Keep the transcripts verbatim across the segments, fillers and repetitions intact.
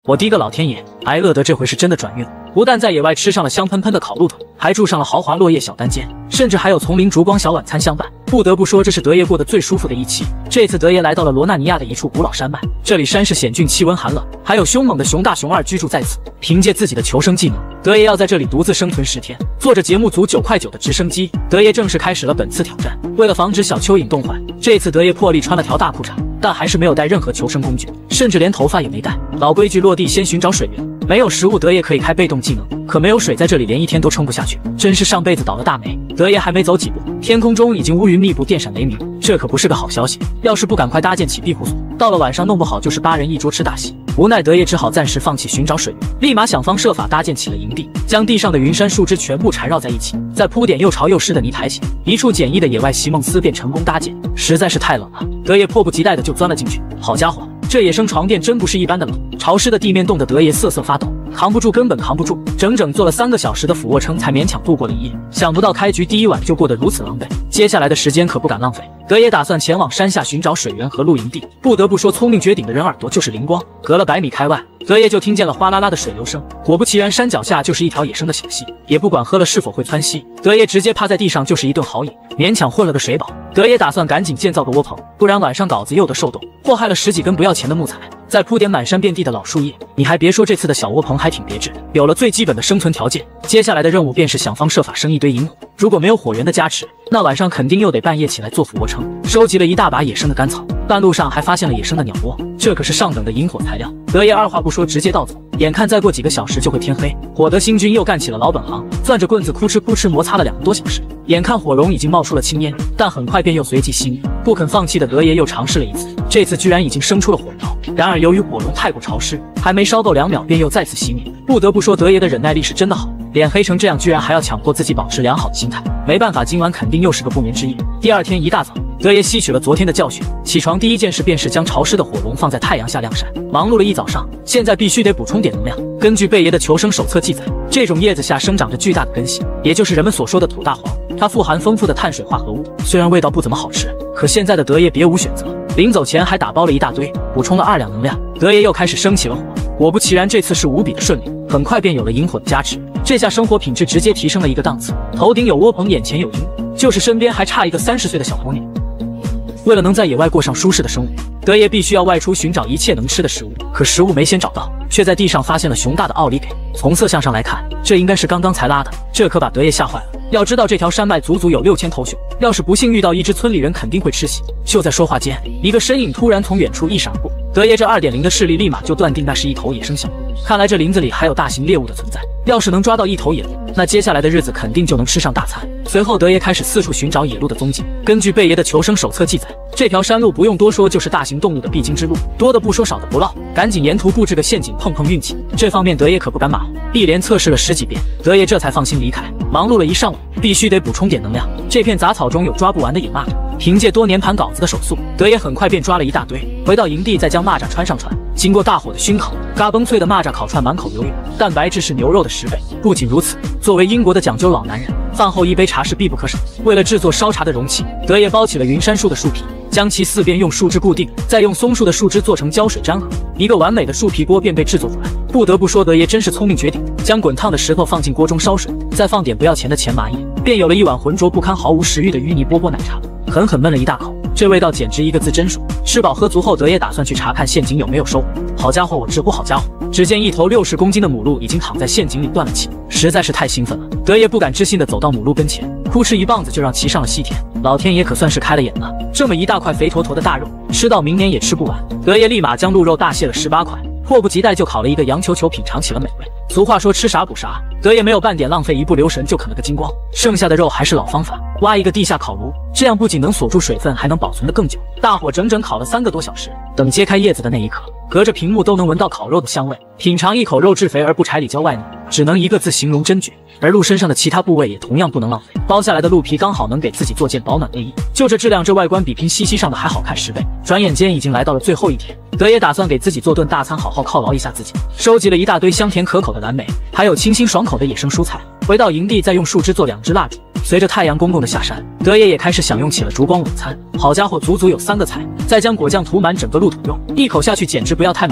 我的个老天爷！挨饿德这回是真的转运了，不但在野外吃上了香喷喷的烤鹿腿，还住上了豪华落叶小单间，甚至还有丛林烛光小晚餐相伴。不得不说，这是德爷过得最舒服的一期。这次德爷来到了罗纳尼亚的一处古老山脉，这里山势险峻，气温寒冷，还有凶猛的熊大熊二居住在此。凭借自己的求生技能，德爷要在这里独自生存十天。坐着节目组九块九的直升机，德爷正式开始了本次挑战。为了防止小蚯蚓冻坏，这次德爷破例穿了条大裤衩，但还是没有带任何求生工具，甚至连头发也没带。老规矩，落地先寻找水源。没有食物，德爷可以开被动技能，可没有水，在这里连一天都撑不下去，真是上辈子倒了大霉。德爷还没走几步，天空中已经乌云密布，电闪雷鸣，这可不是个好消息。要是不赶快搭建起庇护所，到了晚上弄不好就是八人一桌吃大席。无奈德爷只好暂时放弃寻找水源，立马想方设法搭建起了营地，将地上的云杉树枝全部缠绕在一起，再铺点又潮又湿的泥台起，一处简易的野外席梦思便成功搭建。实在是太冷了，德爷迫不及待的就钻了进去。好家伙，这野生床垫真不是一般的冷，潮湿的地面冻得德爷瑟瑟发抖，扛不住，根本扛不住，整整做了三个小时的俯卧撑才勉强度过了一夜。想不到开局第一晚就过得如此狼狈，接下来的时间可不敢浪费。德爷打算前往山下寻找水源和露营地。不得不说，聪明绝顶的人耳朵就是灵光。隔了百米开外，德爷就听见了哗啦啦的水流声。果不其然，山脚下就是一条野生的小溪，也不管喝了是否会窜稀，德爷直接趴在地上就是一顿豪饮，勉强混了个水饱。德爷打算赶紧建造个窝棚，不然晚上稿子又得受冻，祸害了十几根不要钱的木材，再铺点满山遍地的老树叶。你还别说，这次的小窝棚还挺别致，有了最基本的生存条件。接下来的任务便是想方设法生一堆萤火，如果没有火源的加持，那晚上肯定又得半夜起来做俯卧撑。收集了一大把野生的干草，半路上还发现了野生的鸟窝，这可是上等的引火材料。德爷二话不说直接盗走，眼看再过几个小时就会天黑，火德星君又干起了老本行，攥着棍子哭哧哭哧摩擦了两个多小时。眼看火绒已经冒出了青烟，但很快便又随即熄灭。不肯放弃的德爷又尝试了一次，这次居然已经生出了火苗。然而由于火绒太过潮湿，还没烧够两秒便又再次熄灭。不得不说，德爷的忍耐力是真的好，脸黑成这样居然还要强迫自己保持良好的心态。没办法，今晚肯定又是个不眠之夜。第二天一大早，德爷吸取了昨天的教训，起床第一件事便是将潮湿的火绒放在太阳下晾晒。忙碌了一早上，现在必须得补充点能量。根据贝爷的求生手册记载，这种叶子下生长着巨大的根系，也就是人们所说的土大黄。它富含丰富的碳水化合物，虽然味道不怎么好吃，可现在的德爷别无选择。临走前还打包了一大堆，补充了二两能量。德爷又开始升起了火，果不其然，这次是无比的顺利，很快便有了萤火的加持。这下生活品质直接提升了一个档次，头顶有窝棚，眼前有萤火，就是身边还差一个三十岁的小红娘。为了能在野外过上舒适的生活，德爷必须要外出寻找一切能吃的食物。可食物没先找到，却在地上发现了熊大的奥利给。从色相上来看，这应该是刚刚才拉的，这可把德爷吓坏了。要知道这条山脉足足有六千头熊，要是不幸遇到一只村里人，肯定会吃血。就在说话间，一个身影突然从远处一闪而过，德爷这 二点零 的视力立马就断定那是一头野生小鹿。看来这林子里还有大型猎物的存在，要是能抓到一头野鹿，那接下来的日子肯定就能吃上大餐。随后德爷开始四处寻找野鹿的踪迹。根据贝爷的求生手册记载，这条山路不用多说就是大型动物的必经之路，多的不说少的不落，赶紧沿途布置个陷阱碰碰运气。这方面德爷可不敢马虎，一连测试了十几遍，德爷这才放心离开。忙碌了一上午，必须得补充点能量。这片杂草中有抓不完的野蚂蚱，凭借多年盘稿子的手速，德爷很快便抓了一大堆。回到营地，再将蚂蚱穿上船，经过大火的熏烤，嘎嘣脆的蚂蚱烤串满口流油，蛋白质是牛肉的十倍。不仅如此，作为英国的讲究老男人，饭后一杯茶是必不可少。为了制作烧茶的容器，德爷包起了云杉树的树皮，将其四边用树枝固定，再用松树的树枝做成胶水粘合，一个完美的树皮锅便被制作出来。不得不说，德爷真是聪明绝顶，将滚烫的石头放进锅中烧水，再放点不要钱的钱麻叶，便有了一碗浑浊不堪、毫无食欲的芋泥波波奶茶。狠狠闷了一大口，这味道简直一个字真爽。吃饱喝足后，德爷打算去查看陷阱有没有收获。好家伙，我直呼好家伙！只见一头六十公斤的母鹿已经躺在陷阱里断了气，实在是太兴奋了。德爷不敢置信地走到母鹿跟前，扑哧一棒子就让其上了西天。老天爷可算是开了眼了，这么一大块肥坨坨的大肉，吃到明年也吃不完。德爷立马将鹿肉大卸了十八块，迫不及待就烤了一个羊球球，品尝起了美味。俗话说吃啥补啥，德爷没有半点浪费，一不留神就啃了个精光。剩下的肉还是老方法，挖一个地下烤炉，这样不仅能锁住水分，还能保存得更久。大火整整烤了三个多小时，等揭开叶子的那一刻，隔着屏幕都能闻到烤肉的香味。品尝一口，肉质肥而不柴里焦外嫩，只能一个字形容，真绝。而鹿身上的其他部位也同样不能浪费，剥下来的鹿皮刚好能给自己做件保暖内衣。就这质量，这外观比拼西西上的还好看十倍。转眼间已经来到了最后一天，德爷打算给自己做顿大餐，好好犒劳一下自己。收集了一大堆香甜可口的蓝莓，还有清新爽口的野生蔬菜。回到营地，再用树枝做两支蜡烛。随着太阳公公的下山，德爷也开始享用起了烛光晚餐。好家伙，足足有三个菜，再将果酱涂满整个鹿腿肉，一口下去简直不要太满。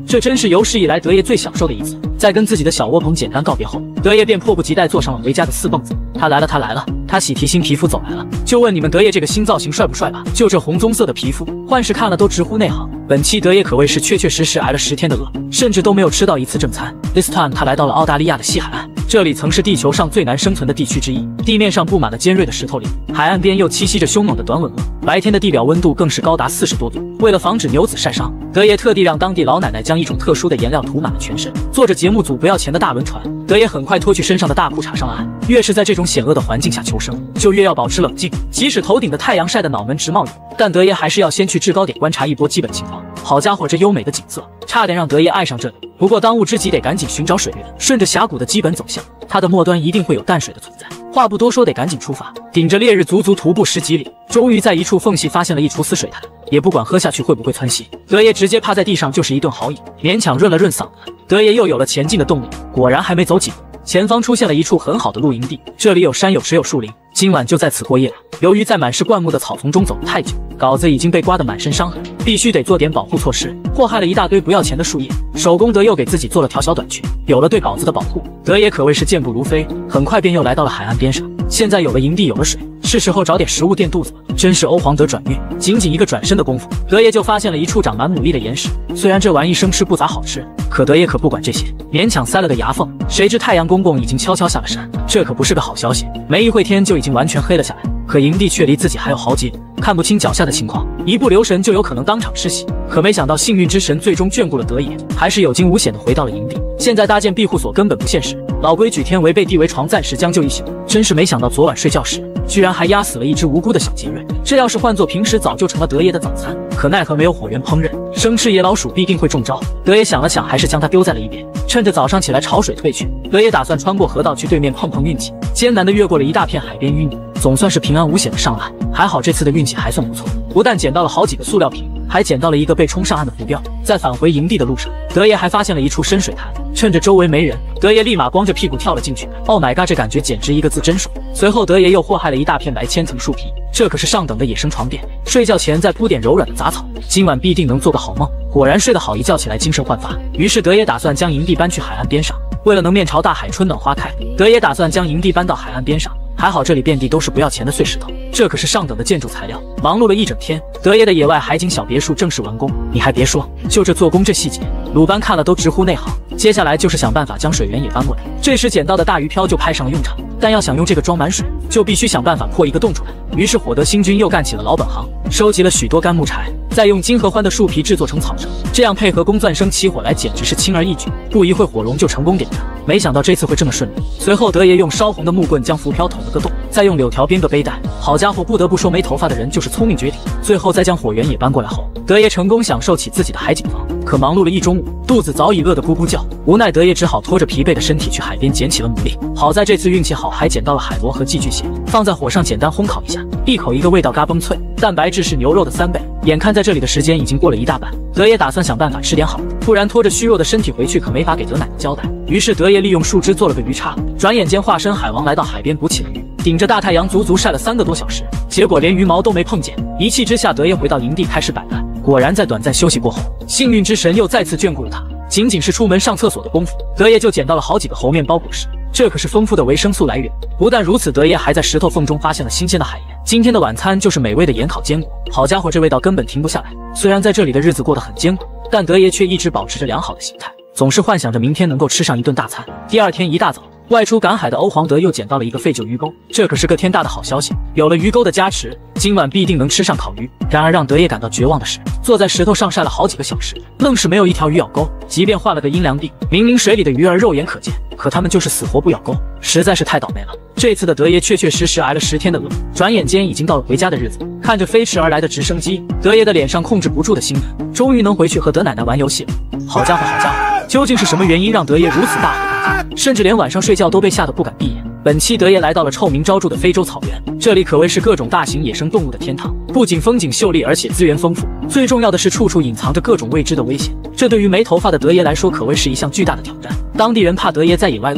这真是有史以来德爷最享受的一次。在跟自己的小窝棚简单告别后，德爷便迫不及待坐上了回家的四蹦子。他来了，他来了，他喜提新皮肤走来了。就问你们德爷这个新造型帅不帅吧？就这红棕色的皮肤，幻视看了都直呼内行。本期德爷可谓是确确实实挨了十天的饿，甚至都没有吃到一次正餐。This time 他来到了澳大利亚的西海岸，这里曾是地球上最难生存的地区之一，地面上布满了尖锐的石头林，海岸边又栖息着凶猛的短吻鳄，白天的地表温度更是高达四十多度。为了防止牛子晒伤，德爷特地让当地老奶奶将一种特殊的颜料涂满了全身。坐着节目组不要钱的大轮船，德爷很快脱去身上的大裤衩上了岸。越是在这种险恶的环境下求生，就越要保持冷静，即使头顶的太阳晒得脑门直冒烟，但德爷还是要先去制高点观察一波基本情况。好家伙，这优美的景色差点让德爷爱上这里。不过当务之急得赶紧寻找水源，顺着峡谷的基本走向，它的末端一定会有淡水的存在。话不多说，得赶紧出发。顶着烈日足足徒步十几里，终于在一处缝隙发现了一处死水潭，也不管喝下去会不会窜稀，德爷直接趴在地上就是一顿豪饮，勉强润了润嗓子。德爷又有了前进的动力。果然还没走几步，前方出现了一处很好的露营地，这里有山有石有树林，今晚就在此过夜了。由于在满是灌木的草丛中走了太久，稿子已经被刮得满身伤痕，必须得做点保护措施。祸害了一大堆不要钱的树叶，手工德又给自己做了条小短裙。有了对稿子的保护，德爷可谓是健步如飞，很快便又来到了海岸边上。现在有了营地，有了水，是时候找点食物垫肚子了。真是欧皇德转运，仅仅一个转身的功夫，德爷就发现了一处长满牡蛎的岩石。虽然这玩意生吃不咋好吃，可德爷可不管这些，勉强塞了个牙缝。谁知太阳公公已经悄悄下了山，这可不是个好消息。没一会天就已经完全黑了下来，可营地却离自己还有好几里，看不清脚下的情况，一不留神就有可能当场失血。可没想到幸运之神最终眷顾了德爷，还是有惊无险的回到了营地。现在搭建庇护所根本不现实，老规矩天违背地为床，暂时将就一宿。真是没想到昨晚睡觉时居然还压死了一只无辜的小杰瑞，这要是换做平时早就成了德爷的早餐。可奈何没有火源烹饪，生吃野老鼠必定会中招。德爷想了想，还是将它丢在了一边，趁着早上起来潮水退去，德爷打算穿过河道去对面碰碰运气。艰难地越过了一大片海边淤泥，总算是平安无险的上岸。还好这次的运气还算不错，不但捡到了好几个塑料瓶，还捡到了一个被冲上岸的浮标。在返回营地的路上，德爷还发现了一处深水潭，趁着周围没人，德爷立马光着屁股跳了进去。Oh my god， 这感觉简直一个字真爽。随后德爷又祸害了一大片白千层树皮，这可是上等的野生床垫，睡觉前再铺点柔软的杂草，今晚必定能做个好梦。果然睡得好，一觉起来精神焕发。于是德爷打算将营地搬去海岸边上，为了能面朝大海春暖花开，德爷打算将营地搬到海岸边上。还好这里遍地都是不要钱的碎石头，这可是上等的建筑材料。忙碌了一整天，德爷的野外海景小别墅正式完工。你还别说，就这做工这细节，鲁班看了都直呼内行。接下来就是想办法将水源也搬过来。这时捡到的大鱼漂就派上了用场，但要想用这个装满水，就必须想办法破一个洞出来。于是火德星君又干起了老本行，收集了许多干木柴，再用金合欢的树皮制作成草绳，这样配合公钻生起火来，简直是轻而易举。不一会火龙就成功点燃，没想到这次会这么顺利。随后德爷用烧红的木棍将浮漂捅了个洞，再用柳条编个背带。好家伙，不得不说没头发的人就是聪明绝顶。最后再将火源也搬过来后，德爷成功享受起自己的海景房。可忙碌了一中午，肚子早已饿得咕咕叫，无奈德爷只好拖着疲惫的身体去海边捡起了牡蛎。好在这次运气好，还捡到了海螺和寄居蟹，放在火上简单烘烤一下，一口一个，味道嘎嘣脆，蛋白质是牛肉的三倍。眼看在这里的时间已经过了一大半，德爷打算想办法吃点好，不然拖着虚弱的身体回去可没法给德奶奶交代。于是德爷利用树枝做了个鱼叉，转眼间化身海王来到海边捕起了鱼，顶着大太阳足足晒了三个多小时，结果连鱼毛都没碰见。一气之下，德爷回到营地开始摆烂。果然在短暂休息过后，幸运之神又再次眷顾了他。仅仅是出门上厕所的功夫，德爷就捡到了好几个猴面包果实，这可是丰富的维生素来源。不但如此，德爷还在石头缝中发现了新鲜的海盐。今天的晚餐就是美味的盐烤坚果，好家伙，这味道根本停不下来。虽然在这里的日子过得很艰苦，但德爷却一直保持着良好的心态，总是幻想着明天能够吃上一顿大餐。第二天一大早，外出赶海的欧皇德又捡到了一个废旧鱼钩，这可是个天大的好消息，有了鱼钩的加持，今晚必定能吃上烤鱼。然而让德爷感到绝望的是，坐在石头上晒了好几个小时，愣是没有一条鱼咬钩。即便换了个阴凉地，明明水里的鱼儿肉眼可见，可它们就是死活不咬钩，实在是太倒霉了。这次的德爷确确实实挨了十天的饿，转眼间已经到了回家的日子。看着飞驰而来的直升机，德爷的脸上控制不住的兴奋，终于能回去和德奶奶玩游戏了。好家伙好家伙，究竟是什么原因让德爷如此大吼大叫，甚至连晚上睡觉都被吓得不敢闭眼。本期德爷来到了臭名昭著的非洲草原，这里可谓是各种大型野生动物的天堂，不仅风景秀丽，而且资源丰富，最重要的是处处隐藏着各种未知的危险。这对于没头发的德爷来说可谓是一项巨大的挑战。当地人怕德爷在野外饿死，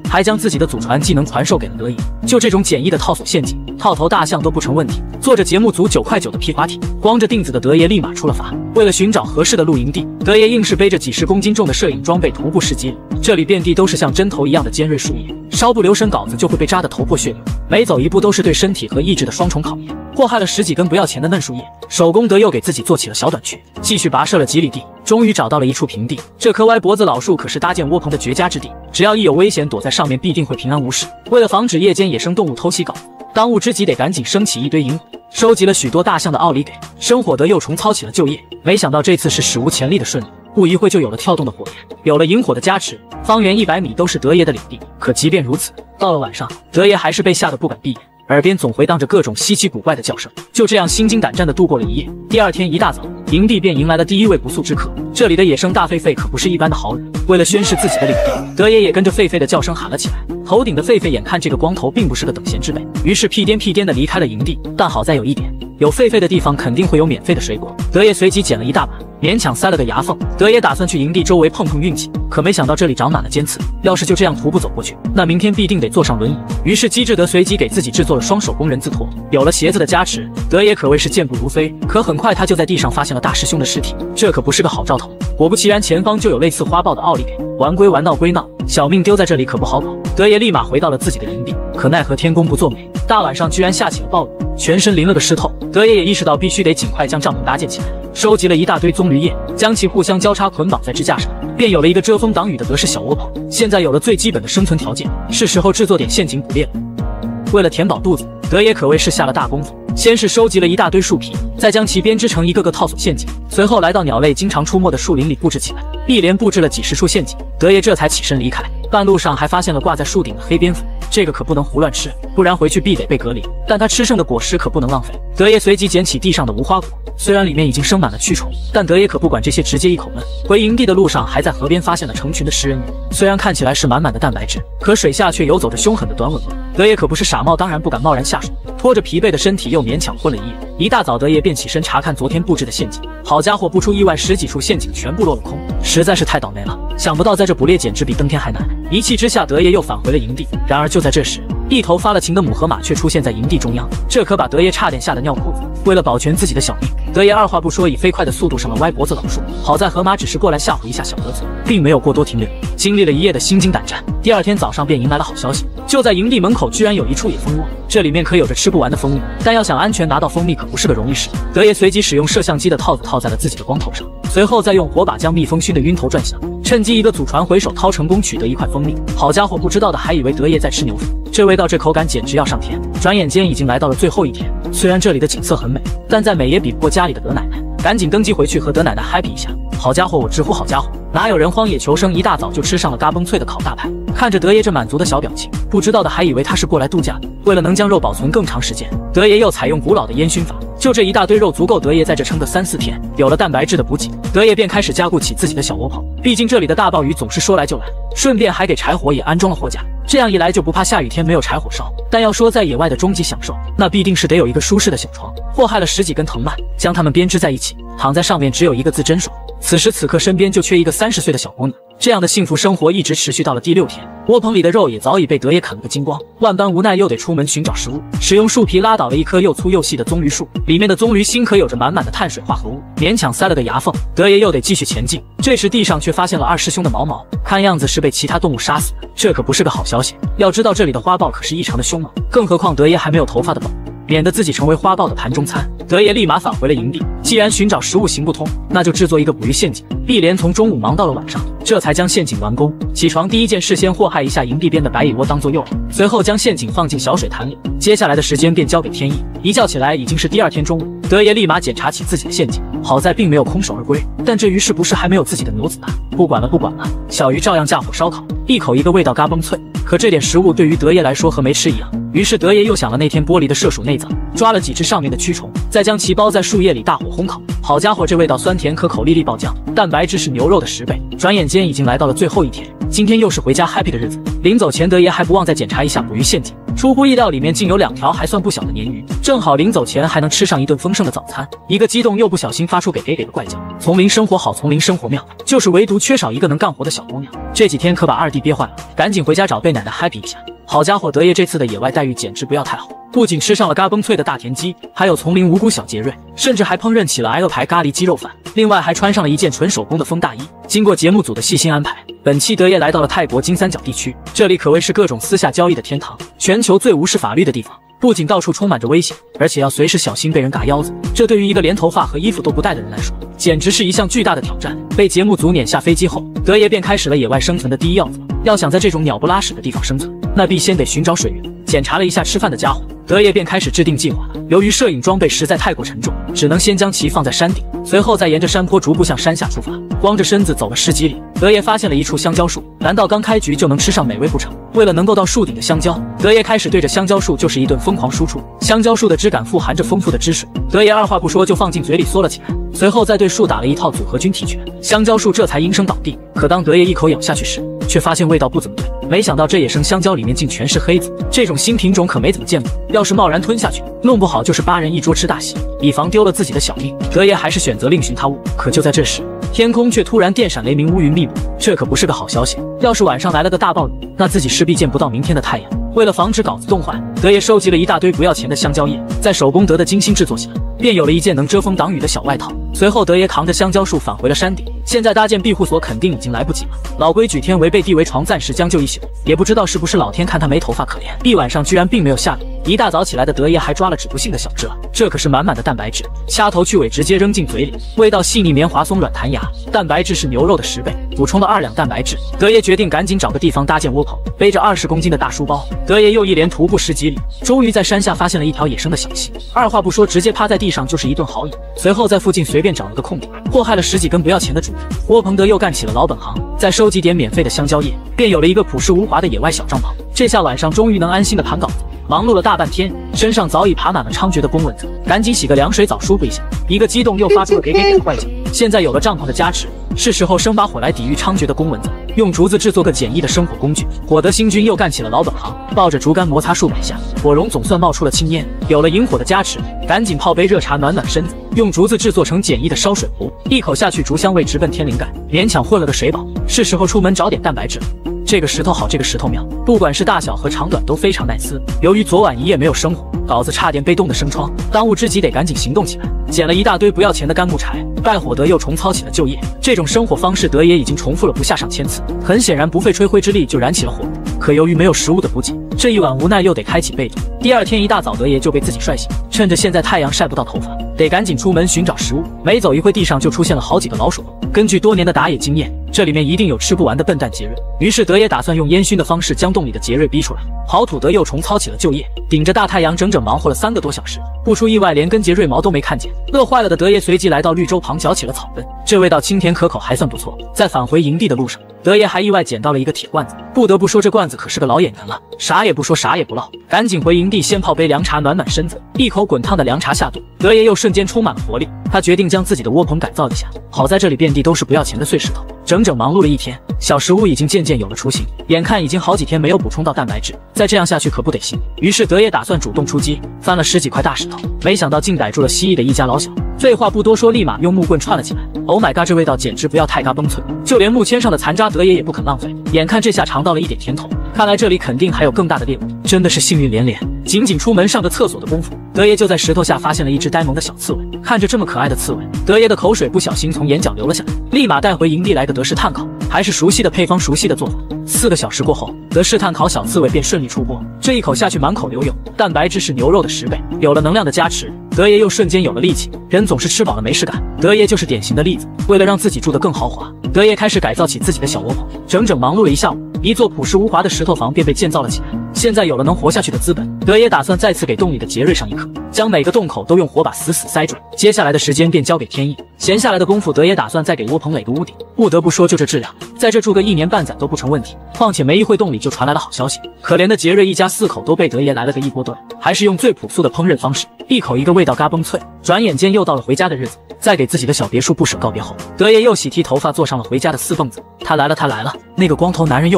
还将自己的祖传技能传授给了德爷。就这种简易的套索陷阱，套头大象都不成问题。做着节目组九块九的皮划艇，光着腚子的德爷立马出了发。为了寻找合适的露营地，德爷硬是背着几十公斤重的摄影装备徒步世界。这里遍地都是像针头一样的尖锐树叶，稍不留神稿子就会被扎得头破血流，每走一步都是对身体和意志的双重考验。祸害了十几根不要钱的嫩树叶，手工德又给自己做起了小短裙，继续跋涉了几里地，终于找到了一处平地。这棵歪脖子老树可是搭建窝棚的绝佳之地，只要一有危险，躲在上面必定会平安无事。为了防止夜间野生动物偷袭稿子，当务之急得赶紧升起一堆萤火，收集了许多大象的奥利给，生火德又重操起了旧业。没想到这次是史无前例的顺利，不一会就有了跳动的火焰，有了萤火的加持，方圆一百米都是德爷的领地。可即便如此，到了晚上，德爷还是被吓得不敢闭眼，耳边总回荡着各种稀奇古怪的叫声。就这样心惊胆战地度过了一夜。第二天一大早，营地便迎来了第一位不速之客。这里的野生大狒狒可不是一般的好人，为了宣示自己的领地，德爷也跟着狒狒的叫声喊了起来。头顶的狒狒眼看这个光头并不是个等闲之辈，于是屁颠屁颠地离开了营地。但好在有一点，有狒狒的地方肯定会有免费的水果。德爷随即捡了一大把，勉强塞了个牙缝。德爷打算去营地周围碰碰运气，可没想到这里长满了尖刺，要是就这样徒步走过去，那明天必定得坐上轮椅。于是机智德随即给自己制作了双手工人字拖。有了鞋子的加持，德爷可谓是健步如飞。可很快他就在地上发现了大师兄的尸体，这可不是个好兆头。果不其然，前方就有类似花豹的奥利给。玩归玩，闹归闹，小命丢在这里可不好搞。德爷立马回到了自己的营地，可奈何天公不作美，大晚上居然下起了暴雨，全身淋了个湿透。德爷也意识到必须得尽快将帐篷搭建起来，收集了一大堆棕榈叶，将其互相交叉捆绑在支架上，便有了一个遮风挡雨的德式小窝棚。现在有了最基本的生存条件，是时候制作点陷阱捕猎了。为了填饱肚子，德爷可谓是下了大功夫。先是收集了一大堆树皮，再将其编织成一个个套索陷阱，随后来到鸟类经常出没的树林里布置起来，一连布置了几十处陷阱。德爷这才起身离开，半路上还发现了挂在树顶的黑蝙蝠，这个可不能胡乱吃，不然回去必得被隔离。但他吃剩的果实可不能浪费。德爷随即捡起地上的无花果，虽然里面已经生满了蛆虫，但德爷可不管这些，直接一口闷。回营地的路上，还在河边发现了成群的食人鱼，虽然看起来是满满的蛋白质，可水下却游走着凶狠的短吻鳄。德爷可不是傻帽，当然不敢贸然下水，拖着疲惫的身体又勉强混了一夜。一大早，德爷便起身查看昨天布置的陷阱，好家伙，不出意外，十几处陷阱全部落了空，实在是太倒霉了。想不到在这捕猎简直比登天还难。一气之下，德爷又返回了营地。然而就在这时，一头发了情的母河马却出现在营地中央，这可把德爷差点吓得尿裤子。为了保全自己的小命，德爷二话不说，以飞快的速度上了歪脖子老树。好在河马只是过来吓唬一下小德子，并没有过多停留。经历了一夜的心惊胆战，第二天早上便迎来了好消息，就在营地门口居然有一处野蜂窝，这里面可有着吃不完的蜂蜜。但要想安全拿到蜂蜜可不是个容易事。德爷随即使用摄像机的套子套在了自己的光头上，随后再用火把将蜜蜂熏得晕头转向，趁机一个祖传回手掏成功，取得一块蜂蜜。好家伙，不知道的还以为德爷在吃牛粪，这味道这口感简直要上天。转眼间已经来到了最后一天，虽然这里的景色很美，但再美也比不过家里的德奶奶。赶紧登机回去和德奶奶 happy 一下。好家伙，我直呼好家伙，哪有人荒野求生一大早就吃上了嘎嘣脆的烤大排。看着德爷这满足的小表情，不知道的还以为他是过来度假的。为了能将肉保存更长时间，德爷又采用古老的烟熏法，就这一大堆肉足够德爷在这撑个三四天。有了蛋白质的补给，德爷便开始加固起自己的小窝棚，毕竟这里的大暴雨总是说来就来，顺便还给柴火也安装了火架，这样一来就不怕下雨天没有柴火烧。但要说在野外的终极享受，那必定是得有一个舒适的小床。祸害了十几根藤蔓，将它们编织在一起，躺在上面只有一个字真爽。此时此刻身边就缺一个三十岁的小姑娘，这样的幸福生活一直持续到了第六天。窝棚里的肉也早已被德爷啃了个精光，万般无奈又得出门寻找食物，使用树皮拉倒了一棵又粗又细的棕榈树，里面的棕榈芯可有着满满的碳水化合物，勉强塞了个牙缝。德爷又得继续前进，这时地上却发现了二师兄的毛毛，看样子是被其他动物杀死的，这可不是个好消息。要知道这里的花豹可是异常的凶猛，更何况德爷还没有头发的宝，免得自己成为花豹的盘中餐。德爷立马返回了营地，既然寻找食物行不通，那就制作一个捕鱼陷阱。一连从中午忙到了晚上，这才将陷阱完工。起床第一件事，先祸害一下营地边的白蚁窝当做诱饵，随后将陷阱放进小水潭里。接下来的时间便交给天意。一觉起来已经是第二天中午，德爷立马检查起自己的陷阱，好在并没有空手而归。但这鱼是不是还没有自己的牛子大？不管了不管了，小鱼照样架火烧烤，一口一个味道嘎嘣脆。可这点食物对于德爷来说和没吃一样，于是德爷又想了那天剥离的麝鼠内脏，抓了几只上面的蛆虫，再将其包在树叶里大火烘烤。好家伙，这味道酸甜可口，粒粒爆浆，蛋白质是牛肉的十倍。转眼间已经来到了最后一天，今天又是回家 happy 的日子。 临走前，德爷还不忘再检查一下捕鱼陷阱。出乎意料，里面竟有两条还算不小的鲶鱼，正好临走前还能吃上一顿丰盛的早餐。一个激动又不小心发出给给给的怪叫。丛林生活好，丛林生活妙，就是唯独缺少一个能干活的小姑娘。这几天可把二弟憋坏了，赶紧回家找贝奶奶 happy 一下。好家伙，德爷这次的野外待遇简直不要太好，不仅吃上了嘎嘣脆的大田鸡，还有丛林无辜小杰瑞，甚至还烹饪起了挨饿牌咖喱鸡肉饭，另外还穿上了一件纯手工的风大衣。经过节目组的细心安排，本期德爷来到了泰国金三角地区，这里可谓是各种私下交易的天堂，全球最无视法律的地方。不仅到处充满着危险，而且要随时小心被人嘎腰子，这对于一个连头发和衣服都不带的人来说，简直是一项巨大的挑战。被节目组撵下飞机后，德爷便开始了野外生存的第一要则。要想在这种鸟不拉屎的地方生存，那必先得寻找水源。检查了一下吃饭的家伙，德爷便开始制定计划了。由于摄影装备实在太过沉重，只能先将其放在山顶，随后再沿着山坡逐步向山下出发。光着身子走了十几里，德爷发现了一处香蕉树，难道刚开局就能吃上美味不成？为了能够到树顶的香蕉，德爷开始对着香蕉树就是一顿疯狂输出。香蕉树的枝干富含着丰富的汁水，德爷二话不说就放进嘴里嗦了起来，随后再对树打了一套组合军体拳，香蕉树这才应声倒地。可当德爷一口咬下去时，却发现味道不怎么对，没想到这野生香蕉里面竟全是黑子，这种新品种可没怎么见过，要是贸然吞下去，弄不好就是八人一桌吃大席。以防丢了自己的小命，德爷还是选择另寻他物。可就在这时，天空却突然电闪雷鸣，乌云密布，这可不是个好消息。要是晚上来了个大暴雨，那自己势必见不到明天的太阳。为了防止稿子冻坏，德爷收集了一大堆不要钱的香蕉叶，在手工得的精心制作起来，便有了一件能遮风挡雨的小外套。随后，德爷扛着香蕉树返回了山顶。现在搭建庇护所肯定已经来不及了。老规矩，天为被，地为床，暂时将就一宿。也不知道是不是老天看他没头发可怜，一晚上居然并没有下雨。一大早起来的德爷还抓了指不性的小只了，这可是满满的蛋白质，掐头去尾直接扔进嘴里，味道细腻绵滑松软弹牙，蛋白质是牛肉的十倍，补充了二两蛋白质。德爷决定赶紧找个地方搭建窝棚，背着二十公斤的大书包，德爷又一连徒步十几里，终于在山下发现了一条野生的小溪。二话不说，直接趴在地上就是一顿豪饮，随后在附近随便找了个空地，祸害了十几根不要钱的主人。窝棚德又干起了老本行，再收集点免费的香蕉叶，便有了一个朴实无华的野外小帐篷。这下晚上终于能安心的盘稿子。忙碌了大半天，身上早已爬满了猖獗的公蚊子，赶紧洗个凉水澡舒服一下。一个激动又发出了给给给的怪叫。现在有了帐篷的加持，是时候生把火来抵御猖獗的公蚊子。用竹子制作个简易的生火工具，火德星君又干起了老本行，抱着竹竿摩擦数百下，火绒总算冒出了青烟。有了引火的加持，赶紧泡杯热茶暖暖身子。用竹子制作成简易的烧水壶，一口下去，竹香味直奔天灵盖，勉强混了个水饱。是时候出门找点蛋白质了。这个石头好，这个石头妙，不管是大小和长短都非常耐撕。由于昨晚一夜没有生火，稿子差点被冻得生疮，当务之急得赶紧行动起来。捡了一大堆不要钱的干木柴，拜火德又重操起了旧业。这种生火方式，德爷已经重复了不下上千次，很显然不费吹灰之力就燃起了火。可由于没有食物的补给，这一晚无奈又得开启被动。第二天一大早，德爷就被自己帅醒，趁着现在太阳晒不到头发，得赶紧出门寻找食物。没走一会，地上就出现了好几个老鼠洞。根据多年的打野经验，这里面一定有吃不完的笨蛋杰瑞。于是德爷打算用烟熏的方式将洞里的杰瑞逼出来。好土德又重操起了旧业，顶着大太阳整整忙活了三个多小时，不出意外连根杰瑞毛都没看见。饿坏了的德爷随即来到绿洲旁嚼起了草根，这味道清甜可口，还算不错。在返回营地的路上，德爷还意外捡到了一个铁罐子，不得不说这罐子可是个老演员了。啥也不说，啥也不唠，赶紧回营地先泡杯凉茶暖暖身子。一口滚烫的凉茶下肚，德爷又瞬间充满了活力。他决定将自己的窝棚改造一下，好在这里遍地都是不要钱的碎石头。整整忙碌了一天，小食物已经渐渐有了雏形，眼看已经好几天没有补充到蛋白质，再这样下去可不得行。于是德爷打算主动出击，翻了十几块大石头，没想到竟逮住了蜥蜴的一家老小。废话不多说，立马用木棍串了起来。Oh my god， 这味道简直不要太嘎嘣脆，就连木签上的残渣德爷也不肯浪费。眼看这下尝到了一点甜头，看来这里肯定还有更大的猎物，真的是幸运连连。仅仅出门上个厕所的功夫，德爷就在石头下发现了一只呆萌的小刺猬。看着这么可爱的刺猬，德爷的口水不小心从眼角流了下来，立马带回营地来个德式炭烤，还是熟悉的配方，熟悉的做法。四个小时过后，德式炭烤小刺猬便顺利出锅，这一口下去满口流油，蛋白质是牛肉的十倍，有了能量的加持，德爷又瞬间有了力气。人总是吃饱了没事干，德爷就是典型的例子。为了让自己住得更豪华，德爷开始改造起自己的小窝棚，整整忙碌了一下午，一座朴实无华的石头房便被建造了起来。现在有了能活下去的资本，德爷打算再次给洞里的杰瑞上一课，将每个洞口都用火把死死塞准。接下来的时间便交给天意。闲下来的功夫，德爷打算再给窝棚垒个屋顶。不得不说，就这质量，在这住个一年半载都不成问题。况且没一会，洞里就传来了好消息，可怜的杰瑞一家四口都被德爷来了个一锅炖，还是用最朴素的烹饪方式，一口一个味道嘎嘣脆。转眼间又到了回家的日子，在给自己的小别墅不舍告别后，德爷又洗剃头发，坐上了回家的四蹦子。他来了，他来了，那个光头男人又回来了。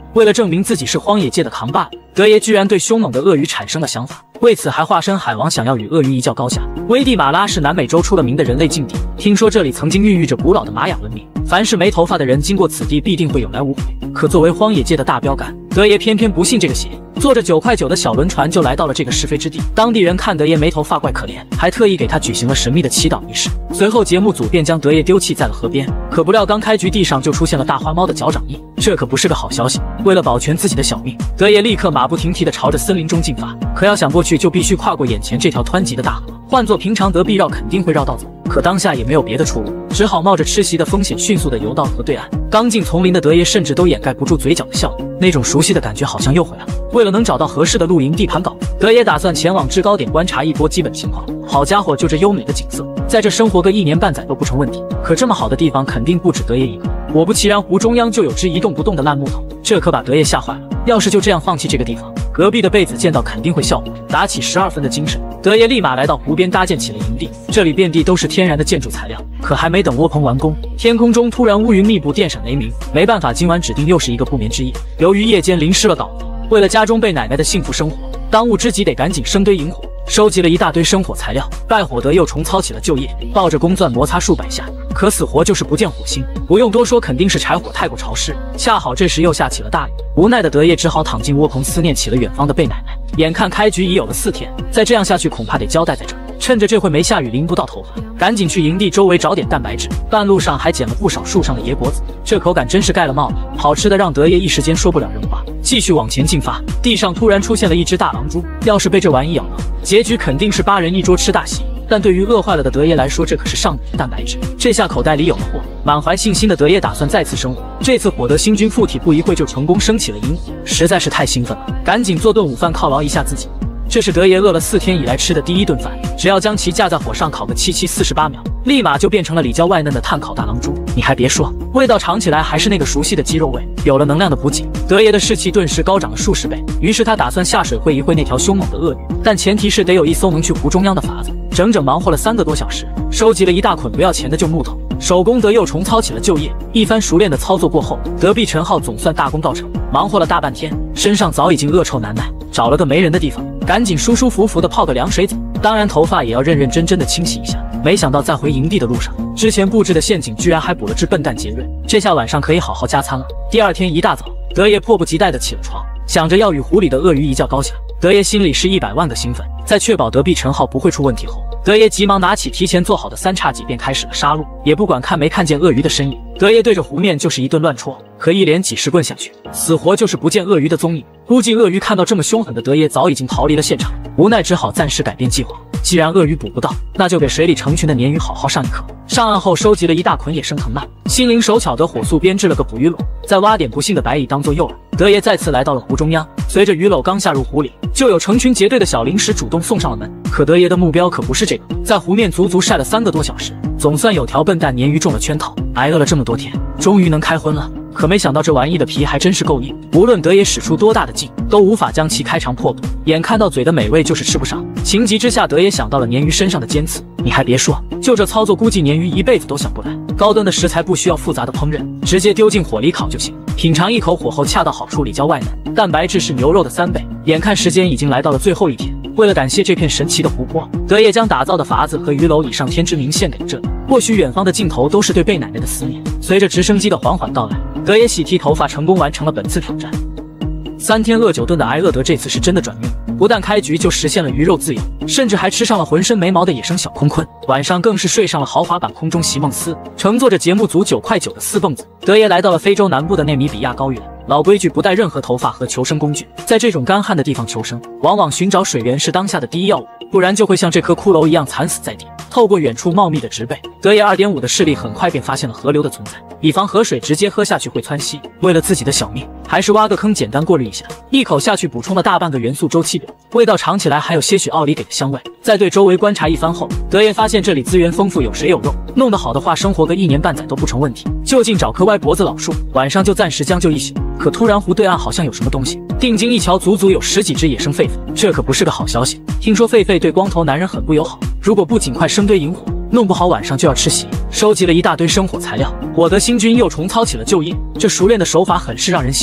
为了证明自己是荒野界的扛把子，德爷居然对凶猛的鳄鱼产生了想法，为此还化身海王，想要与鳄鱼一较高下。危地马拉是南美洲出了名的人类禁地，听说这里曾经孕育着古老的玛雅文明，凡是没头发的人经过此地必定会有来无回。可作为荒野界的大标杆，德爷偏偏不信这个邪，坐着九块九的小轮船就来到了这个是非之地。当地人看德爷没头发怪可怜，还特意给他举行了神秘的祈祷仪式。随后节目组便将德爷丢弃在了河边，可不料刚开局地上就出现了大花猫的脚掌印，这可不是个好消息。为了保全自己的小命，德爷立刻马不停蹄地朝着森林中进发。可要想过去，就必须跨过眼前这条湍急的大河，换做平常德必绕肯定会绕道走，可当下也没有别的出路，只好冒着吃袭的风险迅速地游到河对岸。刚进丛林的德爷甚至都掩盖不住嘴角的笑意，那种熟悉的感觉好像又回来了。为了能找到合适的露营地盘稿，德爷打算前往制高点观察一波基本情况。好家伙，就这优美的景色，在这生活个一年半载都不成问题。可这么好的地方肯定不止德爷一个，果不其然，湖中央就有只一动不动的烂木头，这可把德爷吓坏了。要是就这样放弃这个地方，隔壁的贝子见到肯定会笑话。打起十二分的精神，德爷立马来到湖边搭建起了营地。这里遍地都是天然的建筑材料，可还没等窝棚完工，天空中突然乌云密布，电闪雷鸣。没办法，今晚指定又是一个不眠之夜。由于夜间淋湿了岛子，为了家中贝奶奶的幸福生活，当务之急得赶紧生堆引火。收集了一大堆生火材料，拜火德又重操起了旧业，抱着工钻摩擦数百下，可死活就是不见火星。不用多说，肯定是柴火太过潮湿。恰好这时又下起了大雨，无奈的德爷只好躺进窝棚，思念起了远方的贝奶奶。眼看开局已有了四天，再这样下去恐怕得交代在这儿。趁着这回没下雨淋不到头发，赶紧去营地周围找点蛋白质。半路上还捡了不少树上的野果子，这口感真是盖了帽子，好吃的让德爷一时间说不了人话。继续往前进发，地上突然出现了一只大狼蛛，要是被这玩意咬到，结局肯定是八人一桌吃大席。但对于饿坏了的德爷来说，这可是上等蛋白质。这下口袋里有了货，满怀信心的德爷打算再次生火。这次火得星君附体，不一会就成功升起了萤火，实在是太兴奋了，赶紧做顿午饭犒劳一下自己。这是德爷饿了四天以来吃的第一顿饭，只要将其架在火上烤个七七四十八秒，立马就变成了里焦外嫩的炭烤大狼蛛。你还别说，味道尝起来还是那个熟悉的鸡肉味。有了能量的补给，德爷的士气顿时高涨了数十倍。于是他打算下水会一会那条凶猛的鳄鱼，但前提是得有一艘能去湖中央的筏子。整整忙活了三个多小时，收集了一大捆不要钱的旧木头。手工德又重操起了旧业，一番熟练的操作过后，德臂陈浩总算大功告成。忙活了大半天，身上早已经恶臭难耐，找了个没人的地方，赶紧舒舒服服的泡个凉水澡。当然头发也要认认真真的清洗一下。没想到在回营地的路上，之前布置的陷阱居然还补了只笨蛋杰瑞，这下晚上可以好好加餐了。第二天一大早，德爷迫不及待的起了床，想着要与湖里的鳄鱼一较高下。德爷心里是一百万个兴奋，在确保德臂陈浩不会出问题后，德爷急忙拿起提前做好的三叉戟，便开始了杀戮，也不管看没看见鳄鱼的身影。德爷对着湖面就是一顿乱戳，可一连几十棍下去，死活就是不见鳄鱼的踪影。估计鳄鱼看到这么凶狠的德爷，早已经逃离了现场，无奈只好暂时改变计划。既然鳄鱼捕不到，那就给水里成群的鲶鱼好好上一课。上岸后收集了一大捆野生藤蔓，心灵手巧的火速编制了个捕鱼篓，再挖点不幸的白蚁当做诱饵。德爷再次来到了湖中央，随着鱼篓刚下入湖里，就有成群结队的小灵石主动送上了门。可德爷的目标可不是这个，在湖面足足晒了三个多小时，总算有条笨蛋鲶鱼中了圈套。挨饿了这么多天，终于能开荤了。可没想到这玩意的皮还真是够硬，无论德爷使出多大的劲，都无法将其开肠破肚。眼看到嘴的美味就是吃不上，情急之下，德爷想到了鲶鱼身上的尖刺。你还别说，就这操作，估计鲶鱼一辈子都想不来。高端的食材不需要复杂的烹饪，直接丢进火里烤就行。品尝一口，火候恰到好处，里焦外嫩，蛋白质是牛肉的三倍。眼看时间已经来到了最后一天，为了感谢这片神奇的湖泊，德爷将打造的筏子和鱼篓以上天之名献给了这里。或许远方的尽头都是对贝奶奶的思念。随着直升机的缓缓到来，德爷洗剃头发成功完成了本次挑战。三天饿九顿的挨饿德这次是真的转运，不但开局就实现了鱼肉自由，甚至还吃上了浑身没毛的野生小坤坤，晚上更是睡上了豪华版空中席梦思。乘坐着节目组九块九的私蹦子，德爷来到了非洲南部的内米比亚高原。老规矩，不带任何头发和求生工具，在这种干旱的地方求生，往往寻找水源是当下的第一要务，不然就会像这颗骷髅一样惨死在地。透过远处茂密的植被，德爷 二点五 的视力很快便发现了河流的存在，以防河水直接喝下去会窜稀，为了自己的小命，还是挖个坑简单过滤一下。一口下去补充了大半个元素周期表，味道尝起来还有些许奥利给的香味。在对周围观察一番后，德爷发现这里资源丰富，有水有肉，弄得好的话生活个一年半载都不成问题。就近找棵歪脖子老树，晚上就暂时将就一宿。可突然湖对岸好像有什么东西，定睛一瞧，足足有十几只野生狒狒，这可不是个好消息。听说狒狒对光头男人很不友好，如果不尽快生堆引火，弄不好晚上就要吃席。收集了一大堆生火材料，火德星君又重操起了旧业，这熟练的手法很是让人心疼。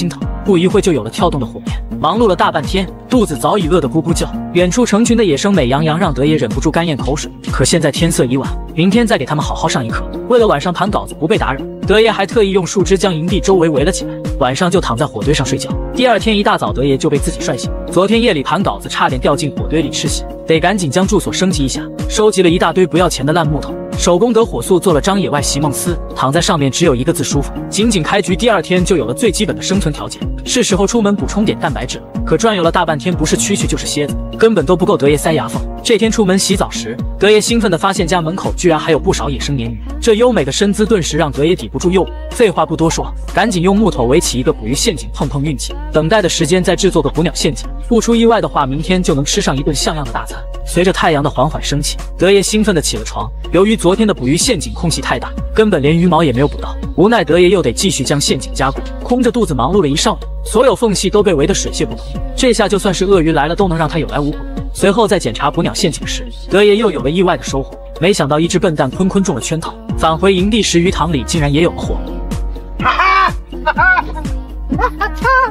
不一会就有了跳动的火焰。忙碌了大半天，肚子早已饿得咕咕叫。远处成群的野生美羊羊让德爷忍不住干咽口水。可现在天色已晚，明天再给他们好好上一课。为了晚上盘稿子不被打扰，德爷还特意用树枝将营地周围围了起来，晚上就躺在火堆上睡觉。第二天一大早，德爷就被自己帅醒。昨天夜里盘稿子差点掉进火堆里吃血，得赶紧将住所升级一下，收集了一大堆不要钱的烂木头。手工得火速做了张野外席梦思，躺在上面只有一个字舒服。仅仅开局第二天就有了最基本的生存条件，是时候出门补充点蛋白质了。可转悠了大半天，不是蛐蛐就是蝎子，根本都不够德爷塞牙缝。这天出门洗澡时，德爷兴奋地发现家门口居然还有不少野生鲶鱼，这优美的身姿顿时让德爷抵不住诱惑。废话不多说，赶紧用木头围起一个捕鱼陷阱，碰碰运气。等待的时间再制作个捕鸟陷阱，不出意外的话，明天就能吃上一顿像样的大餐。随着太阳的缓缓升起，德爷兴奋地起了床。由于昨天的捕鱼陷阱空隙太大，根本连鱼毛也没有捕到，无奈德爷又得继续将陷阱加固。空着肚子忙碌了一上午，所有缝隙都被围得水泄不通，这下就算是鳄鱼来了都能让他有来无回。随后在检查捕鸟陷阱时，德爷又有了意外的收获。没想到一只笨蛋坤坤中了圈套，返回营地时鱼塘里竟然也有了货。哈哈哈哈哈哈！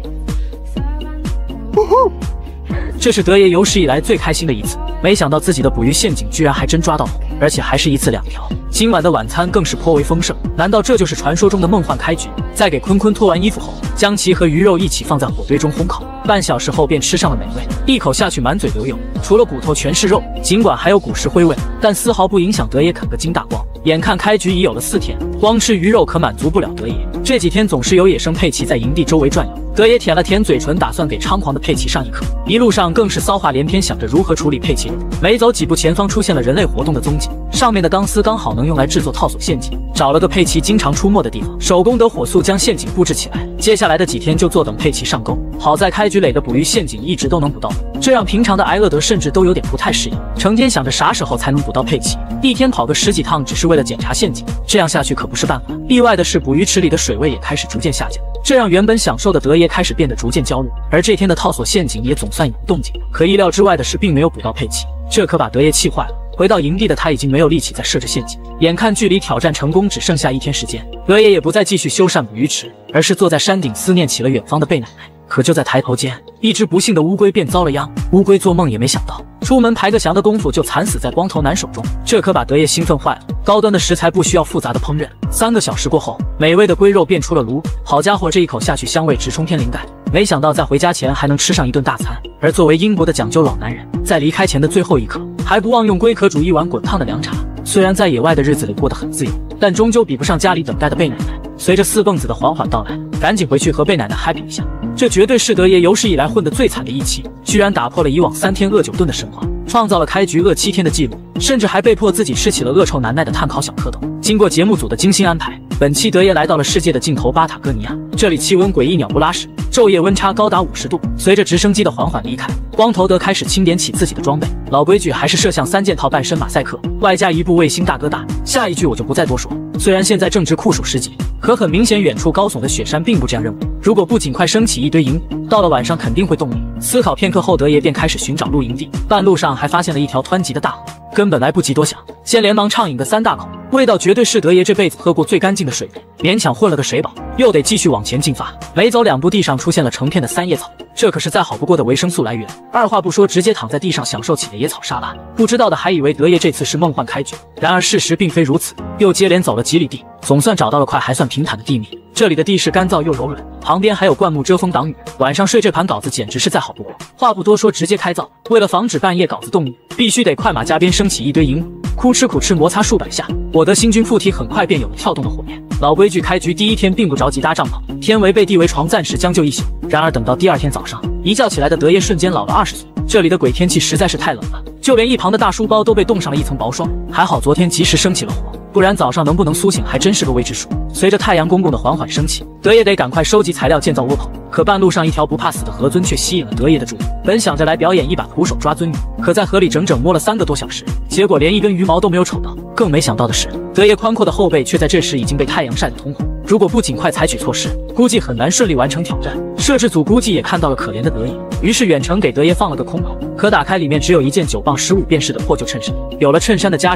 呜呼！这是德爷有史以来最开心的一次，没想到自己的捕鱼陷阱居然还真抓到货，而且还是一次两条。今晚的晚餐更是颇为丰盛，难道这就是传说中的梦幻开局？在给坤坤脱完衣服后，将其和鱼肉一起放在火堆中烘烤，半小时后便吃上了美味，一口下去满嘴流油，除了骨头全是肉，尽管还有古石灰味，但丝毫不影响德爷啃个精大光。眼看开局已有了四天，光吃鱼肉可满足不了德爷，这几天总是有野生佩奇在营地周围转悠。德爷舔了舔嘴唇，打算给猖狂的佩奇上一课，一路上更是骚话连篇，想着如何处理佩奇。没走几步，前方出现了人类活动的踪迹，上面的钢丝刚好能用来制作套索陷阱。找了个佩奇经常出没的地方，手工得火速将陷阱布置起来。接下来的几天就坐等佩奇上钩。好在开局垒的捕鱼陷阱一直都能捕到，这让平常的挨饿德甚至都有点不太适应，成天想着啥时候才能捕到佩奇，一天跑个十几趟只是为了检查陷阱，这样下去可不是办法。意外的是，捕鱼池里的水位也开始逐渐下降，这让原本享受的德爷开始变得逐渐焦虑。而这天的套索陷阱也总算有动静，可意料之外的是，并没有捕到佩奇，这可把德爷气坏了。回到营地的他已经没有力气再设置陷阱，眼看距离挑战成功只剩下一天时间，德爷也不再继续修缮捕鱼池，而是坐在山顶思念起了远方的贝奶奶。可就在抬头间，一只不幸的乌龟便遭了殃。乌龟做梦也没想到，出门排个翔的功夫就惨死在光头男手中，这可把德爷兴奋坏了。高端的食材不需要复杂的烹饪，三个小时过后，美味的龟肉便出了炉。好家伙，这一口下去，香味直冲天灵盖。没想到在回家前还能吃上一顿大餐。而作为英国的讲究老男人，在离开前的最后一刻，还不忘用龟壳煮一碗滚烫的凉茶。虽然在野外的日子里过得很自由，但终究比不上家里等待的贝奶奶。随着四蹦子的缓缓到来，赶紧回去和贝奶奶 happy 一下。这绝对是德爷有史以来混得最惨的一期，居然打破了以往三天饿九顿的神话，创造了开局饿七天的记录，甚至还被迫自己吃起了恶臭难耐的碳烤小蝌蚪。经过节目组的精心安排，本期德爷来到了世界的尽头巴塔哥尼亚，这里气温诡异鸟不拉屎，昼夜温差高达五十度。随着直升机的缓缓离开，光头德开始清点起自己的装备。老规矩，还是摄像三件套半身马赛克，外加一部卫星大哥大。下一句我就不再多说，虽然现在正值酷暑时节，可很明显远处高耸的雪山并不这样认为。如果不尽快升起一堆萤火，到了晚上肯定会冻灭。思考片刻后，德爷便开始寻找露营地，半路上还发现了一条湍急的大河，根本来不及多想，先连忙畅饮个三大口，味道绝对是德爷这辈子喝过最干净的水，勉强混了个水饱，又得继续往前进发。没走两步，地上出现了成片的三叶草，这可是再好不过的维生素来源。二话不说，直接躺在地上享受起了野草沙拉。不知道的还以为德爷这次是梦幻开局，然而事实并非如此。又接连走了几里地，总算找到了块还算平坦的地面。这里的地势干燥又柔软，旁边还有灌木遮风挡雨，晚上睡这盘稿子简直是再好不过。话不多说，直接开灶。为了防止半夜稿子冻腻，必须得快马加鞭升起一堆萤火，哭哧苦哧摩擦数百下，我的新军附体很快便有了跳动的火焰。老规矩，开局第一天并不着急搭帐篷，天为被地为床，暂时将就一宿。然而等到第二天早上，一觉起来的德爷瞬间老了二十岁。这里的鬼天气实在是太冷了，就连一旁的大书包都被冻上了一层薄霜。还好昨天及时升起了火，不然早上能不能苏醒还真是个未知数。随着太阳公公的缓缓升起，德爷得赶快收集材料建造窝棚。可半路上一条不怕死的河鳟却吸引了德爷的注意。本想着来表演一把徒手抓鳟鱼，可在河里整整摸了三个多小时，结果连一根鱼毛都没有瞅到。更没想到的是，德爷宽阔的后背却在这时已经被太阳晒得通红。如果不尽快采取措施，估计很难顺利完成挑战。摄制组估计也看到了可怜的德爷，于是远程给德爷放了个空口，可打开里面只有一件九磅十五便士的破旧衬衫。有了衬衫的加持，德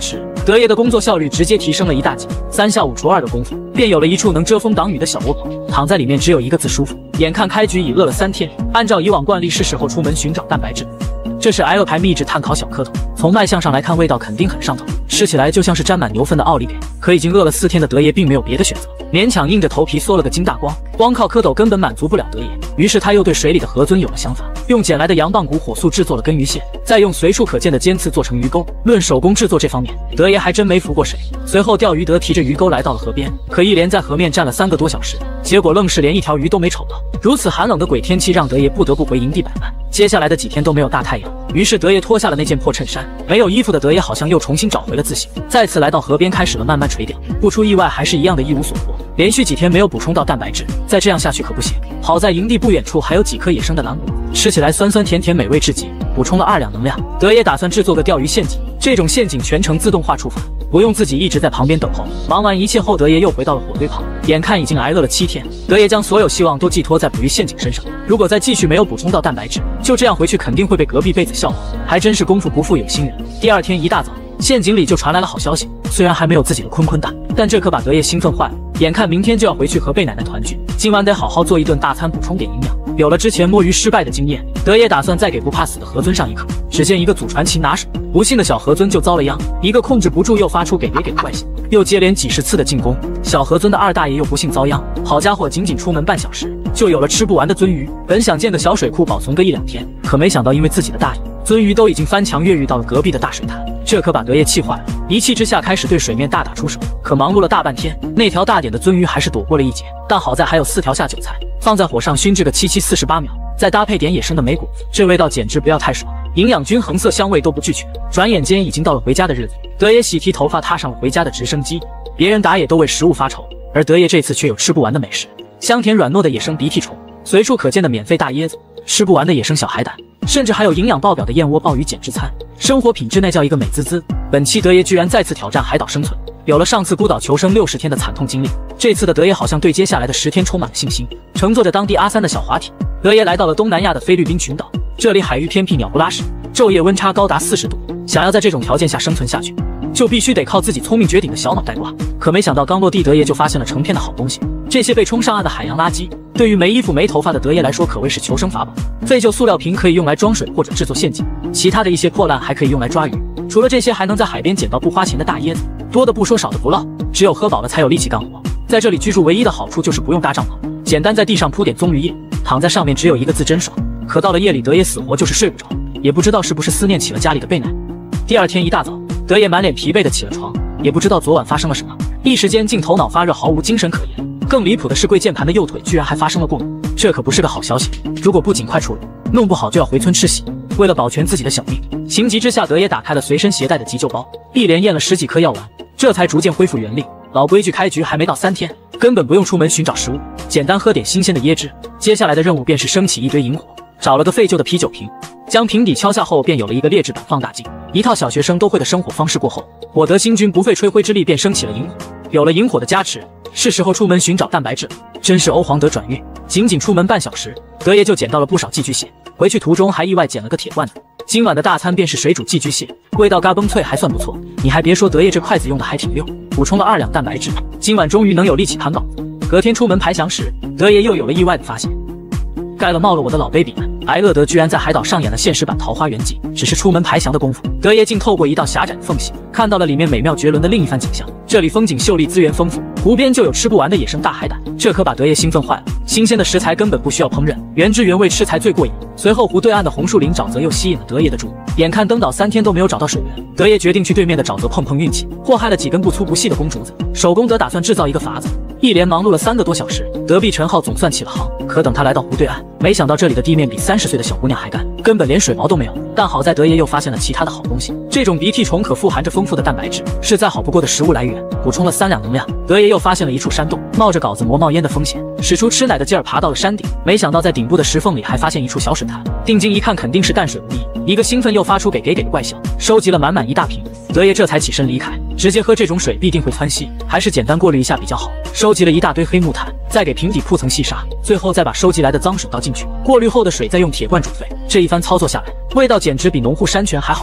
德爷的工作效率直接提升了一大截，三下五除二的功夫，便有了一处能遮风挡雨的小窝棚，躺在里面只有一个字舒服。眼看开局已饿了三天，按照以往惯例，是时候出门寻找蛋白质。这是 L 牌秘制碳烤小蝌蚪，从卖相上来看，味道肯定很上头，吃起来就像是沾满牛粪的奥利给。可已经饿了四天的德爷并没有别的选择，勉强硬着头皮缩了个精大光。光靠蝌蚪根本满足不了德爷，于是他又对水里的河鳟有了想法，用捡来的羊棒骨火速制作了根鱼线，再用随处可见的尖刺做成鱼钩。论手工制作这方面，德爷还真没服过谁。随后钓鱼德提着鱼钩来到了河边，可一连在河面站了三个多小时，结果愣是连一条鱼都没瞅到。如此寒冷的鬼天气让德爷不得不回营地摆烂。接下来的几天都没有大太阳，于是德爷脱下了那件破衬衫，没有衣服的德爷好像又重新找回了自信，再次来到河边开始了慢慢垂钓。不出意外，还是一样的一无所获。连续几天没有补充到蛋白质，再这样下去可不行。好在营地不远处还有几颗野生的蓝果，吃起来酸酸甜甜，美味至极，补充了二两能量。德爷打算制作个钓鱼陷阱，这种陷阱全程自动化触发，不用自己一直在旁边等候。忙完一切后，德爷又回到了火堆旁，眼看已经挨饿了七天，德爷将所有希望都寄托在捕鱼陷阱身上。如果再继续没有补充到蛋白质，就这样回去肯定会被隔壁辈子笑话。还真是功夫不负有心人。第二天一大早，陷阱里就传来了好消息，虽然还没有自己的坤坤大，但这可把德爷兴奋坏了。眼看明天就要回去和贝奶奶团聚，今晚得好好做一顿大餐，补充点营养。有了之前摸鱼失败的经验，德爷打算再给不怕死的河鳟上一课。只见一个祖传擒拿手，不幸的小河鳟就遭了殃，一个控制不住又发出给给给的怪响，又接连几十次的进攻，小河鳟的二大爷又不幸遭殃。好家伙，仅仅出门半小时，就有了吃不完的鳟鱼。本想建个小水库保存个一两天，可没想到因为自己的大意，鳟鱼都已经翻墙越狱到了隔壁的大水潭，这可把德爷气坏了。一气之下开始对水面大打出手，可忙碌了大半天，那条大点的鳟鱼还是躲过了一劫。但好在还有四条下酒菜，放在火上熏制个七七四十八秒，再搭配点野生的莓果子，这味道简直不要太爽，营养均衡，色香味都不俱全。转眼间已经到了回家的日子，德爷洗剃头发，踏上了回家的直升机。别人打野都为食物发愁，而德爷这次却有吃不完的美食：香甜软糯的野生鼻涕虫，随处可见的免费大椰子，吃不完的野生小海胆，甚至还有营养爆表的燕窝鲍鱼减脂餐，生活品质那叫一个美滋滋。本期德爷居然再次挑战海岛生存，有了上次孤岛求生六十天的惨痛经历，这次的德爷好像对接下来的十天充满了信心。乘坐着当地阿三的小滑艇，德爷来到了东南亚的菲律宾群岛，这里海域偏僻，鸟不拉屎，昼夜温差高达四十度，想要在这种条件下生存下去，就必须得靠自己聪明绝顶的小脑袋瓜。可没想到刚落地，德爷就发现了成片的好东西，这些被冲上岸的海洋垃圾，对于没衣服没头发的德爷来说可谓是求生法宝。废旧塑料瓶可以用来装水或者制作陷阱，其他的一些破烂还可以用来抓鱼。除了这些，还能在海边捡到不花钱的大椰子，多的不说，少的不落，只有喝饱了才有力气干活。在这里居住唯一的好处就是不用搭帐篷，简单在地上铺点棕榈叶，躺在上面只有一个字，真爽。可到了夜里，德爷死活就是睡不着，也不知道是不是思念起了家里的贝奶。第二天一大早，德爷满脸疲惫的起了床，也不知道昨晚发生了什么，一时间竟头脑发热，毫无精神可言。更离谱的是，跪键盘的右腿居然还发生了过敏，这可不是个好消息。如果不尽快处理，弄不好就要回村吃席。为了保全自己的小命，情急之下，德爷打开了随身携带的急救包，一连验了十几颗药丸，这才逐渐恢复原力。老规矩，开局还没到三天，根本不用出门寻找食物，简单喝点新鲜的椰汁。接下来的任务便是升起一堆萤火，找了个废旧的啤酒瓶，将瓶底敲下后，便有了一个劣质版放大镜。一套小学生都会的生火方式过后，火得星君不费吹灰之力便升起了萤火。有了萤火的加持，是时候出门寻找蛋白质了。真是欧皇德转运，仅仅出门半小时，德爷就捡到了不少寄居蟹。回去途中还意外捡了个铁罐子，今晚的大餐便是水煮寄居蟹，味道嘎嘣脆，还算不错。你还别说，德爷这筷子用的还挺溜，补充了二两蛋白质，今晚终于能有力气攀稿子。隔天出门排翔时，德爷又有了意外的发现，盖了冒了我的老 baby 们，埃勒德居然在海岛上演了现实版《桃花源记》。只是出门排翔的功夫，德爷竟透过一道狭窄的缝隙，看到了里面美妙绝伦的另一番景象。这里风景秀丽，资源丰富，湖边就有吃不完的野生大海胆，这可把德爷兴奋坏了。新鲜的食材根本不需要烹饪，原汁原味吃才最过瘾。随后湖对岸的红树林沼泽又吸引了德爷的注意，眼看登岛三天都没有找到水源，德爷决定去对面的沼泽碰碰运气，祸害了几根不粗不细的公竹子。手工德打算制造一个筏子，一连忙碌了三个多小时，德币陈号总算起了航。可等他来到湖对岸，没想到这里的地面比三十岁的小姑娘还干，根本连水毛都没有。但好在德爷又发现了其他的好东西，这种鼻涕虫可富含着丰富的蛋白质，是再好不过的食物来源，补充了三两能量。德爷又发现了一处山洞，冒着稿子膜冒烟的风险，使出吃奶的劲儿爬到了山顶，没想到在顶部的石缝里还发现一处小水潭，定睛一看肯定是淡水无疑，一个兴奋又发出给给给的怪笑，收集了满满一大瓶，德爷这才起身离开。直接喝这种水必定会窜稀，还是简单过滤一下比较好。收集了一大堆黑木炭，再给瓶底铺层细沙，最后再把收集来的脏水倒进去，过滤后的水再用铁罐煮沸。这一番操作下来，味道简直比农户山泉还好十倍。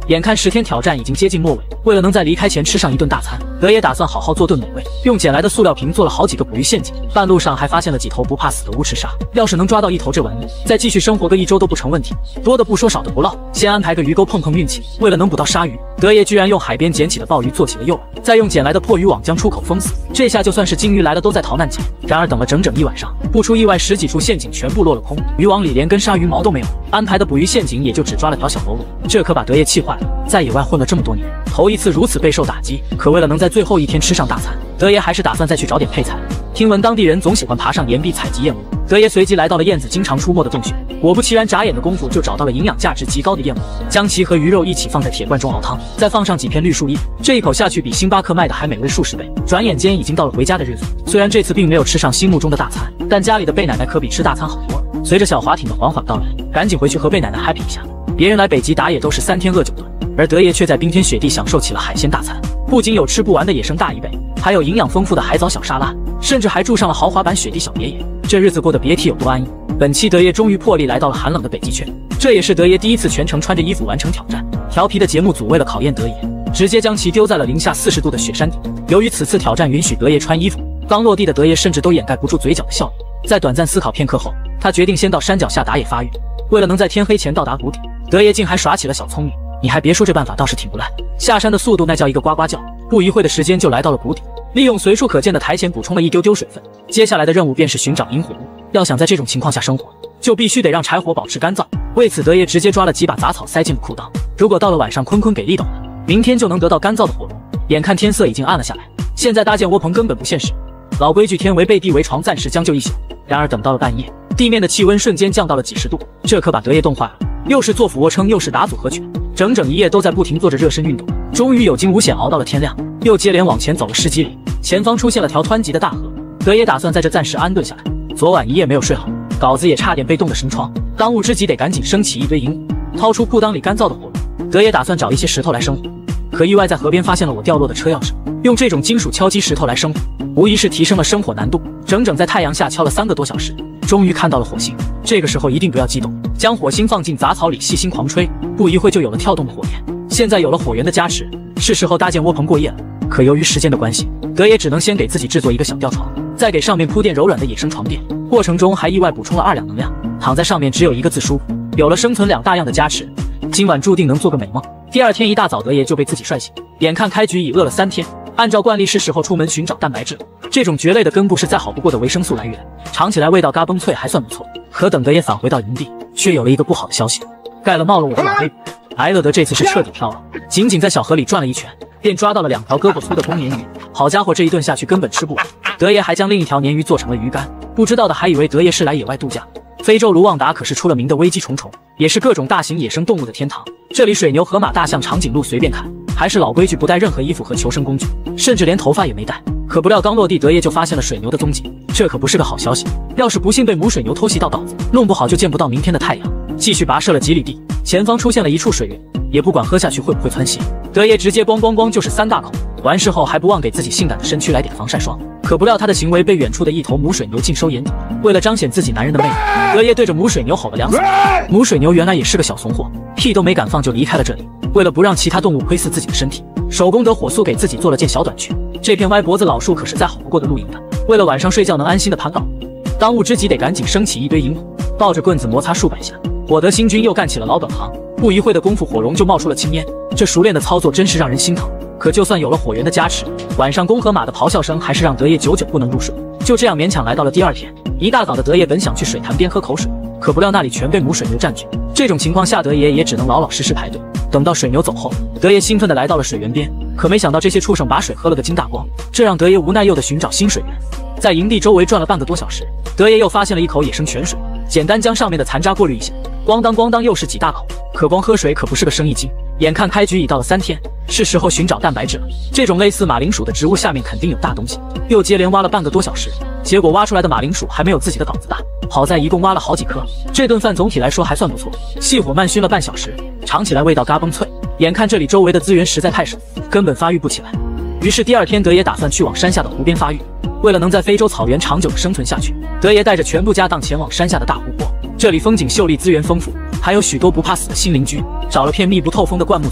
眼看十天挑战已经接近末尾，为了能在离开前吃上一顿大餐，德爷打算好好做顿美味，用捡来的塑料瓶做了好几个捕鱼陷阱。半路上还发现了几头不怕死的乌翅鲨，要是能抓到一头这玩意，再继续生活个一周都不成问题。多的不说，少的不落，先安排个鱼钩碰碰运气。为了能捕到鲨鱼，德爷居然用海边捡起的鲍鱼做起了诱饵，再用捡来的破渔网将出口封死。这下就算是鲸鱼来了都在逃难期。然而等了整整一晚上，不出意外，十几处陷阱全部落了空，渔网里连根鲨鱼毛都没有，安排的捕鱼陷阱也就只抓了条小喽啰。这可把德爷气坏了，在野外混了这么多年，头一次如此备受打击。可为了能在最后一天吃上大餐，德爷还是打算再去找点配菜。听闻当地人总喜欢爬上岩壁采集燕窝，德爷随即来到了燕子经常出没的洞穴。果不其然，眨眼的功夫就找到了营养价值极高的燕窝，将其和鱼肉一起放在铁罐中熬汤，再放上几片绿树叶，这一口下去比星巴克卖的还美味数十倍。转眼间已经到了回家的日子，虽然这次并没有吃上心目中的大餐，但家里的贝奶奶可比吃大餐好多了。随着小滑艇的缓缓到来，赶紧回去和贝奶奶 happy 一下。别人来北极打野都是三天饿九顿，而德爷却在冰天雪地享受起了海鲜大餐，不仅有吃不完的野生大贻贝，还有营养丰富的海藻小沙拉，甚至还住上了豪华版雪地小爷爷。这日子过得别提有多安逸。本期德爷终于破例来到了寒冷的北极圈，这也是德爷第一次全程穿着衣服完成挑战。调皮的节目组为了考验德爷，直接将其丢在了零下四十度的雪山顶。由于此次挑战允许德爷穿衣服，刚落地的德爷甚至都掩盖不住嘴角的笑意。在短暂思考片刻后，他决定先到山脚下打野发育。为了能在天黑前到达谷底，德爷竟还耍起了小聪明。你还别说，这办法倒是挺不赖，下山的速度那叫一个呱呱叫，不一会的时间就来到了谷底。利用随处可见的苔藓补充了一丢丢水分，接下来的任务便是寻找引火物。要想在这种情况下生活，就必须得让柴火保持干燥。为此，德爷直接抓了几把杂草塞进了裤裆。如果到了晚上坤坤给力斗了，明天就能得到干燥的火炉。眼看天色已经暗了下来，现在搭建窝棚根本不现实。老规矩，天为被，地为床，暂时将就一宿。然而等到了半夜，地面的气温瞬间降到了几十度，这可把德爷冻坏了。又是做俯卧撑，又是打组合拳，整整一夜都在不停做着热身运动。终于有惊无险熬到了天亮，又接连往前走了十几里，前方出现了条湍急的大河。德爷打算在这暂时安顿下来。昨晚一夜没有睡好，稿子也差点被冻得生疮，当务之急得赶紧升起一堆萤火，掏出裤裆里干燥的火炉。德爷打算找一些石头来生火，可意外在河边发现了我掉落的车钥匙。用这种金属敲击石头来生火，无疑是提升了生火难度。整整在太阳下敲了三个多小时，终于看到了火星。这个时候一定不要激动，将火星放进杂草里，细心狂吹，不一会就有了跳动的火焰。现在有了火源的加持，是时候搭建窝棚过夜了。可由于时间的关系，德爷只能先给自己制作一个小吊床，再给上面铺垫柔软的野生床垫。过程中还意外补充了二两能量，躺在上面只有一个字舒服。有了生存两大样的加持，今晚注定能做个美梦。第二天一大早，德爷就被自己帅醒，眼看开局已饿了三天，按照惯例是时候出门寻找蛋白质了。这种蕨类的根部是再好不过的维生素来源，尝起来味道嘎嘣脆，还算不错。可等德爷返回到营地，却有了一个不好的消息，盖了冒了我的老黑。埃勒德这次是彻底飘了，仅仅在小河里转了一圈，便抓到了两条胳膊粗的公鲶鱼。好家伙，这一顿下去根本吃不完。德爷还将另一条鲶鱼做成了鱼干，不知道的还以为德爷是来野外度假。非洲卢旺达可是出了名的危机重重，也是各种大型野生动物的天堂。这里水牛、河马、大象、长颈鹿随便看，还是老规矩，不带任何衣服和求生工具，甚至连头发也没带。可不料刚落地，德爷就发现了水牛的踪迹，这可不是个好消息。要是不幸被母水牛偷袭到稿子，弄不好就见不到明天的太阳。继续跋涉了几里地，前方出现了一处水源，也不管喝下去会不会窜稀，德爷直接咣咣咣就是三大口。完事后还不忘给自己性感的身躯来点防晒霜。可不料他的行为被远处的一头母水牛尽收眼底。为了彰显自己男人的魅力，德爷对着母水牛吼了两嗓。母水牛原来也是个小怂货，屁都没敢放就离开了这里。为了不让其他动物窥伺自己的身体，手工得火速给自己做了件小短裙。这片歪脖子老树可是再好不过的露营的，为了晚上睡觉能安心的盘倒，当务之急得赶紧升起一堆萤火，抱着棍子摩擦数百下。火德星君又干起了老本行，不一会的功夫，火绒就冒出了青烟。这熟练的操作真是让人心疼。可就算有了火源的加持，晚上公和马的咆哮声还是让德爷久久不能入睡。就这样勉强来到了第二天，一大早的德爷本想去水潭边喝口水，可不料那里全被母水牛占据。这种情况下，德爷也只能老老实实排队。等到水牛走后，德爷兴奋地来到了水源边，可没想到这些畜生把水喝了个精大光，这让德爷无奈又得寻找新水源。在营地周围转了半个多小时，德爷又发现了一口野生泉水，简单将上面的残渣过滤一下，咣当咣当又是几大口。可光喝水可不是个生意经，眼看开局已到了三天，是时候寻找蛋白质了。这种类似马铃薯的植物下面肯定有大东西，又接连挖了半个多小时，结果挖出来的马铃薯还没有自己的稿子大。好在一共挖了好几颗，这顿饭总体来说还算不错。细火慢熏了半小时，尝起来味道嘎嘣脆。眼看这里周围的资源实在太少，根本发育不起来。于是第二天，德爷打算去往山下的湖边发育。为了能在非洲草原长久的生存下去，德爷带着全部家当前往山下的大湖泊。这里风景秀丽，资源丰富，还有许多不怕死的新邻居。找了片密不透风的灌木丛，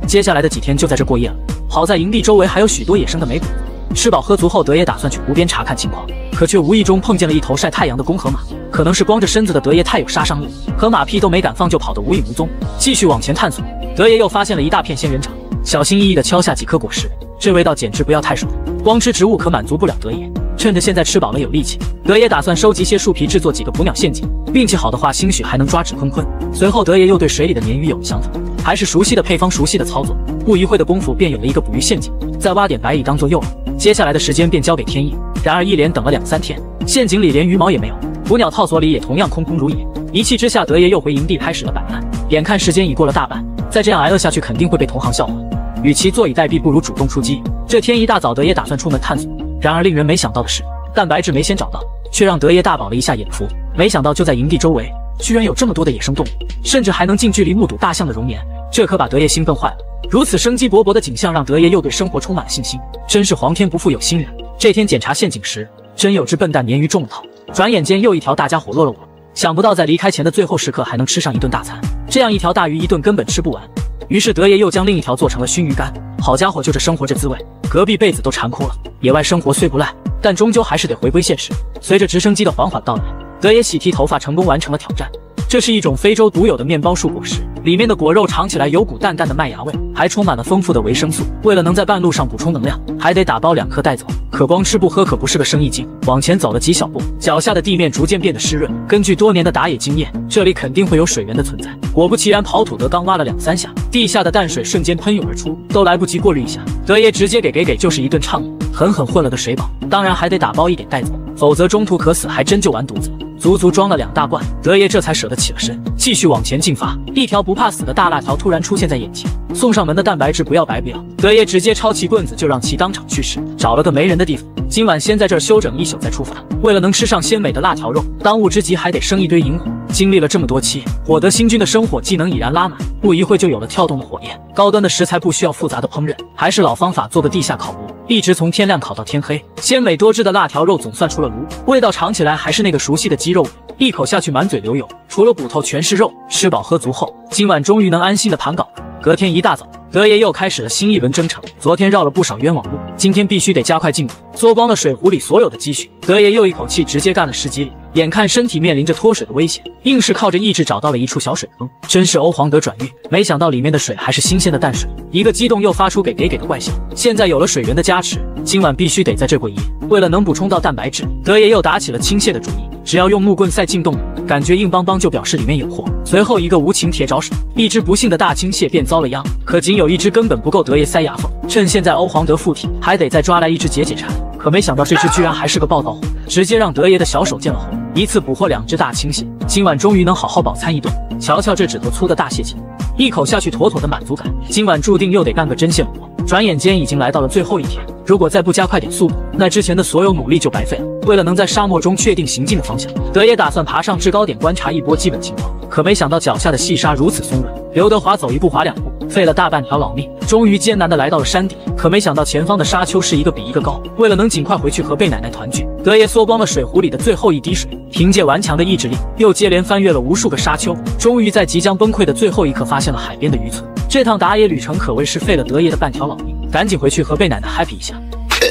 接下来的几天就在这过夜了。好在营地周围还有许多野生的莓果子。吃饱喝足后，德爷打算去湖边查看情况，可却无意中碰见了一头晒太阳的公河马。可能是光着身子的德爷太有杀伤力，河马屁都没敢放就跑得无影无踪。继续往前探索，德爷又发现了一大片仙人掌，小心翼翼地敲下几颗果实，这味道简直不要太爽。光吃植物可满足不了德爷，趁着现在吃饱了有力气，德爷打算收集些树皮制作几个捕鸟陷阱，运气好的话兴许还能抓纸坤坤。随后德爷又对水里的鲶鱼有了想法，还是熟悉的配方熟悉的操作，不一会的功夫便有了一个捕鱼陷阱，再挖点白蚁当做诱饵，接下来的时间便交给天意。然而一连等了两三天，陷阱里连鱼毛也没有，捕鸟套所里也同样空空如也。一气之下，德爷又回营地开始了摆烂。眼看时间已过了大半，再这样挨饿下去肯定会被同行笑话，与其坐以待毙，不如主动出击。这天一大早，德爷打算出门探索，然而令人没想到的是，蛋白质没先找到，却让德爷大饱了一下眼福。没想到就在营地周围，居然有这么多的野生动物，甚至还能近距离目睹大象的容颜，这可把德爷兴奋坏了。如此生机勃勃的景象让德爷又对生活充满了信心，真是皇天不负有心人。这天检查陷阱时，真有只笨蛋鲶鱼中了套，转眼间又一条大家伙落了伍。想不到在离开前的最后时刻还能吃上一顿大餐，这样一条大鱼一顿根本吃不完。于是德爷又将另一条做成了熏鱼干。好家伙，就这生活这滋味，隔壁被子都馋哭了。野外生活虽不赖，但终究还是得回归现实。随着直升机的缓缓到来，德爷洗剃头发成功完成了挑战。这是一种非洲独有的面包树果实，里面的果肉尝起来有股淡淡的麦芽味，还充满了丰富的维生素。为了能在半路上补充能量，还得打包两颗带走，可光吃不喝可不是个生意经。往前走了几小步，脚下的地面逐渐变得湿润。根据多年的打野经验，这里肯定会有水源的存在。果不其然，刨土德刚挖了两三下，地下的淡水瞬间喷涌而出，都来不及过滤一下，德爷直接给给给就是一顿畅饮，狠狠混了个水饱。当然还得打包一点带走，否则中途渴死还真就完犊子了。足足装了两大罐，德爷这才舍得起了身，继续往前进发。一条不怕死的大辣条突然出现在眼前，送上门的蛋白质不要白不要，德爷直接抄起棍子就让其当场去世，找了个没人的地方，今晚先在这儿休整一宿再出发。为了能吃上鲜美的辣条肉，当务之急还得生一堆萤火。经历了这么多期，火德星君的生火技能已然拉满，不一会就有了跳动的火焰。高端的食材不需要复杂的烹饪，还是老方法，做个地下烤炉，一直从天亮烤到天黑。鲜美多汁的辣条肉总算出了炉，味道尝起来还是那个熟悉的鸡肉味，一口下去满嘴流油，除了骨头全是肉。吃饱喝足后，今晚终于能安心的盘稿了。隔天一大早，德爷又开始了新一轮征程。昨天绕了不少冤枉路，今天必须得加快进度。缩光了水壶里所有的积蓄，德爷又一口气直接干了十几里。眼看身体面临着脱水的危险，硬是靠着意志找到了一处小水坑，真是欧皇德转运。没想到里面的水还是新鲜的淡水，一个激动又发出给给给的怪笑。现在有了水源的加持，今晚必须得在这过夜。为了能补充到蛋白质，德爷又打起了倾泻的主意，只要用木棍赛进洞，感觉硬邦邦就表示里面有货。随后一个无情铁爪手，一只不幸的大倾泻便遭了殃，可仅有一只根本不够德爷塞牙缝。趁现在欧皇德附体，还得再抓来一只解解馋。可没想到这只居然还是个暴躁虎，直接让德爷的小手见了红。一次捕获两只大倾泻，今晚终于能好好饱餐一顿。瞧瞧这指头粗的大蟹脚，一口下去妥妥的满足感。今晚注定又得干个针线活。转眼间已经来到了最后一天，如果再不加快点速度，那之前的所有努力就白费了。为了能在沙漠中确定行进的方向，德爷打算爬上制高点观察一波基本情况。可没想到脚下的细沙如此松软，刘德华走一步滑两步，费了大半条老命，终于艰难的来到了山底。可没想到前方的沙丘是一个比一个高，为了能尽快回去和贝奶奶团聚，德爷缩光了水壶里的最后一滴水，凭借顽强的意志力，又接连翻越了无数个沙丘，终于在即将崩溃的最后一刻发现了海边的渔村。这趟打野旅程可谓是费了德爷的半条老命，赶紧回去和贝奶奶 happy 一下。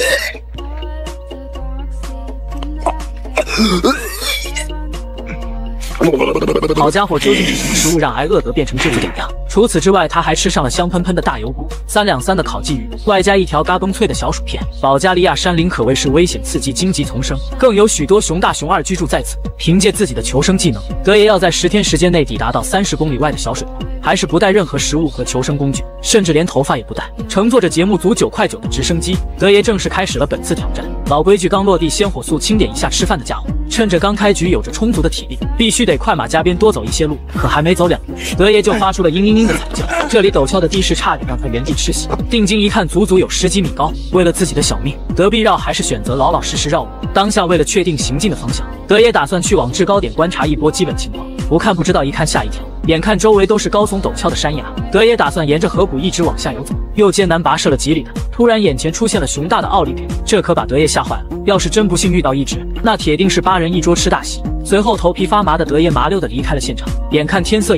好家伙，究竟是什么食物让挨饿德变成这副样？除此之外，他还吃上了香喷喷的大油锅、三两三的烤鲫鱼，外加一条嘎嘣脆的小薯片。保加利亚山林可谓是危险刺激、荆棘丛生，更有许多熊大熊二居住在此。凭借自己的求生技能，德爷要在十天时间内抵达到三十公里外的小水坑，还是不带任何食物和求生工具，甚至连头发也不带。乘坐着节目组九块九的直升机，德爷正式开始了本次挑战。老规矩，刚落地先火速清点一下吃饭的家伙，趁着刚开局有着充足的体力，必须得快马加鞭多走一些路。可还没走两步，德爷就发出了嘤嘤嘤的惨叫，这里陡峭的地势差点让他原地窒息。定睛一看，足足有十几米高。为了自己的小命，德必绕还是选择老老实实绕路。当下为了确定行进的方向，德爷打算去往制高点观察一波基本情况。不看不知道，一看吓一跳。眼看周围都是高耸陡峭的山崖，德爷打算沿着河谷一直往下游走。又艰难跋涉了几里的，突然眼前出现了熊大的奥利给，这可把德爷吓坏了。要是真不幸遇到一只，那铁定是八人一桌吃大席。随后头皮发麻的德爷麻溜的离开了现场。眼看天色已晚，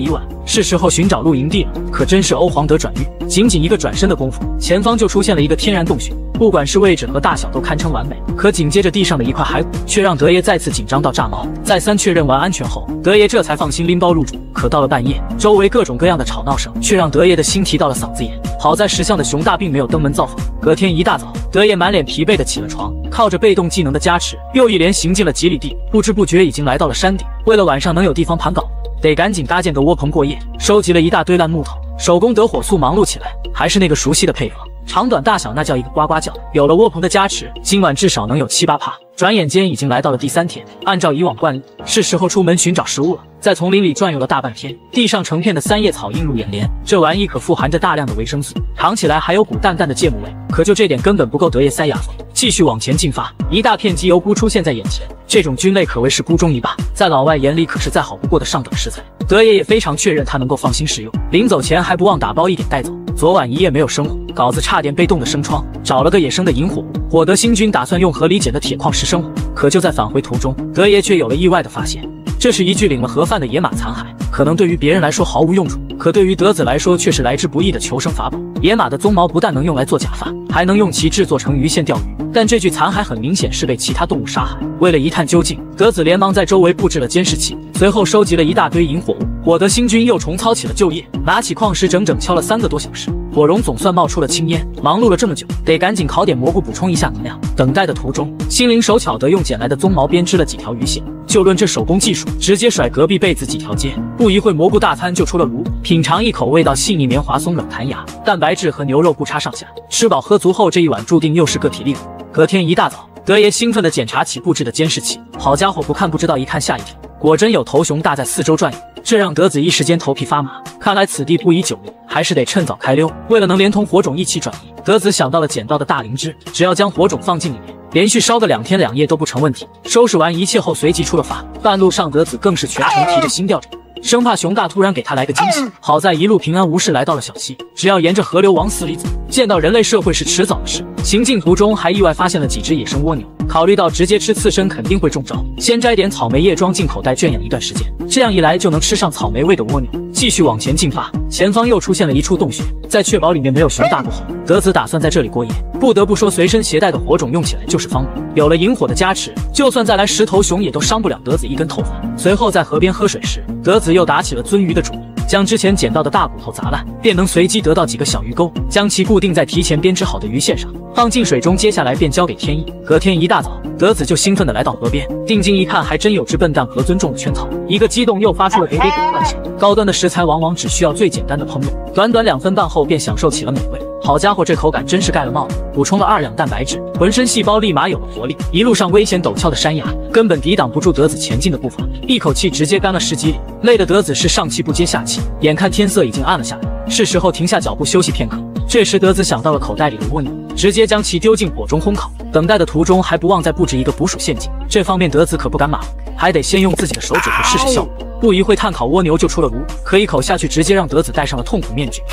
是时候寻找露营地了。可真是欧皇德转狱，仅仅一个转身的功夫，前方就出现了一个天然洞穴，不管是位置和大小都堪称完美。可紧接着地上的一块骸骨，却让德爷再次紧张到炸毛。再三确认完安全后，德爷这才放心拎包入住。可到了半夜，周围各种各样的吵闹声，却让德爷的心提到了嗓子眼。好在识相的熊大并没有登门造访。隔天一大早，德爷满脸疲惫的起了床，靠着被动技能的加持，又一连行进了几里地，不知不觉已经来到了山顶。为了晚上能有地方盘稿，得赶紧搭建个窝棚过夜，收集了一大堆烂木头，手工得火速忙碌起来。还是那个熟悉的配合，长短大小那叫一个呱呱叫。有了窝棚的加持，今晚至少能有七八趴。转眼间已经来到了第三天，按照以往惯例，是时候出门寻找食物了。在丛林里转悠了大半天，地上成片的三叶草映入眼帘，这玩意可富含着大量的维生素，尝起来还有股淡淡的芥末味。可就这点根本不够德爷塞牙缝，继续往前进发，一大片鸡油菇出现在眼前。这种菌类可谓是菇中一霸，在老外眼里可是再好不过的上等食材。德爷也非常确认它能够放心食用，临走前还不忘打包一点带走。昨晚一夜没有生火，稿子差点被冻得生疮，找了个野生的引火物。火德星君打算用河里捡的铁矿石生火，可就在返回途中，德爷却有了意外的发现。这是一具领了盒饭的野马残骸，可能对于别人来说毫无用处，可对于德子来说却是来之不易的求生法宝。野马的鬃毛不但能用来做假发，还能用其制作成鱼线钓鱼。但这具残骸很明显是被其他动物杀害。为了一探究竟，德子连忙在周围布置了监视器，随后收集了一大堆引火物。火德星君又重操起了旧业，拿起矿石整整敲了三个多小时，火绒总算冒出了青烟。忙碌了这么久，得赶紧烤点蘑菇补充一下能量。等待的途中，心灵手巧地用捡来的鬃毛编织了几条鱼线。就论这手工技术，直接甩隔壁被子几条街。不一会，蘑菇大餐就出了炉，品尝一口，味道细腻绵滑松软弹牙，蛋白质和牛肉不差上下。吃饱喝足后，这一晚注定又是个体力活。隔天一大早，德爷兴奋地检查起布置的监视器，好家伙，不看不知道，一看吓一跳，果真有头熊大在四周转悠，这让德子一时间头皮发麻。看来此地不宜久留，还是得趁早开溜。为了能连同火种一起转移，德子想到了捡到的大灵芝，只要将火种放进里面，连续烧个两天两夜都不成问题。收拾完一切后，随即出了发。半路上，德子更是全程提着心吊着，生怕熊大突然给他来个惊喜。好在一路平安无事来到了小溪，只要沿着河流往死里走，见到人类社会是迟早的事。行进途中还意外发现了几只野生蜗牛，考虑到直接吃刺身肯定会中招，先摘点草莓叶装进口袋圈养一段时间，这样一来就能吃上草莓味的蜗牛。继续往前进发，前方又出现了一处洞穴，在确保里面没有熊大过后，德子打算在这里过夜。不得不说，随身携带的火种用起来就是方便，有了萤火的加持，就算再来十头熊也都伤不了德子一根头发。随后在河边喝水时，德子又打起了鳟鱼的主意，将之前捡到的大骨头砸烂，便能随机得到几个小鱼钩，将其固定在提前编织好的鱼线上，放进水中，接下来便交给天意。隔天一大早，德子就兴奋地来到河边，定睛一看，还真有只笨蛋河鳟中了圈套，一个激动又发出了给给给的怪声。高端的食材往往只需要最简单的烹饪，短短两分半后便享受起了美味。好家伙，这口感真是盖了帽子，补充了二两蛋白质，浑身细胞立马有了活力。一路上危险陡峭的山崖根本抵挡不住德子前进的步伐，一口气直接干了十几里，累得德子是上气不接下气。眼看天色已经暗了下来，是时候停下脚步休息片刻。这时德子想到了口袋里的蜗牛，直接将其丢进火中烘烤。等待的途中还不忘再布置一个捕鼠陷阱，这方面德子可不敢马虎，还得先用自己的手指头试试效果。不一会，炭烤蜗牛就出了炉，可一口下去直接让德子戴上了痛苦面具。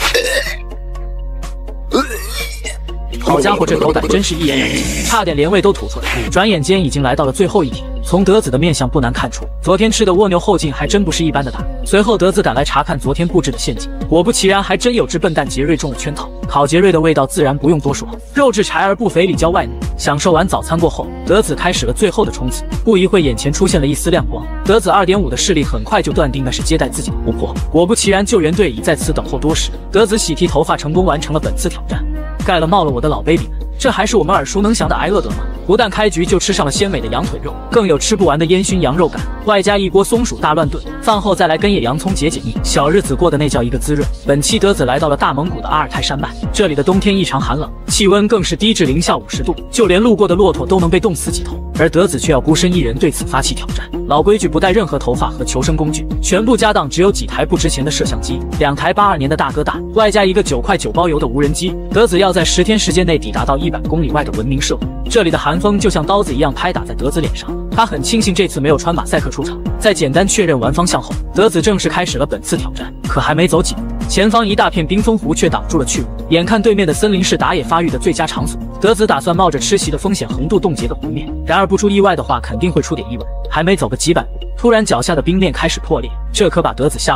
好家伙，这口感真是一言难尽，差点连胃都吐出来。转眼间已经来到了最后一天，从德子的面相不难看出，昨天吃的蜗牛后劲还真不是一般的大。随后德子赶来查看昨天布置的陷阱，果不其然，还真有只笨蛋杰瑞中了圈套。烤杰瑞的味道自然不用多说，肉质柴而不肥，里焦外嫩。享受完早餐过后，德子开始了最后的冲刺。不一会，眼前出现了一丝亮光，德子 二点五 的视力很快就断定那是接待自己的巫婆。果不其然，救援队已在此等候多时。德子洗剃头发成功完成了本次挑战。盖了帽了，我的老 baby 们，这还是我们耳熟能详的挨饿德吗？不但开局就吃上了鲜美的羊腿肉，更有吃不完的烟熏羊肉干，外加一锅松鼠大乱炖，饭后再来根野洋葱解解腻，小日子过得那叫一个滋润。本期德子来到了大蒙古的阿尔泰山脉，这里的冬天异常寒冷，气温更是低至零下五十度，就连路过的骆驼都能被冻死几头，而德子却要孤身一人对此发起挑战。老规矩，不带任何头发和求生工具，全部家当只有几台不值钱的摄像机，两台八二年的大哥大，外加一个九块九包邮的无人机。德子要在十天时间内抵达到一百公里外的文明社会，这里的寒风就像刀子一样拍打在德子脸上。他很庆幸这次没有穿马赛克出场。在简单确认完方向后，德子正式开始了本次挑战。可还没走几步，前方一大片冰封湖却挡住了去路。眼看对面的森林是打野发育的最佳场所，德子打算冒着吃席的风险横渡冻结的湖面。然而不出意外的话，肯定会出点意外。还没走个几百步，突然脚下的冰面开始破裂，这可把德子吓坏了。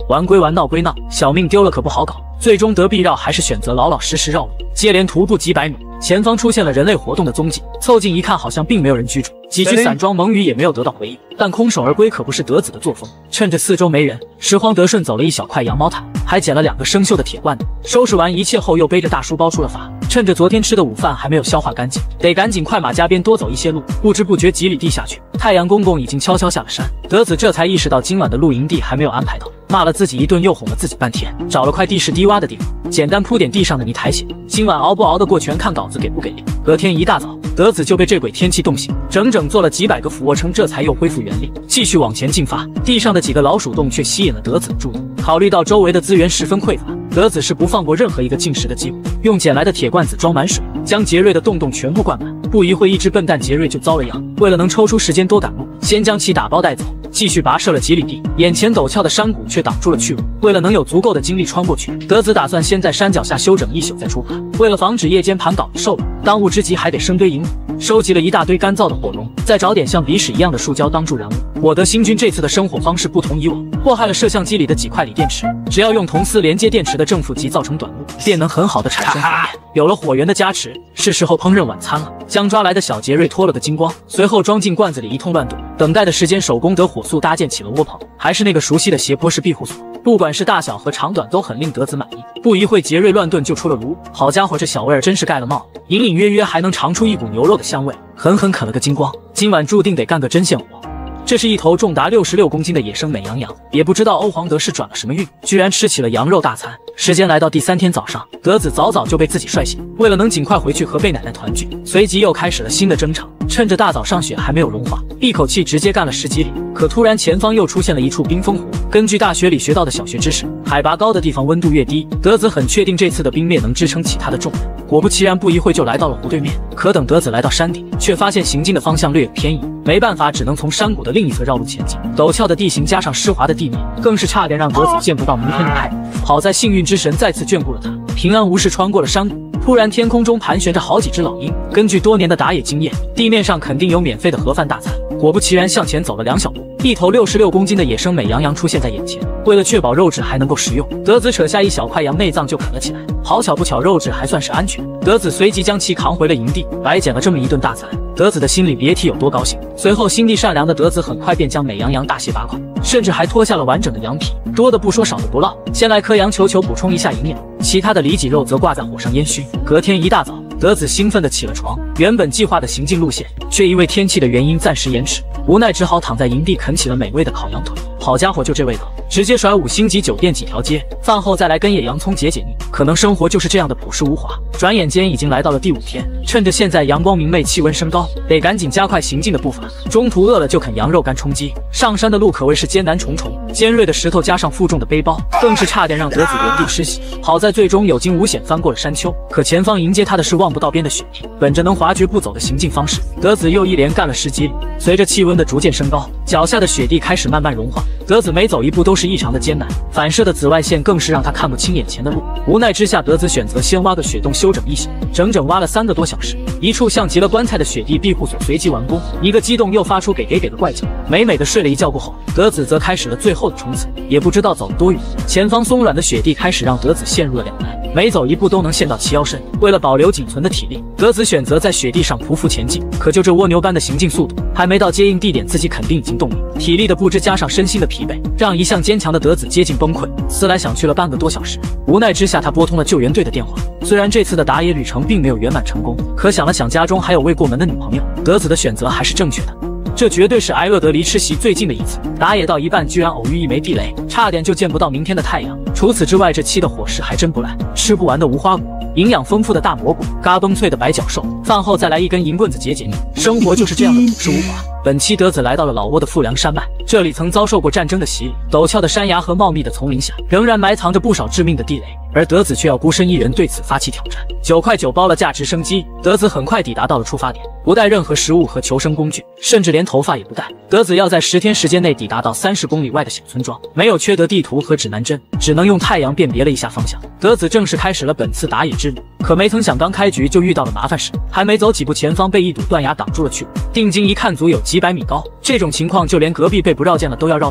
玩归玩，闹归闹，小命丢了可不好搞。最终德必绕还是选择老老实实绕路，接连徒步几百米，前方出现了人类活动的踪迹，凑近一看，好像并没有人居住。几句散装蒙语也没有得到回应，但空手而归可不是德子的作风。趁着四周没人，拾荒得顺走了一小块羊毛毯，还捡了两个生锈的铁罐子。收拾完一切后，又背着大书包出了发。趁着昨天吃的午饭还没有消化干净，得赶紧快马加鞭多走一些路。不知不觉几里地下去，太阳公公已经悄悄下了山。德子这才意识到今晚的露营地还没有安排到，骂了自己一顿，又哄了自己半天，找了块地势低洼的地方，简单铺点地上的泥台写。今晚熬不熬得过全看稿子给不给力。隔天一大早，德子就被这鬼天气冻醒，整整做了几百个俯卧撑，这才又恢复原力，继续往前进发。地上的几个老鼠洞却吸引了德子的注意。考虑到周围的资源十分匮乏，德子是不放过任何一个进食的机会，用捡来的铁罐子装满水，将杰瑞的洞洞全部灌满。不一会，一只笨蛋杰瑞就遭了殃。为了能抽出时间多赶路，先将其打包带走，继续跋涉了几里地。眼前陡峭的山谷却挡住了去路，为了能有足够的精力穿过去，德子打算先在山脚下休整一宿再出发。为了防止夜间盘稿受冷，当务之急还得生堆营火。收集了一大堆干燥的火绒，再找点像鼻屎一样的树胶当助燃物。我德星君这次的生火方式不同以往，祸害了摄像机里的几块锂电池。只要用铜丝连接电池的正负极造成短路，便能很好的产生火焰。有了火源的加持，是时候烹饪晚餐了。将抓来的小杰瑞脱了个精光，随后装进罐子里一通乱炖。等待的时间，手工德火速搭建起了窝棚，还是那个熟悉的斜坡式庇护所。不管是大小和长短都很令德子满意。不一会，杰瑞乱炖就出了炉。好家伙，这小味儿真是盖了帽，隐隐约约还能尝出一股牛肉的香味，狠狠啃了个精光。今晚注定得干个针线活。这是一头重达六十六公斤的野生美羊羊，也不知道欧皇德是转了什么运，居然吃起了羊肉大餐。时间来到第三天早上，德子早早就被自己帅醒，为了能尽快回去和贝奶奶团聚，随即又开始了新的征程。趁着大早上雪还没有融化，一口气直接干了十几里。可突然前方又出现了一处冰封湖。根据大学里学到的小学知识，海拔高的地方温度越低，德子很确定这次的冰面能支撑起它的重量。果不其然，不一会就来到了湖对面。可等德子来到山顶，却发现行进的方向略有偏移，没办法，只能从山谷的另一侧绕路前进。陡峭的地形加上湿滑的地面，更是差点让德子见不到明天的太阳。好在幸运之神再次眷顾了他，平安无事穿过了山谷。突然天空中盘旋着好几只老鹰，根据多年的打野经验，地面上肯定有免费的盒饭大餐。果不其然，向前走了两小步，一头六十六公斤的野生美羊羊出现在眼前。为了确保肉质还能够食用，德子扯下一小块羊内脏就啃了起来。好巧不巧，肉质还算是安全。德子随即将其扛回了营地，白捡了这么一顿大餐，德子的心里别提有多高兴。随后心地善良的德子很快便将美羊羊大卸八块，甚至还脱下了完整的羊皮，多的不说，少的不落。先来颗羊球球补充一下营养，其他的里脊肉则挂在火上烟熏。隔天一大早，德子兴奋地起了床，原本计划的行进路线却因为天气的原因暂时延迟，无奈只好躺在营地啃起了美味的烤羊腿。好家伙，就这味道，直接甩五星级酒店几条街。饭后再来根野洋葱解解腻，可能生活就是这样的朴实无华。转眼间已经来到了第五天，趁着现在阳光明媚，气温升高，得赶紧加快行进的步伐。中途饿了就啃羊肉干充饥。上山的路可谓是艰难重重，尖锐的石头加上负重的背包，更是差点让德子原地失血。好在最终有惊无险翻过了山丘，可前方迎接他的是望不到边的雪地。本着能滑绝不走的行进方式，德子又一连干了十几里。随着气温的逐渐升高，脚下的雪地开始慢慢融化，德子每走一步都是异常的艰难，反射的紫外线更是让他看不清眼前的路。无奈之下，德子选择先挖个雪洞休整一宿，整整挖了三个多小时。一处像极了棺材的雪地庇护所随即完工，一个激动又发出给给给的怪叫。美美的睡了一觉过后，德子则开始了最后的冲刺。也不知道走了多远，前方松软的雪地开始让德子陷入了两难，每走一步都能陷到齐腰深。为了保留仅存的体力，德子选择在雪地上匍匐前进。可就这蜗牛般的行进速度，还没到接应地点，自己肯定已经冻龄。体力的不支加上身心的疲惫，让一向坚强的德子接近崩溃。思来想去了半个多小时，无奈之下，他拨通了救援队的电话。虽然这次的打野旅程并没有圆满成功，可想了想家中还有未过门的女朋友，德子的选择还是正确的。这绝对是埃厄德离吃席最近的一次。打野到一半，居然偶遇一枚地雷，差点就见不到明天的太阳。除此之外，这期的伙食还真不赖，吃不完的无花果，营养丰富的大蘑菇，嘎嘣脆的白脚兽，饭后再来一根银棍子解解腻。生活就是这样的朴实无华。本期德子来到了老挝的富良山脉，这里曾遭受过战争的洗礼，陡峭的山崖和茂密的丛林下，仍然埋藏着不少致命的地雷，而德子却要孤身一人对此发起挑战。九块九包了价值升级，德子很快抵达到了出发点，不带任何食物和求生工具，甚至连头发也不带。德子要在十天时间内抵达到三十公里外的小村庄，没有缺德地图和指南针，只能用太阳辨别了一下方向。德子正式开始了本次打野之旅。可没曾想，刚开局就遇到了麻烦事，还没走几步，前方被一堵断崖挡住了去路。定睛一看，足有几百米高，这种情况就连隔壁被不绕见了都要绕道走，更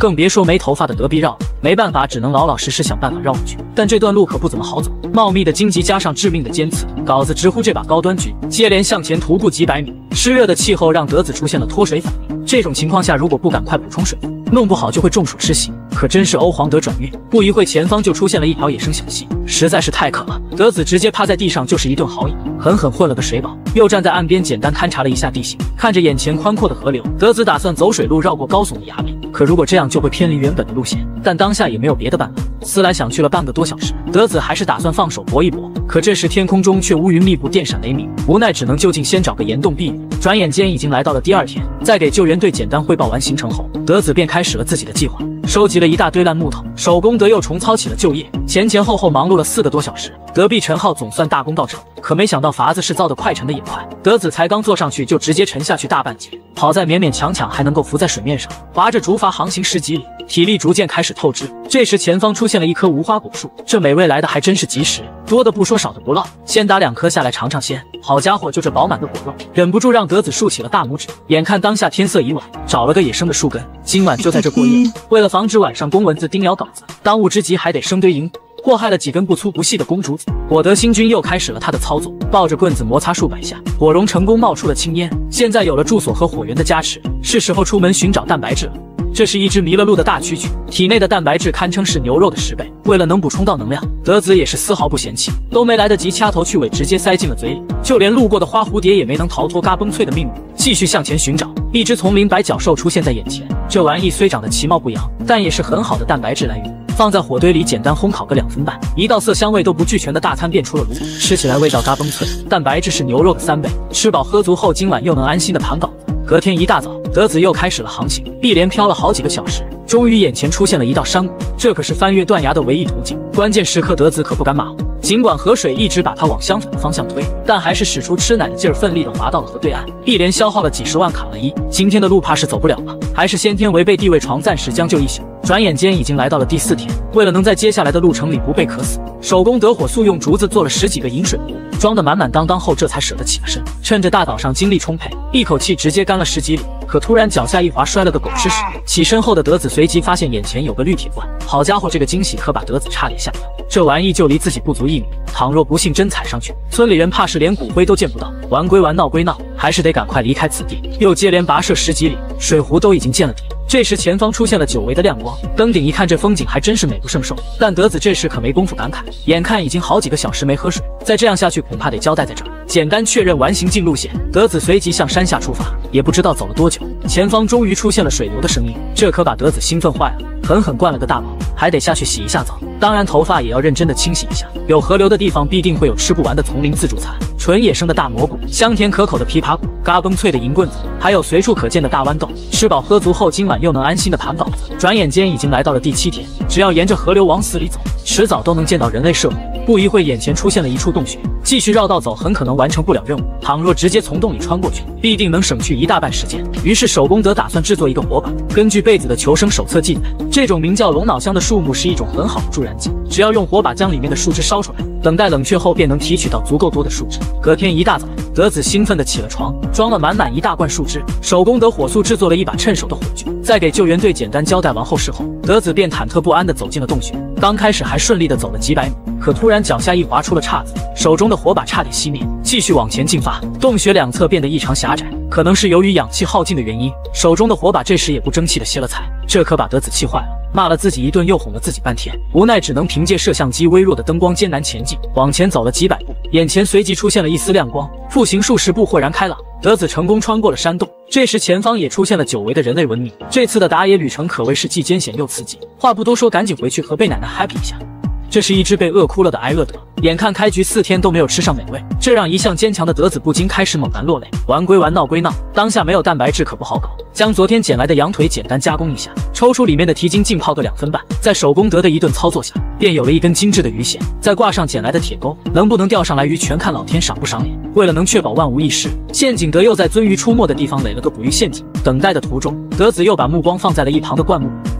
更别说没头发的德必绕了。没办法，只能老老实实想办法绕过去。但这段路可不怎么好走，茂密的荆棘加上致命的尖刺，稿子直呼这把高端局。接连向前徒步几百米，湿热的气候让德子出现了脱水反应。这种情况下，如果不赶快补充水分，弄不好就会中暑失行。可真是欧皇德转运，不一会前方就出现了一条野生小溪，实在是太渴了。德子直接趴在地上就是一顿豪饮，狠狠混了个水饱，又站在岸边简单勘察了一下地形。看着眼前宽阔的河流，德子打算走水路绕过高耸的崖壁。可如果这样就会偏离原本的路线，但当下也没有别的办法。思来想去了半个多小时，德子还是打算放手搏一搏。可这时天空中却乌云密布，电闪雷鸣，无奈只能就近先找个岩洞避雨。转眼间已经来到了第二天，在给救援队简单汇报完行程后，德子便开始了自己的计划。收集了一大堆烂木头，手工德又重操起了旧业，前前后后忙碌了四个多小时。德必陈浩总算大功告成，可没想到筏子是造的快沉的也快，德子才刚坐上去就直接沉下去大半截，好在勉勉强强还能够浮在水面上，划着竹筏航行十几里，体力逐渐开始透支。这时前方出现了一棵无花果树，这美味来的还真是及时，多的不说少的不落，先打两颗下来尝尝鲜。好家伙，就这饱满的果肉，忍不住让德子竖起了大拇指。眼看当下天色已晚，找了个野生的树根，今晚就在这过夜。为了防止晚上公蚊子叮咬稿子，当务之急还得生堆萤火。祸害了几根不粗不细的公竹子，果德星君又开始了他的操作，抱着棍子摩擦数百下，火绒成功冒出了青烟。现在有了住所和火源的加持，是时候出门寻找蛋白质了。这是一只迷了路的大蛐蛐，体内的蛋白质堪称是牛肉的十倍。为了能补充到能量，德子也是丝毫不嫌弃，都没来得及掐头去尾，直接塞进了嘴里。就连路过的花蝴蝶也没能逃脱嘎嘣脆的命运，继续向前寻找。一只丛林白角兽出现在眼前，这玩意虽长得其貌不扬，但也是很好的蛋白质来源。放在火堆里简单烘烤个两分半，一道色香味都不俱全的大餐便出了炉，吃起来味道嘎嘣脆，蛋白质是牛肉的三倍。吃饱喝足后，今晚又能安心的盘稿子。隔天一大早，德子又开始了航行，一连飘了好几个小时，终于眼前出现了一道山谷，这可是翻越断崖的唯一途径。关键时刻，德子可不敢马虎。尽管河水一直把它往相反的方向推，但还是使出吃奶的劲儿，奋力地滑到了河对岸，一连消耗了几十万卡了伊。今天的路怕是走不了了，还是先天违背地位床，暂时将就一宿。转眼间已经来到了第四天，为了能在接下来的路程里不被渴死，手工德火速用竹子做了十几个饮水壶，装得满满当当后，这才舍得起了身。趁着大岛上精力充沛，一口气直接干了十几里。可突然脚下一滑，摔了个狗吃屎。起身后的德子随即发现眼前有个绿铁罐，好家伙，这个惊喜可把德子差点吓尿。这玩意就离自己不足一米，倘若不幸真踩上去，村里人怕是连骨灰都见不到。玩归玩，闹归闹，还是得赶快离开此地。又接连跋涉十几里，水壶都已经见了底。这时前方出现了久违的亮光，登顶一看，这风景还真是美不胜收。但德子这时可没工夫感慨，眼看已经好几个小时没喝水，再这样下去恐怕得交代在这儿。简单确认完行进路线，德子随即向山下出发。也不知道走了多久，前方终于出现了水流的声音，这可把德子兴奋坏了，狠狠灌了个大饱，还得下去洗一下澡。当然头发也要认真的清洗一下，有河流的地方必定会有吃不完的丛林自助餐，纯野生的大蘑菇，香甜可口的枇杷果，嘎嘣脆的银棍子，还有随处可见的大豌豆。吃饱喝足后，今晚又能安心的盘稿子。转眼间已经来到了第七天，只要沿着河流往死里走，迟早都能见到人类社会。不一会，眼前出现了一处洞穴，继续绕道走很可能完成不了任务，倘若直接从洞里穿过去，必定能省去一大半时间。于是手工德打算制作一个火把。根据贝子的求生手册记载，这种名叫龙脑香的树木是一种很好的助燃剂，只要用火把将里面的树枝烧出来，等待冷却后便能提取到足够多的树枝。隔天一大早，德子兴奋地起了床，装了满满一大罐树枝。手工德火速制作了一把趁手的火炬，在给救援队简单交代完后事后，德子便忐忑不安地走进了洞穴。刚开始还顺利地走了几百米，可突然脚下一滑出了岔子，手中的火把差点熄灭。继续往前进发，洞穴两侧变得异常狭窄，可能是由于氧气耗尽的原因，手中的火把这时也不争气地歇了菜。这可把德子气坏了，骂了自己一顿，又哄了自己半天，无奈只能凭借摄像机微弱的灯光艰难前进。往前走了几百步，眼前随即出现了一丝亮光，步行数十步豁然开朗，德子成功穿过了山洞。这时前方也出现了久违的人类文明，这次的打野旅程可谓是既艰险又刺激。话不多说，赶紧回去和贝奶奶 happy 一下。这是一只被饿哭了的挨饿德，眼看开局四天都没有吃上美味，这让一向坚强的德子不禁开始猛然落泪。玩归玩，闹归闹，当下没有蛋白质可不好搞。将昨天捡来的羊腿简单加工一下，抽出里面的蹄筋浸泡个两分半，在手工德的一顿操作下，便有了一根精致的鱼线。再挂上捡来的铁钩，能不能钓上来鱼全看老天赏不赏脸。为了能确保万无一失，陷阱德又在鳟鱼出没的地方垒了个捕鱼陷阱。等待的途中，德子又把目光放在了一旁的灌木，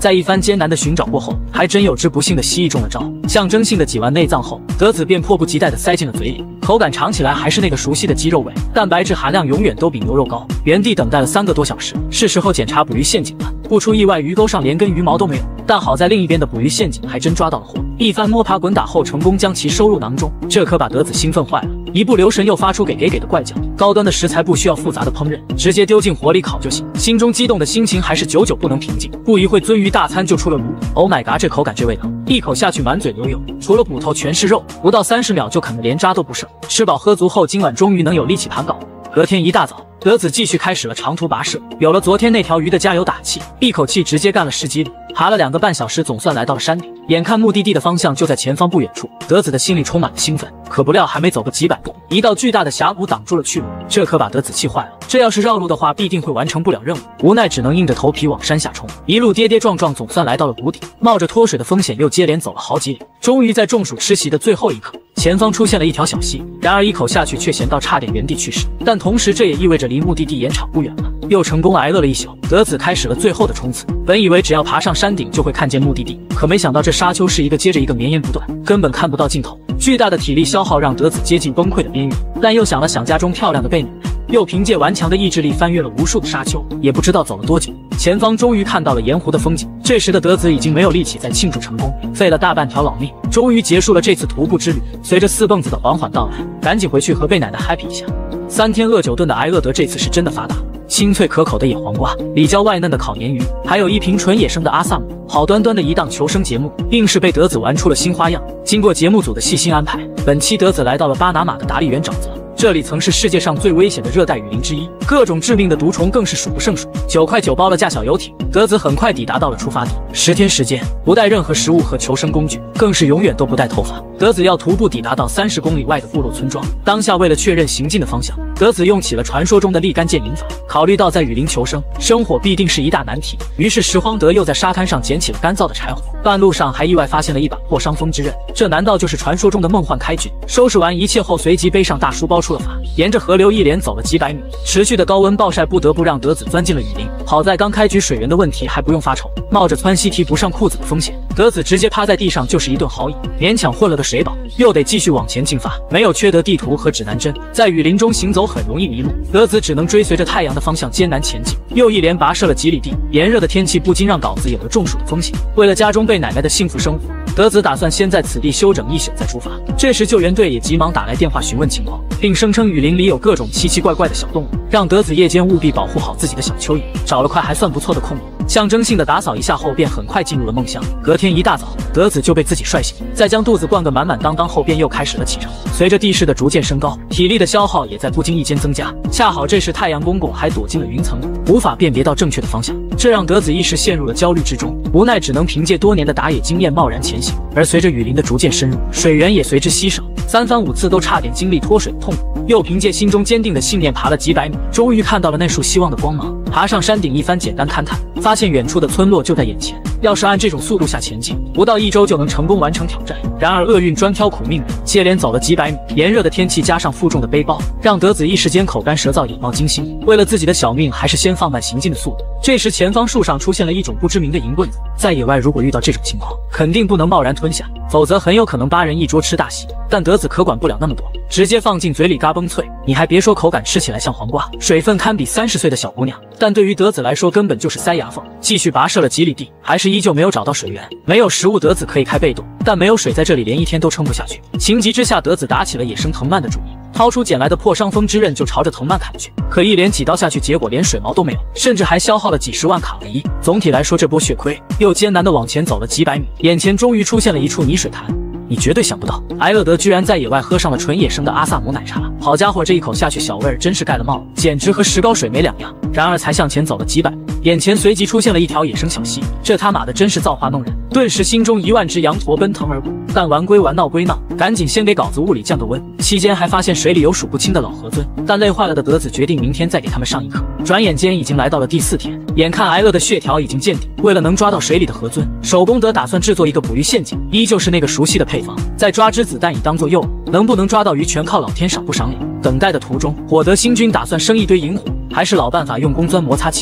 在一番艰难的寻找过后，还真有只不幸的蜥蜴中了招，象征性的挤完内脏后，德子便迫不及待地塞进了嘴里，口感尝起来还是那个熟悉的鸡肉味，蛋白质含量永远都比牛肉高。原地等待了三个多小时，是时候检查捕鱼陷阱了。不出意外，鱼钩上连根鱼毛都没有，但好在另一边的捕鱼陷阱还真抓到了货。一番摸爬滚打后，成功将其收入囊中，这可把德子兴奋坏了，一不留神又发出给给给的怪叫。高端的食材不需要复杂的烹饪，直接丢进火里烤就行。心中激动的心情还是久久不能平静。不一会，鳟鱼大餐就出了炉。Oh my god， 这口感这味道，一口下去满嘴流油，除了骨头全是肉，不到三十秒就啃得连渣都不剩。吃饱喝足后，今晚终于能有力气盘稿。隔天一大早，德子继续开始了长途跋涉。有了昨天那条鱼的加油打气，一口气直接干了十几里，爬了两个半小时，总算来到了山顶。眼看目的地的方向就在前方不远处，德子的心里充满了兴奋。可不料还没走个几百步，一道巨大的峡谷挡住了去路，这可把德子气坏了。这要是绕路的话，必定会完成不了任务。无奈只能硬着头皮往山下冲，一路跌跌撞撞，总算来到了谷底。冒着脱水的风险，又接连走了好几里，终于在中暑吃席的最后一刻，前方出现了一条小溪。然而一口下去却咸到差点原地去世，但同时这也意味着离目的地盐场不远了。又成功挨饿了一宿，德子开始了最后的冲刺。本以为只要爬上山顶就会看见目的地，可没想到这沙丘是一个接着一个绵延不断，根本看不到尽头。巨大的体力消耗让德子接近崩溃的边缘，但又想了想家中漂亮的贝奶奶，又凭借顽强的意志力翻越了无数的沙丘，也不知道走了多久，前方终于看到了盐湖的风景。这时的德子已经没有力气再庆祝成功，费了大半条老命，终于结束了这次徒步之旅。随着四蹦子的缓缓到来，赶紧回去和贝奶奶 happy 一下。三天饿九顿的挨饿德这次是真的发达，清脆可口的野黄瓜，里焦外嫩的烤鲶鱼，还有一瓶纯野生的阿萨姆。好端端的一档求生节目，硬是被德子玩出了新花样。经过节目组的细心安排，本期德子来到了巴拿马的达利园沼泽。这里曾是世界上最危险的热带雨林之一，各种致命的毒虫更是数不胜数。九块九包了架小游艇，德子很快抵达到了出发地。十天时间，不带任何食物和求生工具，更是永远都不带头发。德子要徒步抵达到三十公里外的部落村庄。当下为了确认行进的方向，德子用起了传说中的立竿见影法。考虑到在雨林求生，生火必定是一大难题，于是拾荒德又在沙滩上捡起了干燥的柴火。半路上还意外发现了一把破伤风之刃，这难道就是传说中的梦幻开军？收拾完一切后，随即背上大书包出了发，沿着河流一连走了几百米。持续的高温暴晒不得不让德子钻进了雨林，好在刚开局水源的问题还不用发愁。冒着窜稀提不上裤子的风险，德子直接趴在地上就是一顿豪饮，勉强混了个水饱，又得继续往前进发。没有缺德地图和指南针，在雨林中行走很容易迷路，德子只能追随着太阳的方向艰难前进。又一连跋涉了几里地，炎热的天气不禁让稿子有了中暑的风险。为了家中贝奶奶的幸福生活，德子打算先在此地休整一宿再出发。这时救援队也急忙打来电话询问情况，并声称雨林里有各种奇奇怪怪的小动物，让德子夜间务必保护好自己的小蚯蚓。找了块还算不错的空地，象征性的打扫一下后，便很快进入了梦乡。隔天一大早，德子就被自己帅醒，在将肚子灌个满满当当后，便又开始了启程。随着地势的逐渐升高，体力的消耗也在不经意间增加。恰好这时太阳公公还躲进了云层里，无法辨别到正确的方向，这让德子一时陷入了焦虑之中。无奈只能凭借多年的打野经验贸然前行。而随着雨林的逐渐深入，水源也随之稀少，三番五次都差点经历脱水的痛苦。又凭借心中坚定的信念爬了几百米，终于看到了那束希望的光芒。爬上山顶一番简单勘探，发现远处的村落就在眼前。要是按这种速度下前进，不到一周就能成功完成挑战。然而厄运专挑苦命人，接连走了几百米，炎热的天气加上负重的背包，让德子一时间口干舌燥，眼冒金星。为了自己的小命，还是先放慢行进的速度。这时前方树上出现了一种不知名的银棍子，在野外如果遇到这种情况，肯定不能贸然吞下，否则很有可能八人一桌吃大席。但德子可管不了那么多，直接放进嘴里嘎嘣脆。你还别说，口感吃起来像黄瓜，水分堪比三十岁的小姑娘。但对于德子来说，根本就是塞牙缝。继续跋涉了几里地，还是依旧没有找到水源。没有食物，德子可以开被动，但没有水，在这里连一天都撑不下去。情急之下，德子打起了野生藤蔓的主意，掏出捡来的破伤风之刃就朝着藤蔓砍去。可一连几刀下去，结果连水毛都没有，甚至还消耗了几十万卡路里。总体来说，这波血亏。又艰难地往前走了几百米，眼前终于出现了一处泥水潭。你绝对想不到，埃勒德居然在野外喝上了纯野生的阿萨姆奶茶。好家伙，这一口下去，小味儿真是盖了帽了，简直和石膏水没两样。然而才向前走了几百步，眼前随即出现了一条野生小溪，这他妈的真是造化弄人。顿时心中一万只羊驼奔腾而过。但玩归玩，闹归闹，赶紧先给稿子物理降个温。期间还发现水里有数不清的老河尊，但累坏了的德子决定明天再给他们上一课。转眼间已经来到了第四天，眼看挨饿的血条已经见底，为了能抓到水里的河尊，手工德打算制作一个捕鱼陷阱，依旧是那个熟悉的配方，再抓只子弹以当做诱饵，能不能抓到鱼全靠老天赏不赏脸。等待的途中，火德星君打算生一堆萤火，还是老办法，用公钻摩擦起火。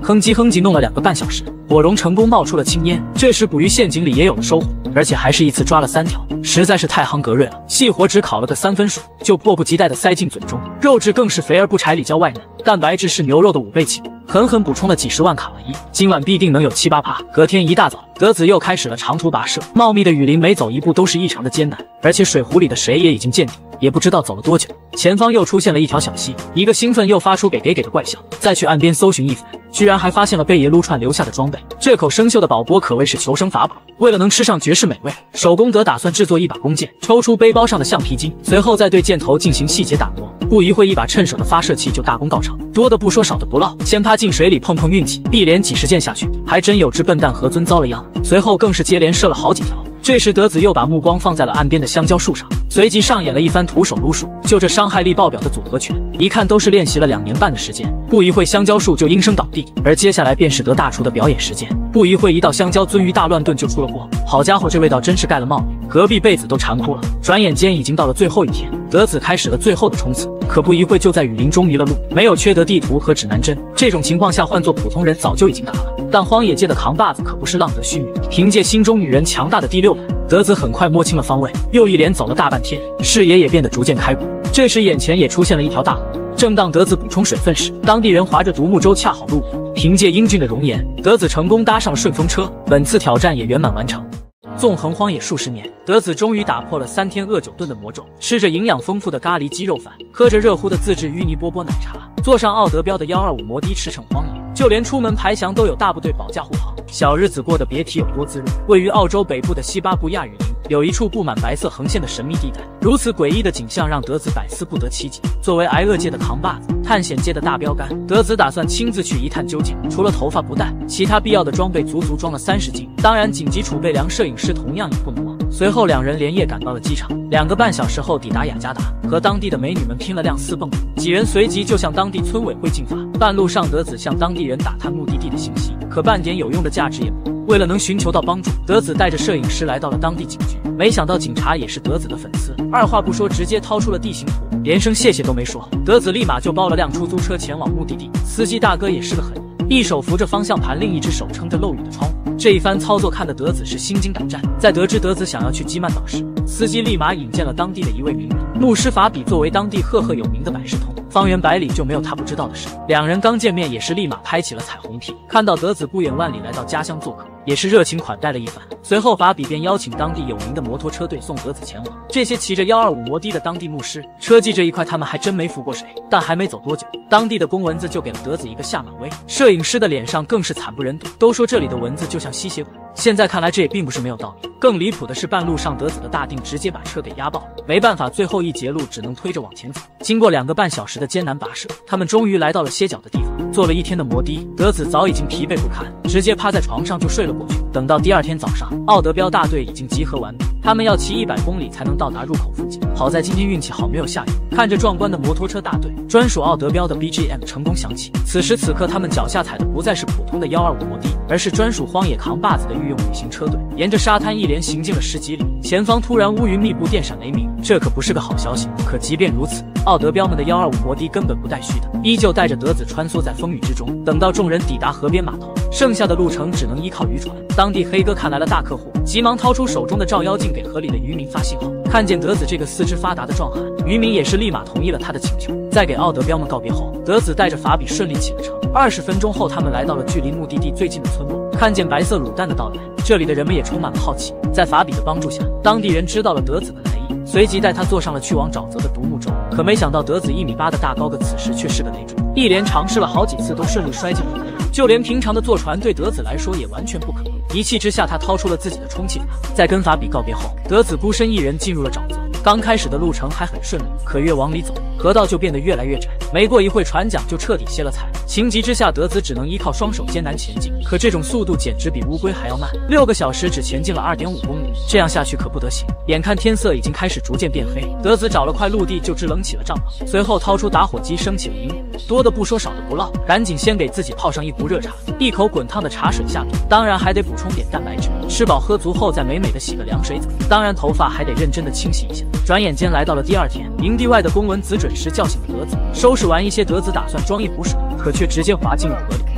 哼唧哼唧弄了两个半小时，火绒成功冒出了青烟。这时捕鱼陷阱里也有了收获，而且还是一次抓了三条，实在是太夯格瑞了。细火只烤了个三分熟，就迫不及待地塞进嘴中，肉质更是肥而不柴，里焦外嫩，蛋白质是牛肉的五倍起，狠狠补充了几十万卡洛伊，今晚必定能有七八趴。隔天一大早，德子又开始了长途跋涉，茂密的雨林每走一步都是异常的艰难，而且水壶里的水也已经见底，也不知道走了多久。前方又出现了一条小溪，一个兴奋又发出给给给的怪笑。再去岸边搜寻一番，居然还发现了贝爷撸串留下的装备。这口生锈的宝钵可谓是求生法宝，为了能吃上绝世美味，手工德打算制作一把弓箭，抽出背包上的橡皮筋，随后再对箭头进行细节打磨。不一会，一把趁手的发射器就大功告成。多的不说，少的不落，先趴进水里碰碰运气，一连几十箭下去，还真有只笨蛋何尊遭了殃。随后更是接连射了好几条。这时德子又把目光放在了岸边的香蕉树上，随即上演了一番徒手撸树。就这伤害力爆表的组合拳，一看都是练习了两年半的时间。不一会，香蕉树就应声倒地，而接下来便是德大厨的表演时间。不一会，一道香蕉鳟鱼大乱炖就出了锅。好家伙，这味道真是盖了帽子，隔壁被子都馋哭了。转眼间已经到了最后一天，德子开始了最后的冲刺。可不一会，就在雨林中迷了路，没有缺德地图和指南针。这种情况下，换做普通人早就已经打了。但荒野界的扛把子可不是浪得虚名，凭借心中女人强大的第六感，德子很快摸清了方位，又一连走了大半天，视野也变得逐渐开阔。这时眼前也出现了一条大河，正当德子补充水分时，当地人划着独木舟恰好路过。凭借英俊的容颜，德子成功搭上了顺风车，本次挑战也圆满完成。纵横荒野数十年，德子终于打破了三天饿九顿的魔咒，吃着营养丰富的咖喱鸡肉饭，喝着热乎的自制芋泥波波奶茶，坐上奥德标的一二五摩的驰骋荒野，就连出门排翔都有大部队保驾护航，小日子过得别提有多滋润。位于澳洲北部的西巴布亚雨林，有一处布满白色横线的神秘地带，如此诡异的景象让德子百思不得其解。作为挨饿界的扛把子，探险界的大标杆，德子打算亲自去一探究竟。除了头发不带，其他必要的装备足足装了三十斤，当然紧急储备粮摄影师同样也不能忘。随后两人连夜赶到了机场，两个半小时后抵达雅加达，和当地的美女们拼了辆私蹦。几人随即就向当地村委会进发。半路上，德子向当地人打探目的地的信息，可半点有用的价值也没有。为了能寻求到帮助，德子带着摄影师来到了当地警局，没想到警察也是德子的粉丝，二话不说直接掏出了地形图，连声谢谢都没说，德子立马就包了辆出租车前往目的地。司机大哥也是个狠人，一手扶着方向盘，另一只手撑着漏雨的窗户。这一番操作看得德子是心惊胆战。在得知德子想要去基曼岛时，司机立马引荐了当地的一位名人牧师法比，作为当地赫赫有名的百事通，方圆百里就没有他不知道的事。两人刚见面也是立马拍起了彩虹屁，看到德子不远万里来到家乡做客，也是热情款待了一番。随后法比便邀请当地有名的摩托车队送德子前往。这些骑着一二五摩的的当地牧师车技这一块他们还真没服过谁，但还没走多久，当地的公蚊子就给了德子一个下马威，摄影师的脸上更是惨不忍睹，都说这里的蚊子就像吸血鬼，现在看来这也并不是没有道理。更离谱的是，半路上德子的大腚直接把车给压爆，没办法，最后一截路只能推着往前走。经过两个半小时的艰难跋涉，他们终于来到了歇脚的地方。坐了一天的摩的，德子早已经疲惫不堪，直接趴在床上就睡了过去。等到第二天早上，奥德标大队已经集合完毕，他们要骑一百公里才能到达入口附近。好在今天运气好，没有下雨。看着壮观的摩托车大队，专属奥德标的 B G M 成功响起。此时此刻，他们脚下踩的不再是普通的一二五摩的，而是专属荒野扛把子的御用旅行车队。沿着沙滩一连行进了十几里，前方突然乌云密布，电闪雷鸣，这可不是个好消息。可即便如此，奥德标们的一二五摩的根本不带虚的，依旧带着德子穿梭在风雨之中。等到众人抵达河边码头，剩下的路程只能依靠渔船。当地黑哥看来了大客户，急忙掏出手中的照妖镜给河里的渔民发信号。看见德子这个四肢发达的壮汉，渔民也是立马同意了他的请求。在给奥德标们告别后，德子带着法比顺利启了程。二十分钟后，他们来到了距离目的地最近的村落。看见白色卤蛋的到来，这里的人们也充满了好奇。在法比的帮助下，当地人知道了德子的来意，随即带他坐上了去往沼泽的独木舟。可没想到，德子一米八的大高个此时却是个累赘，一连尝试了好几次都顺利摔进了河里。就连平常的坐船对德子来说也完全不可能。一气之下，他掏出了自己的充气塔。在跟法比告别后，德子孤身一人进入了沼泽。刚开始的路程还很顺利，可越往里走，河道就变得越来越窄。没过一会，船桨就彻底歇了菜。情急之下，德子只能依靠双手艰难前进。可这种速度简直比乌龟还要慢，六个小时只前进了二点五公里，这样下去可不得行。眼看天色已经开始逐渐变黑，德子找了块陆地就支棱起了帐篷，随后掏出打火机升起了萤火。多的不说，少的不落，赶紧先给自己泡上一壶热茶，一口滚烫的茶水下肚，当然还得补充点蛋白质。吃饱喝足后，再美美的洗个凉水澡，当然头发还得认真的清洗一下。转眼间来到了第二天，营地外的公蚊子准时叫醒了德子。收拾完一些，德子打算装一壶水，可却直接滑进了河里。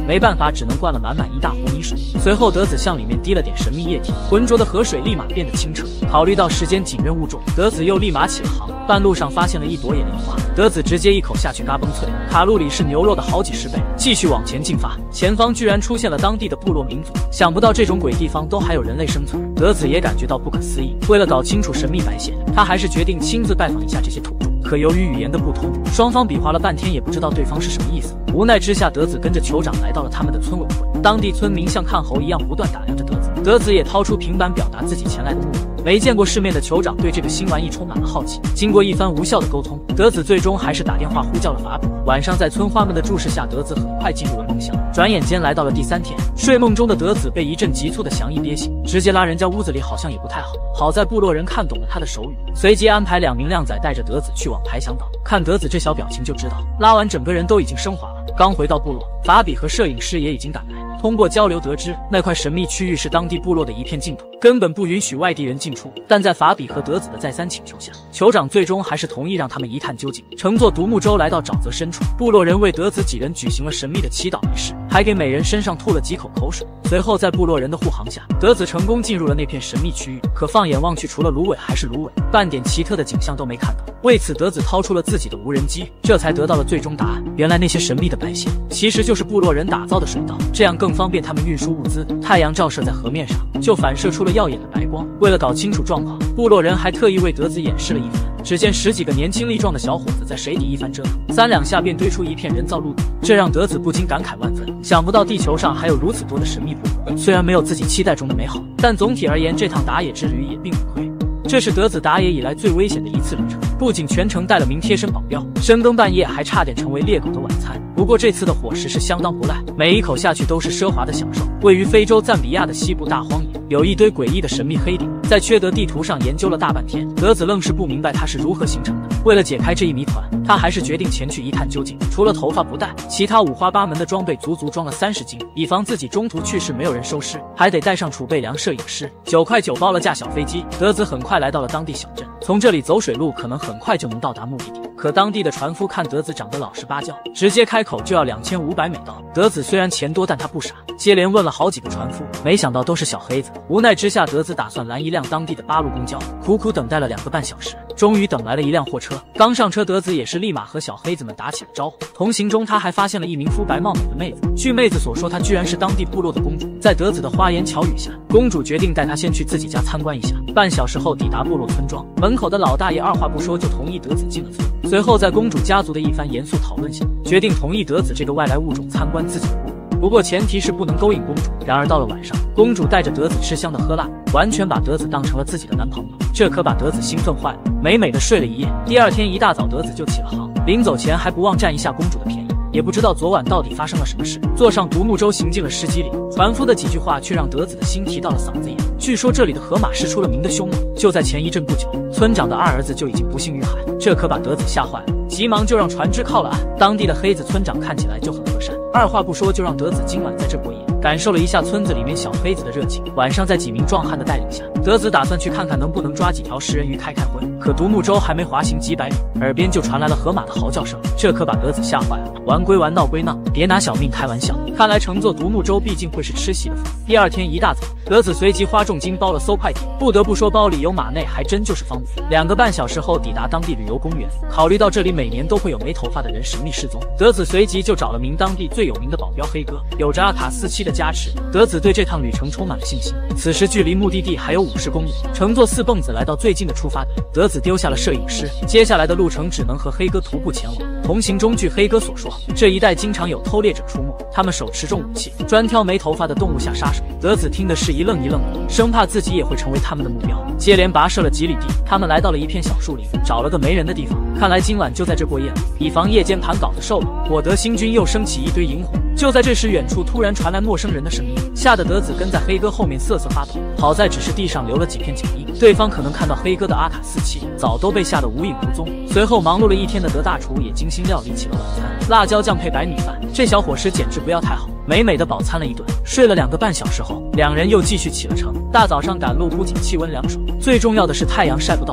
没办法，只能灌了满满一大壶泥水。随后德子向里面滴了点神秘液体，浑浊的河水立马变得清澈。考虑到时间紧，任务重，德子又立马起了航。半路上发现了一朵野莲花，德子直接一口下去，嘎嘣脆，卡路里是牛肉的好几十倍。继续往前进发，前方居然出现了当地的部落民族，想不到这种鬼地方都还有人类生存，德子也感觉到不可思议。为了搞清楚神秘白血，他还是决定亲自拜访一下这些土著。可由于语言的不通，双方比划了半天也不知道对方是什么意思。无奈之下，德子跟着酋长来到了他们的村委会。当地村民像看猴一样不断打量着德子，德子也掏出平板表达自己前来的目的。没见过世面的酋长对这个新玩意充满了好奇。经过一番无效的沟通，德子最终还是打电话呼叫了法比。晚上在村花们的注视下，德子很快进入了梦乡。转眼间来到了第三天，睡梦中的德子被一阵急促的响意憋醒，直接拉人家屋子里好像也不太好。好在部落人看懂了他的手语，随即安排两名靓仔带着德子去往排响岛。看德子这小表情就知道，拉完整个人都已经升华了。刚回到部落，法比和摄影师也已经赶来。通过交流得知，那块神秘区域是当地部落的一片净土，根本不允许外地人进出。但在法比和德子的再三请求下，酋长最终还是同意让他们一探究竟。乘坐独木舟来到沼泽深处，部落人为德子几人举行了神秘的祈祷仪式，还给每人身上吐了几口口水。随后在部落人的护航下，德子成功进入了那片神秘区域。可放眼望去，除了芦苇还是芦苇，半点奇特的景象都没看到。为此，德子掏出了自己的无人机，这才得到了最终答案。原来那些神秘的白线其实就是部落人打造的水道，这样更方便他们运输物资。太阳照射在河面上，就反射出了耀眼的白光。为了搞清楚状况，部落人还特意为德子演示了一番。只见十几个年轻力壮的小伙子在水底一番折腾，三两下便堆出一片人造陆地，这让德子不禁感慨万分。想不到地球上还有如此多的神秘部落，虽然没有自己期待中的美好，但总体而言，这趟打野之旅也并不亏。这是德子打野以来最危险的一次旅程，不仅全程带了名贴身保镖，深更半夜还差点成为猎狗的晚餐。不过这次的伙食是相当不赖，每一口下去都是奢华的享受。位于非洲赞比亚的西部大荒野，有一堆诡异的神秘黑点，在缺德地图上研究了大半天，德子愣是不明白它是如何形成的。为了解开这一谜团，他还是决定前去一探究竟。除了头发不带，其他五花八门的装备足足装了三十斤，以防自己中途去世没有人收尸，还得带上储备粮、摄影师。九块九包了架小飞机，德子很快来到了当地小镇。从这里走水路，可能很快就能到达目的地。可当地的船夫看德子长得老实巴交，直接开口就要两千五百美刀。德子虽然钱多，但他不傻，接连问了好几个船夫，没想到都是小黑子。无奈之下，德子打算拦一辆当地的八路公交，苦苦等待了两个半小时，终于等来了一辆货车。刚上车，德子也是立马和小黑子们打起了招呼。同行中，他还发现了一名肤白貌美的妹子。据妹子所说，她居然是当地部落的公主。在德子的花言巧语下，公主决定带她先去自己家参观一下。半小时后抵达部落村庄，门口的老大爷二话不说就同意德子进了村。随后在公主家族的一番严肃讨论下，决定同意德子这个外来物种参观自己的部落。不过前提是不能勾引公主。然而到了晚上，公主带着德子吃香的喝辣，完全把德子当成了自己的男朋友，这可把德子兴奋坏了，美美的睡了一夜。第二天一大早，德子就起了航，临走前还不忘占一下公主的便宜。也不知道昨晚到底发生了什么事，坐上独木舟行进了十几里，船夫的几句话却让德子的心提到了嗓子眼。据说这里的河马是出了名的凶猛，就在前一阵不久，村长的二儿子就已经不幸遇害，这可把德子吓坏了，急忙就让船只靠了岸。当地的黑子村长看起来就很和善，二话不说就让德子今晚在这过夜，感受了一下村子里面小黑子的热情。晚上在几名壮汉的带领下，德子打算去看看能不能抓几条食人鱼开开荤。可独木舟还没滑行几百米，耳边就传来了河马的嚎叫声，这可把德子吓坏了。玩归玩，闹归闹，别拿小命开玩笑。看来乘坐独木舟毕竟会是吃席的福。第二天一大早，德子随即花重金包了艘快艇，不得不说包里有马内还真就是方便。两个半小时后抵达当地旅游公园，考虑到这里每年都会有没头发的人神秘失踪，德子随即就找了名当地最有名的保镖黑哥。有着阿卡四七的加持，德子对这趟旅程充满了信心。此时距离目的地还有五十公里，乘坐四蹦子来到最近的出发点，德子丢下了摄影师，接下来的路程只能和黑哥徒步前往。同行中，据黑哥所说，这一带经常有偷猎者出没，他们手持重武器，专挑没头发的动物下杀手。德子听的是一愣一愣的，生怕自己也会成为他们的目标，接连跋涉了几里地，他们来到了一片小树林，找了个没人的地方，看来今晚就在这过夜了，以防夜间盘稿子受了。果德星君又升起一堆萤火。就在这时，远处突然传来陌生人的声音，吓得德子跟在黑哥后面瑟瑟发抖。好在只是地上留了几片脚印，对方可能看到黑哥的阿卡四七，早都被吓得无影无踪。随后忙碌了一天的德大厨也精心料理起了晚餐，辣椒酱配白米饭，这小伙食简直不要太好。美美的饱餐了一顿，睡了两个半小时后，两人又继续启了程。大早上赶路，不仅气温凉爽，最重要的是太阳晒不到头发。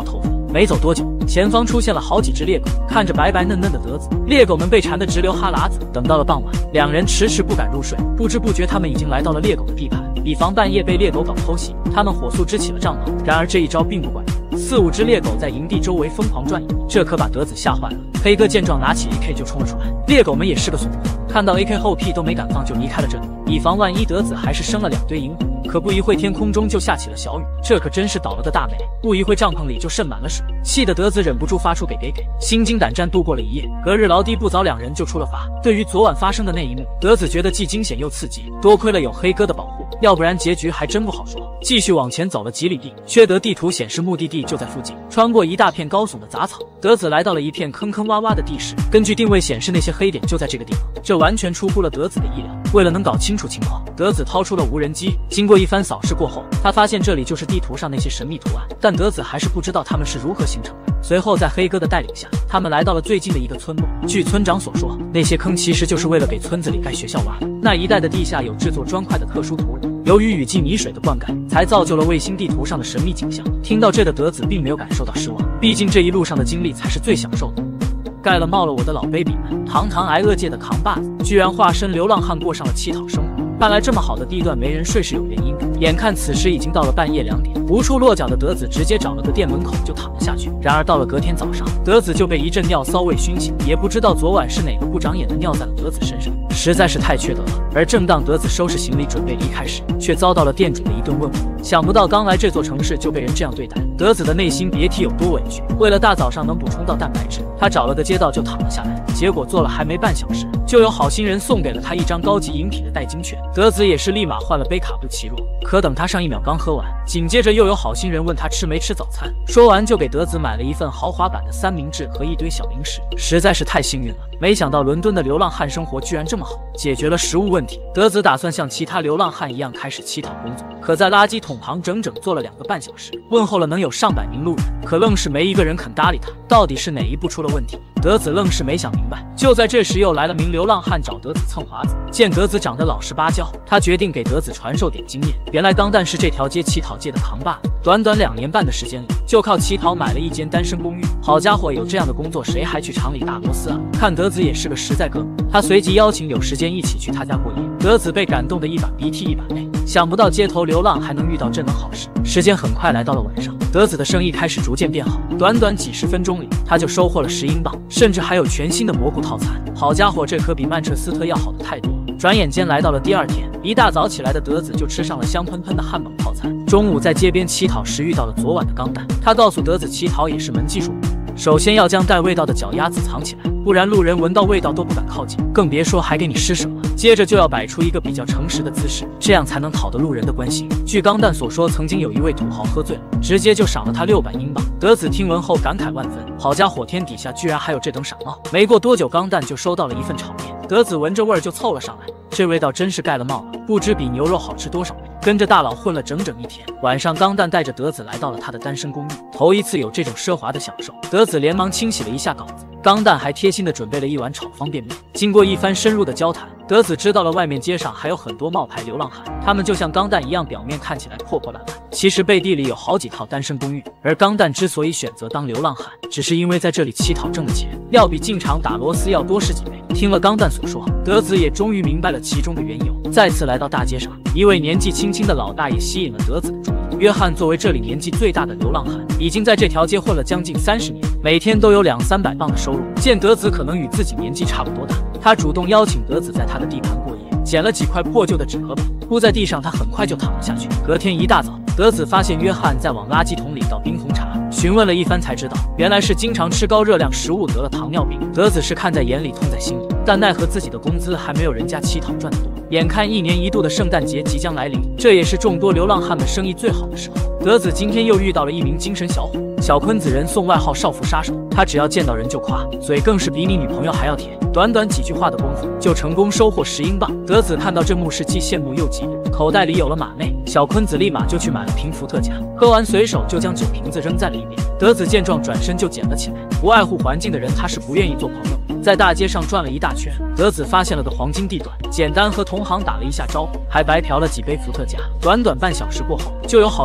没走多久，前方出现了好几只猎狗，看着白白嫩嫩的德子，猎狗们被馋得直流哈喇子。等到了傍晚，两人迟迟不敢入睡，不知不觉他们已经来到了猎狗的地盘。以防半夜被猎狗搞偷袭，他们火速支起了帐篷。然而这一招并不管用，四五只猎狗在营地周围疯狂转移，这可把德子吓坏了。黑哥见状，拿起 A K 就冲了出来。猎狗们也是个怂货，看到 A K 后屁都没敢放就离开了这里，以防万一德子还是生了两堆萤火。可不一会，天空中就下起了小雨，这可真是倒了个大霉。不一会，帐篷里就渗满了水，气得德子忍不住发出给给给，心惊胆战度过了一夜。隔日劳低不早，两人就出了发。对于昨晚发生的那一幕，德子觉得既惊险又刺激，多亏了有黑哥的保护，要不然结局还真不好说。继续往前走了几里地，薛德地图显示目的地就在附近。穿过一大片高耸的杂草，德子来到了一片坑坑洼洼的地势。根据定位显示，那些黑点就在这个地方，这完全出乎了德子的意料。为了能搞清楚情况，德子掏出了无人机。经过一番扫视过后，他发现这里就是地图上那些神秘图案，但德子还是不知道它们是如何形成的。随后在黑哥的带领下，他们来到了最近的一个村落。据村长所说，那些坑其实就是为了给村子里盖学校挖的。那一带的地下有制作砖块的特殊土壤，由于雨季泥水的灌溉，才造就了卫星地图上的神秘景象。听到这的德子并没有感受到失望，毕竟这一路上的经历才是最享受的。盖了冒了我的老 baby 们，堂堂挨饿界的扛把子，居然化身流浪汉过上了乞讨生活。看来这么好的地段没人睡是有原因的。眼看此时已经到了半夜两点，无处落脚的德子直接找了个店门口就躺了下去。然而到了隔天早上，德子就被一阵尿骚味熏醒，也不知道昨晚是哪个不长眼的尿在了德子身上，实在是太缺德了。而正当德子收拾行李准备离开时，却遭到了店主的一顿问候。想不到刚来这座城市就被人这样对待，德子的内心别提有多委屈。为了大早上能补充到蛋白质，他找了个街道就躺了下来。结果做了还没半小时，就有好心人送给了他一张高级饮品的代金券。德子也是立马换了杯卡布奇诺，可等他上一秒刚喝完，紧接着又有好心人问他吃没吃早餐，说完就给德子买了一份豪华版的三明治和一堆小零食，实在是太幸运了。没想到伦敦的流浪汉生活居然这么好，解决了食物问题。德子打算像其他流浪汉一样开始乞讨工作，可在垃圾桶旁整整坐了两个半小时，问候了能有上百名路人，可愣是没一个人肯搭理他。到底是哪一步出了问题？德子愣是没想明白。就在这时，又来了名流浪汉找德子蹭华子。见德子长得老实巴交，他决定给德子传授点经验。原来钢蛋是这条街乞讨界的扛把子，短短两年半的时间里，就靠乞讨买了一间单身公寓。好家伙，有这样的工作，谁还去厂里打螺丝啊？看德子也是个实在哥们，他随即邀请有时间一起去他家过夜。德子被感动的一把鼻涕一把泪，想不到街头流浪还能遇到这等好事。时间很快来到了晚上，德子的生意开始逐渐变好，短短几十分钟里，他就收获了十英镑，甚至还有全新的蘑菇套餐。好家伙，这可比曼彻斯特要好的太多了。转眼间来到了第二天，一大早起来的德子就吃上了香喷喷的汉堡套餐。中午在街边乞讨时遇到了昨晚的钢蛋，他告诉德子乞讨也是门技术，首先要将带味道的脚丫子藏起来，不然路人闻到味道都不敢靠近，更别说还给你施舍了。接着就要摆出一个比较诚实的姿势，这样才能讨得路人的关心。据钢蛋所说，曾经有一位土豪喝醉了，直接就赏了他六百英镑。德子听闻后感慨万分，好家伙，天底下居然还有这等赏帽！没过多久，钢蛋就收到了一份炒面，德子闻着味儿就凑了上来，这味道真是盖了帽了，不知比牛肉好吃多少倍。跟着大佬混了整整一天，晚上钢蛋带着德子来到了他的单身公寓，头一次有这种奢华的享受。德子连忙清洗了一下稿子，钢蛋还贴心的准备了一碗炒方便面。经过一番深入的交谈，德子知道了外面街上还有很多冒牌流浪汉，他们就像钢蛋一样，表面看起来破破烂烂，其实背地里有好几套单身公寓。而钢蛋之所以选择当流浪汉，只是因为在这里乞讨挣的钱要比进厂打螺丝要多十几倍。听了钢蛋所说，德子也终于明白了其中的缘由。再次来到大街上，一位年纪轻轻的老大爷吸引了德子的注意。约翰作为这里年纪最大的流浪汉，已经在这条街混了将近三十年，每天都有两三百磅的收入。见德子可能与自己年纪差不多大，他主动邀请德子在他的地盘过夜，捡了几块破旧的纸和板铺在地上，他很快就躺了下去。隔天一大早，德子发现约翰在往垃圾桶里倒冰红茶，询问了一番才知道，原来是经常吃高热量食物得了糖尿病。德子是看在眼里痛在心里，但奈何自己的工资还没有人家乞讨赚得多。眼看一年一度的圣诞节即将来临，这也是众多流浪汉们生意最好的时候。德子今天又遇到了一名精神小伙，小坤子人送外号少妇杀手，他只要见到人就夸，嘴更是比你女朋友还要甜。短短几句话的功夫，就成功收获十英镑。德子看到这幕是既羡慕又嫉妒，口袋里有了马内，小坤子立马就去买了瓶伏特加，喝完随手就将酒瓶子扔在了一边。德子见状转身就捡了起来，不爱护环境的人他是不愿意做朋友。在大街上转了一大圈，德子发现了个黄金地段，简单和同行打了一下招呼，还白嫖了几杯伏特加。短短半小时过后，就有好心人过来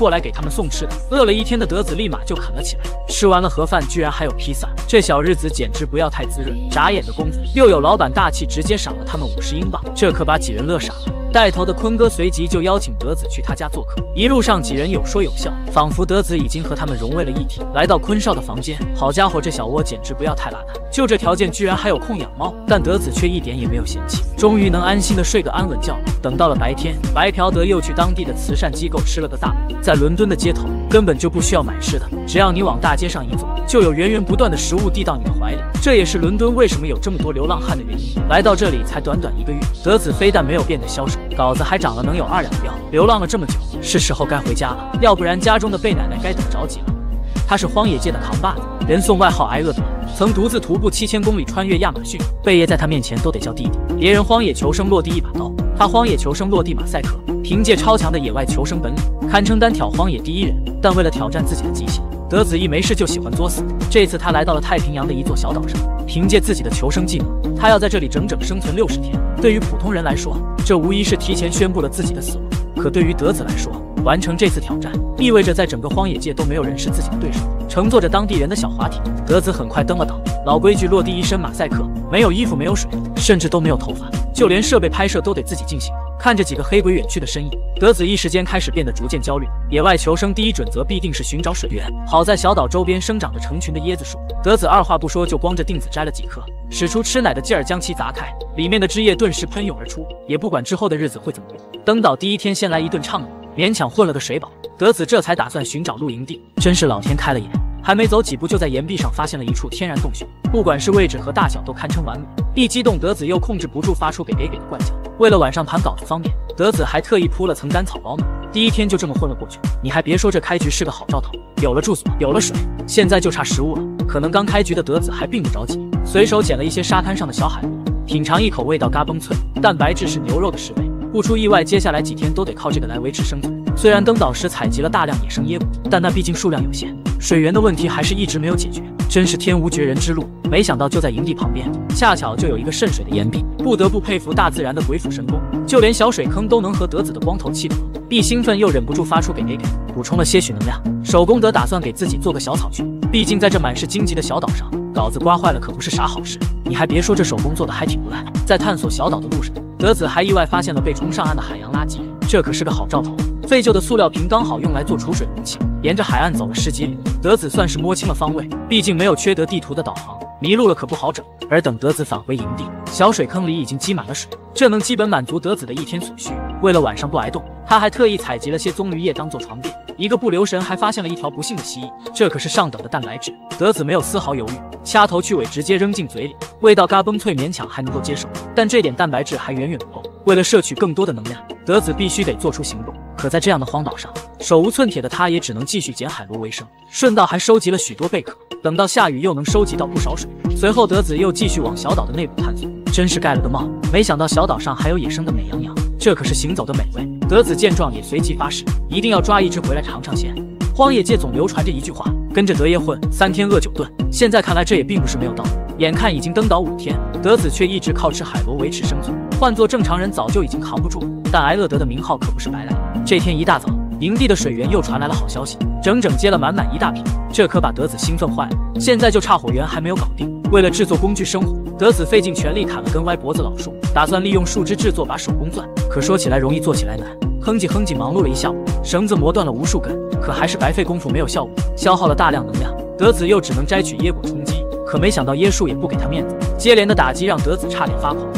过来给他们送吃的。饿了一天的德子立马就啃了起来，吃完了盒饭居然还有披萨，这小日子简直不要太滋润。眨眼的功夫，又有老板大气直接赏了他们五十英镑，这可把几人乐傻了。带头的坤哥随即就邀请德子去他家做客，一路上几人有说有笑，仿佛德子已经和他们融为了一体。来到坤少的房间，好家伙，这小窝简直不要太邋遢，就这条件居然还有空养猫，但德子却一点也没有嫌弃，终于能安心的睡个安稳觉。等到了白天，白嫖德又去当地的慈善机构吃了个大补。在伦敦的街头根本就不需要买吃的，只要你往大街上一坐，就有源源不断的食物递到你的怀里，这也是伦敦为什么有这么多流浪汉的原因。来到这里才短短一个月，德子非但没有变得消瘦，稿子还长了能有二两膘。流浪了这么久，是时候该回家了，要不然家中的贝奶奶该等着急了。他是荒野界的扛把子，人送外号挨饿德，曾独自徒步七千公里穿越亚马逊，贝爷在他面前都得叫弟弟。别人荒野求生落地一把刀，他荒野求生落地马赛克，凭借超强的野外求生本领，堪称单挑荒野第一人。但为了挑战自己的极限，德子一没事就喜欢作死。这次他来到了太平洋的一座小岛上，凭借自己的求生技能，他要在这里整整生存六十天。对于普通人来说，这无疑是提前宣布了自己的死亡。可对于德子来说，完成这次挑战意味着在整个荒野界都没有人是自己的对手。乘坐着当地人的小滑艇，德子很快登了岛。老规矩，落地一身马赛克，没有衣服，没有水，甚至都没有头发，就连设备拍摄都得自己进行。看着几个黑鬼远去的身影，德子一时间开始变得逐渐焦虑。野外求生第一准则必定是寻找水源，好在小岛周边生长着成群的椰子树，德子二话不说就光着腚子摘了几颗，使出吃奶的劲儿将其砸开，里面的汁液顿时喷涌而出，也不管之后的日子会怎么过。登岛第一天先来一顿畅饮，勉强混了个水饱，德子这才打算寻找露营地。真是老天开了眼，还没走几步就在岩壁上发现了一处天然洞穴，不管是位置和大小都堪称完美。一激动，德子又控制不住发出给给给的怪叫。为了晚上盘稿子方便，德子还特意铺了层干草保暖。第一天就这么混了过去，你还别说，这开局是个好兆头。有了住所，有了水，现在就差食物了。可能刚开局的德子还并不着急，随手捡了一些沙滩上的小海螺，品尝一口，味道嘎嘣脆，蛋白质是牛肉的十倍。不出意外，接下来几天都得靠这个来维持生存。虽然登岛时采集了大量野生椰果，但那毕竟数量有限，水源的问题还是一直没有解决，真是天无绝人之路。没想到就在营地旁边，恰巧就有一个渗水的岩壁，不得不佩服大自然的鬼斧神工，就连小水坑都能和德子的光头契合。既兴奋又忍不住发出给给给，补充了些许能量。手工德打算给自己做个小草群，毕竟在这满是荆棘的小岛上，稿子刮坏了可不是啥好事。你还别说，这手工做的还挺不赖。在探索小岛的路上，德子还意外发现了被冲上岸的海洋垃圾，这可是个好兆头。废旧的塑料瓶刚好用来做储水容器。沿着海岸走了十几里，德子算是摸清了方位，毕竟没有缺德地图的导航，迷路了可不好整。而等德子返回营地，小水坑里已经积满了水，这能基本满足德子的一天所需。为了晚上不挨冻，他还特意采集了些棕榈叶当做床垫，一个不留神还发现了一条不幸的蜥蜴，这可是上等的蛋白质。德子没有丝毫犹豫，掐头去尾直接扔进嘴里，味道嘎嘣脆，勉强还能够接受，但这点蛋白质还远远不够。为了摄取更多的能量，德子必须得做出行动。可在这样的荒岛上，手无寸铁的他也只能继续捡海螺为生，顺道还收集了许多贝壳。等到下雨又能收集到不少水。随后德子又继续往小岛的内部探索，真是盖了个帽。没想到小岛上还有野生的美羊羊，这可是行走的美味。德子见状也随即发誓，一定要抓一只回来尝尝鲜。荒野界总流传着一句话，跟着德爷混，三天饿九顿。现在看来这也并不是没有道理。眼看已经登岛五天，德子却一直靠吃海螺维持生存，换做正常人早就已经扛不住了。但挨饿德的名号可不是白来的。这天一大早，营地的水源又传来了好消息，整整接了满满一大瓶，这可把德子兴奋坏了。现在就差火源还没有搞定，为了制作工具生火，德子费尽全力砍了根歪脖子老树，打算利用树枝制作把手工钻。可说起来容易做起来难，哼唧哼唧忙碌了一下午，绳子磨断了无数根，可还是白费功夫没有效果，消耗了大量能量。德子又只能摘取椰果充饥，可没想到椰树也不给他面子，接连的打击让德子差点发狂。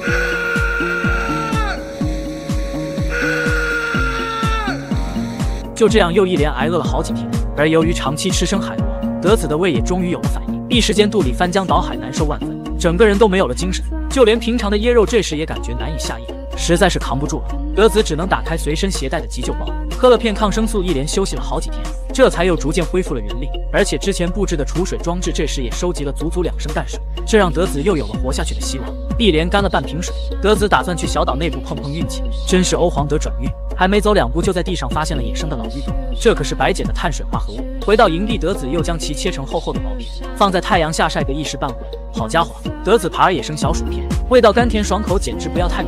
就这样又一连挨饿了好几天，而由于长期吃生海螺，德子的胃也终于有了反应，一时间肚里翻江倒海，难受万分，整个人都没有了精神，就连平常的椰肉这时也感觉难以下咽，实在是扛不住了。德子只能打开随身携带的急救包，喝了片抗生素，一连休息了好几天，这才又逐渐恢复了原力。而且之前布置的储水装置这时也收集了足足两升淡水，这让德子又有了活下去的希望。一连干了半瓶水，德子打算去小岛内部碰碰运气，真是欧皇德转运。还没走两步，就在地上发现了野生的老芋头，这可是白姐的碳水化合物。回到营地，德子又将其切成厚厚的薄片，放在太阳下晒个一时半会。好家伙，德子扒野生小薯片，味道甘甜爽口，简直不要太美味。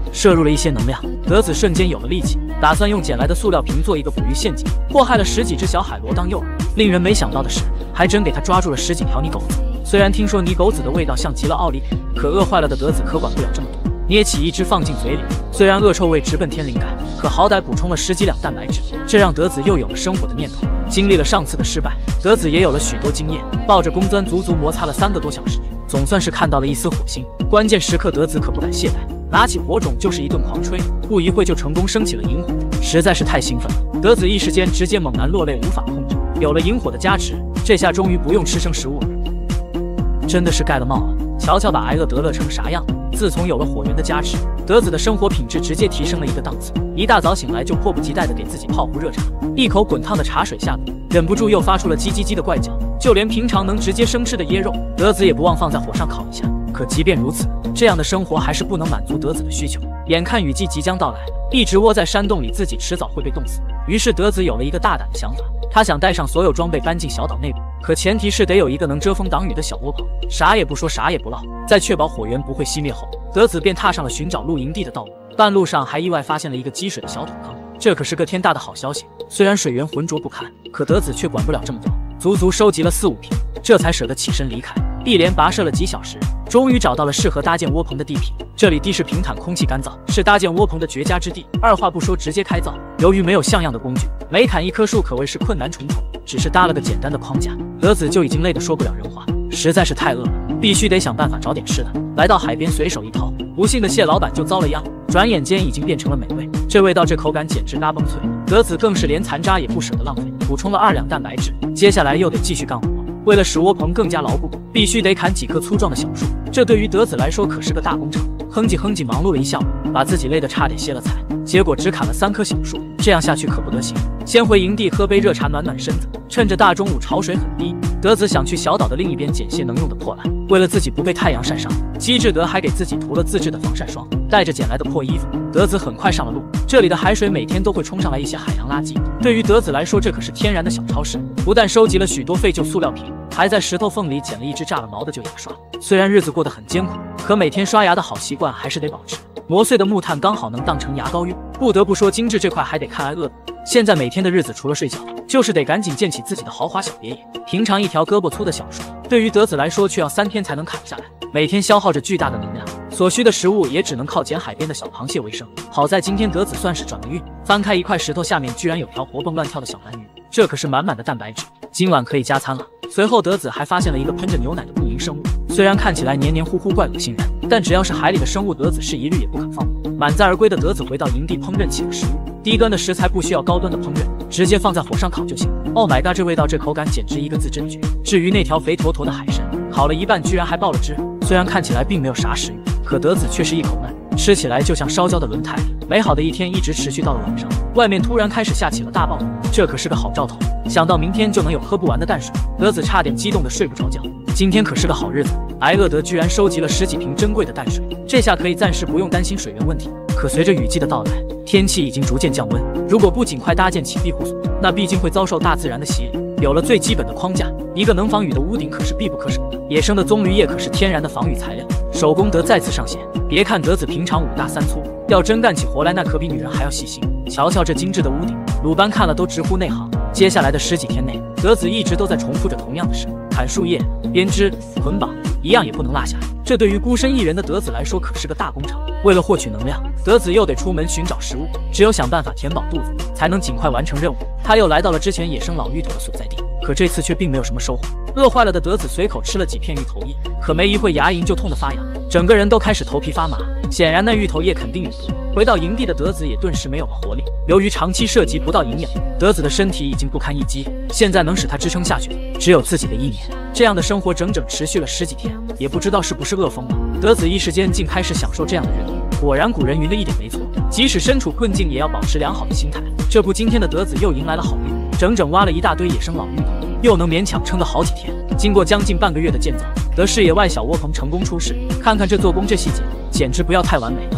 摄入了一些能量，德子瞬间有了力气，打算用捡来的塑料瓶做一个捕鱼陷阱，祸害了十几只小海螺当诱饵。令人没想到的是，还真给他抓住了十几条泥狗子。虽然听说泥狗子的味道像极了奥利给，可饿坏了的德子可管不了这么多，捏起一只放进嘴里。虽然恶臭味直奔天灵盖，可好歹补充了十几两蛋白质，这让德子又有了生火的念头。经历了上次的失败，德子也有了许多经验，抱着弓钻足足摩擦了三个多小时，总算是看到了一丝火星。关键时刻，德子可不敢懈怠，拿起火种就是一顿狂吹，不一会就成功升起了萤火，实在是太兴奋了。德子一时间直接猛然落泪，无法控制。有了萤火的加持，这下终于不用吃生食物了，真的是盖了帽了。瞧瞧把挨饿得乐成啥样！自从有了火源的加持，德子的生活品质直接提升了一个档次。一大早醒来就迫不及待地给自己泡壶热茶，一口滚烫的茶水下肚，忍不住又发出了叽叽叽的怪叫。就连平常能直接生吃的椰肉，德子也不忘放在火上烤一下。可即便如此，这样的生活还是不能满足德子的需求。眼看雨季即将到来，一直窝在山洞里，自己迟早会被冻死。于是德子有了一个大胆的想法，他想带上所有装备搬进小岛内部，可前提是得有一个能遮风挡雨的小窝棚。啥也不说，啥也不唠，在确保火源不会熄灭后，德子便踏上了寻找露营地的道路。半路上还意外发现了一个积水的小土坑，这可是个天大的好消息。虽然水源浑浊不堪，可德子却管不了这么多，足足收集了四五瓶，这才舍得起身离开。一连跋涉了几小时，终于找到了适合搭建窝棚的地皮。这里地势平坦，空气干燥，是搭建窝棚的绝佳之地。二话不说，直接开凿。由于没有像样的工具，每砍一棵树可谓是困难重重。只是搭了个简单的框架，德子就已经累得说不了人话，实在是太饿了，必须得想办法找点吃的。来到海边，随手一掏，不幸的蟹老板就遭了殃，转眼间已经变成了美味。这味道，这口感简直嘎嘣脆。德子更是连残渣也不舍得浪费，补充了二两蛋白质。接下来又得继续干活。为了使窝棚更加牢固，必须得砍几棵粗壮的小树，这对于德子来说可是个大工程。哼唧哼唧忙碌了一下午，把自己累得差点歇了菜，结果只砍了三棵小树，这样下去可不得行。先回营地喝杯热茶暖暖身子，趁着大中午潮水很低，德子想去小岛的另一边捡些能用的破烂。为了自己不被太阳晒伤，机智德还给自己涂了自制的防晒霜。带着捡来的破衣服，德子很快上了路。这里的海水每天都会冲上来一些海洋垃圾，对于德子来说，这可是天然的小超市。不但收集了许多废旧塑料瓶，还在石头缝里捡了一只炸了毛的旧牙刷。虽然日子过得很艰苦，可每天刷牙的好习惯还是得保持。磨碎的木炭刚好能当成牙膏用，不得不说精致这块还得看挨饿的。现在每天的日子除了睡觉，就是得赶紧建起自己的豪华小别野。平常一条胳膊粗的小树，对于德子来说却要三天才能砍下来，每天消耗着巨大的能量，所需的食物也只能靠捡海边的小螃蟹为生。好在今天德子算是转了运，翻开一块石头，下面居然有条活蹦乱跳的小蓝鱼，这可是满满的蛋白质，今晚可以加餐了。随后德子还发现了一个喷着牛奶的不明生物，虽然看起来黏黏糊糊怪恶心人，但只要是海里的生物，德子是一律也不肯放过。满载而归的德子回到营地，烹饪起了食物。低端的食材不需要高端的烹饪，直接放在火上烤就行。Oh my god， 这味道这口感简直一个字真绝。至于那条肥坨坨的海参，烤了一半居然还爆了汁，虽然看起来并没有啥食欲，可德子却是一口闷，吃起来就像烧焦的轮胎。美好的一天一直持续到了晚上，外面突然开始下起了大暴雨，这可是个好兆头。想到明天就能有喝不完的淡水，德子差点激动的睡不着觉。今天可是个好日子，挨饿德居然收集了十几瓶珍贵的淡水，这下可以暂时不用担心水源问题。可随着雨季的到来，天气已经逐渐降温，如果不尽快搭建起庇护所，那毕竟会遭受大自然的洗礼。有了最基本的框架，一个能防雨的屋顶可是必不可少的。野生的棕榈叶可是天然的防雨材料，手工德再次上线。别看德子平常五大三粗，要真干起活来，那可比女人还要细心。瞧瞧这精致的屋顶，鲁班看了都直呼内行。接下来的十几天内，德子一直都在重复着同样的事：砍树叶、编织、捆绑，一样也不能落下。这对于孤身一人的德子来说可是个大工程。为了获取能量，德子又得出门寻找食物，只有想办法填饱肚子，才能尽快完成任务。他又来到了之前野生老芋头的所在地，可这次却并没有什么收获。饿坏了的德子随口吃了几片芋头叶，可没一会牙龈就痛得发痒，整个人都开始头皮发麻。显然那芋头叶肯定有毒。回到营地的德子也顿时没有了活力。由于长期涉及不到营养，德子的身体已经不堪一击，现在能使他支撑下去的只有自己的意念。这样的生活整整持续了十几天，也不知道是不是饿疯了，德子一时间竟开始享受这样的日子。果然古人云的一点没错，即使身处困境也要保持良好的心态。这不，今天的德子又迎来了好运，整整挖了一大堆野生老芋头，又能勉强撑个好几天。经过将近半个月的建造，德式野外小窝棚成功出世。看看这做工，这细节简直不要太完美。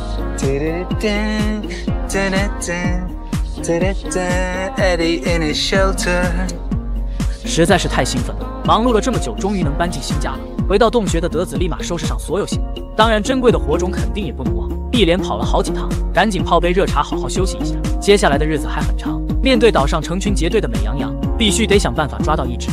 实在是太兴奋了，忙碌了这么久，终于能搬进新家了。回到洞穴的德子立马收拾上所有行李，当然珍贵的火种肯定也不能忘。 一连跑了好几趟，赶紧泡杯热茶，好好休息一下。接下来的日子还很长，面对岛上成群结队的美羊羊，必须得想办法抓到一只。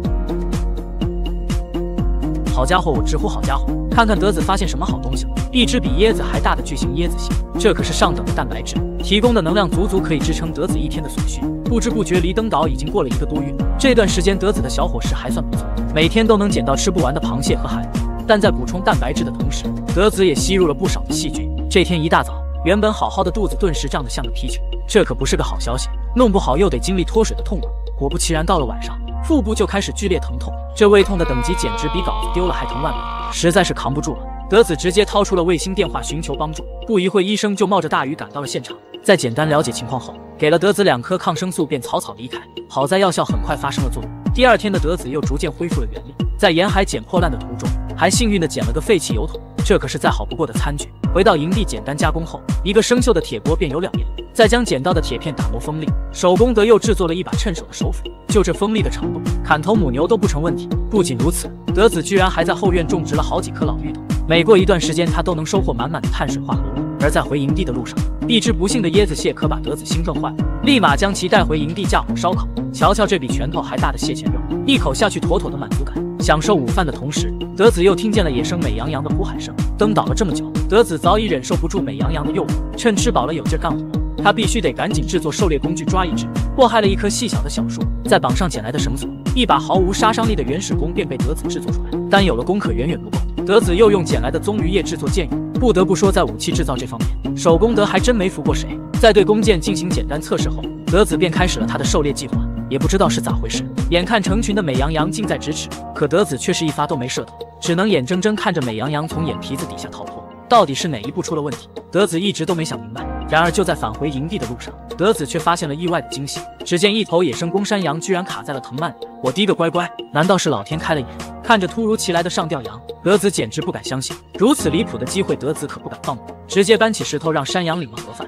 好家伙，我直呼好家伙！看看德子发现什么好东西了，一只比椰子还大的巨型椰子蟹，这可是上等的蛋白质，提供的能量足足可以支撑德子一天的所需。不知不觉离登岛已经过了一个多月，这段时间德子的小伙食还算不错，每天都能捡到吃不完的螃蟹和海螺。但在补充蛋白质的同时，德子也吸入了不少的细菌。这天一大早，原本好好的肚子顿时胀得像个皮球，这可不是个好消息，弄不好又得经历脱水的痛苦。果不其然，到了晚上，腹部就开始剧烈疼痛，这胃痛的等级简直比稿子丢了还疼万倍，实在是扛不住了。德子直接掏出了卫星电话寻求帮助，不一会医生就冒着大雨赶到了现场，在简单了解情况后，给了德子两颗抗生素便草草离开。好在药效很快发生了作用，第二天的德子又逐渐恢复了原力，在沿海捡破烂的途中，还幸运的捡了个废弃油桶，这可是再好不过的餐具。回到营地简单加工后，一个生锈的铁钵便有两面，再将捡到的铁片打磨锋利，手工德又制作了一把趁手的手斧，就这锋利的程度，砍头母牛都不成问题。不仅如此，德子居然还在后院种植了好几棵老芋头，每过一段时间他都能收获满满的碳水化合物。而在回营地的路上，一只不幸的椰子蟹可把德子兴奋坏了，立马将其带回营地架火烧烤。瞧瞧这比拳头还大的蟹钳肉，一口下去妥妥的满足感。享受午饭的同时，德子又听见了野生美羊羊的呼喊声。登岛了这么久，德子早已忍受不住美羊羊的诱惑，趁吃饱了有劲干活，他必须得赶紧制作狩猎工具抓一只。祸害了一棵细小的小树，在绑上捡来的绳索，一把毫无杀伤力的原始弓便被德子制作出来。但有了弓可远远不够，德子又用捡来的棕榈叶制作箭羽。不得不说，在武器制造这方面，手工德还真没服过谁。在对弓箭进行简单测试后，德子便开始了他的狩猎计划。也不知道是咋回事，眼看成群的美羊羊近在咫尺，可德子却是一发都没射到，只能眼睁睁看着美羊羊从眼皮子底下逃脱。到底是哪一步出了问题？德子一直都没想明白。然而就在返回营地的路上，德子却发现了意外的惊喜。只见一头野生公山羊居然卡在了藤蔓里。我滴个乖乖，难道是老天开了眼？看着突如其来的上吊羊，德子简直不敢相信。如此离谱的机会，德子可不敢放过，直接搬起石头让山羊领了盒饭。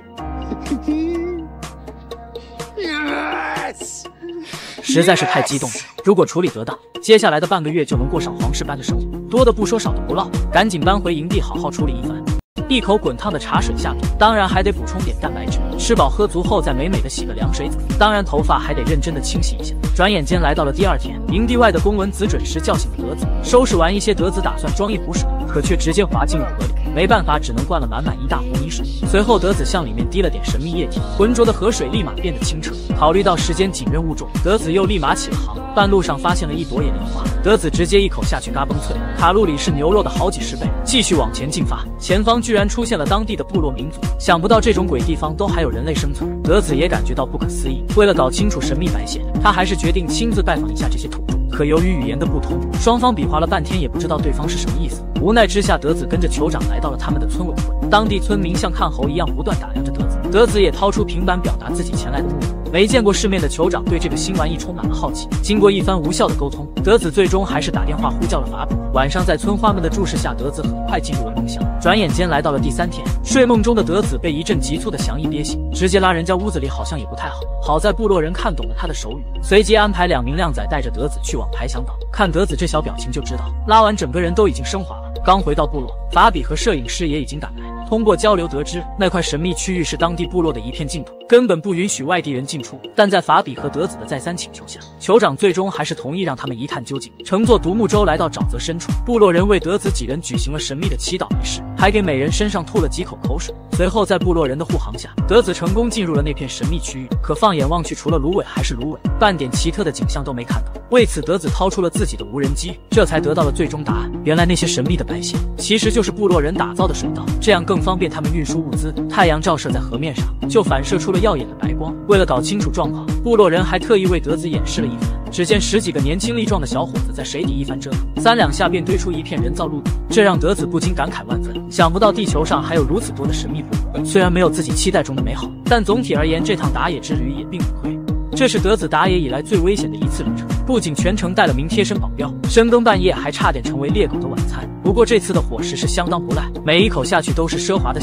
实在是太激动了，如果处理得当，接下来的半个月就能过上皇室般的生活。多的不说，少的不唠，赶紧搬回营地好好处理一番。一口滚烫的茶水下肚，当然还得补充点蛋白质。吃饱喝足后，再美美的洗个凉水澡，当然头发还得认真的清洗一下。转眼间来到了第二天，营地外的公蚊子准时叫醒了德子。收拾完一些，德子打算装一壶水，可却直接滑进了河里。没办法，只能灌了满满一大壶泥水。随后，德子向里面滴了点神秘液体，浑浊的河水立马变得清澈。考虑到时间紧，任务重，德子又立马起了航。半路上发现了一朵野莲花，德子直接一口下去，嘎嘣脆，卡路里是牛肉的好几十倍。继续往前进发，前方居然出现了当地的部落民族，想不到这种鬼地方都还有人类生存。德子也感觉到不可思议。为了搞清楚神秘白蟹，他还是决定亲自拜访一下这些土著。可由于语言的不通，双方比划了半天也不知道对方是什么意思。无奈之下，德子跟着酋长来到了他们的村委会。当地村民像看猴一样不断打量着德子，德子也掏出平板表达自己前来的目的。没见过世面的酋长对这个新玩意充满了好奇。经过一番无效的沟通，德子最终还是打电话呼叫了法比。晚上在村花们的注视下，德子很快进入了梦乡。转眼间来到了第三天，睡梦中的德子被一阵急促的响意憋醒，直接拉人家屋子里好像也不太好。好在部落人看懂了他的手语，随即安排两名靓仔带着德子去往排响岛。看德子这小表情就知道，拉完整个人都已经升华了。刚回到部落，法比和摄影师也已经赶来。通过交流得知，那块神秘区域是当地部落的一片净土，根本不允许外地人进出。但在法比和德子的再三请求下，酋长最终还是同意让他们一探究竟。乘坐独木舟来到沼泽深处，部落人为德子几人举行了神秘的祈祷仪式，还给每人身上吐了几口口水。随后在部落人的护航下，德子成功进入了那片神秘区域。可放眼望去，除了芦苇还是芦苇，半点奇特的景象都没看到。为此，德子掏出了自己的无人机，这才得到了最终答案。原来那些神秘的白蟹其实就是部落人打造的水道，这样更方便他们运输物资。太阳照射在河面上，就反射出了耀眼的白光。为了搞清楚状况，部落人还特意为德子演示了一番。只见十几个年轻力壮的小伙子在水底一番折腾，三两下便堆出一片人造陆地，这让德子不禁感慨万分。想不到地球上还有如此多的神秘部落，虽然没有自己期待中的美好，但总体而言，这趟打野之旅也并不亏。这是德子打野以来最危险的一次旅程，不仅全程带了名贴身保镖，深更半夜还差点成为猎狗的晚餐。不过这次的伙食是相当不赖，每一口下去都是奢华的享受。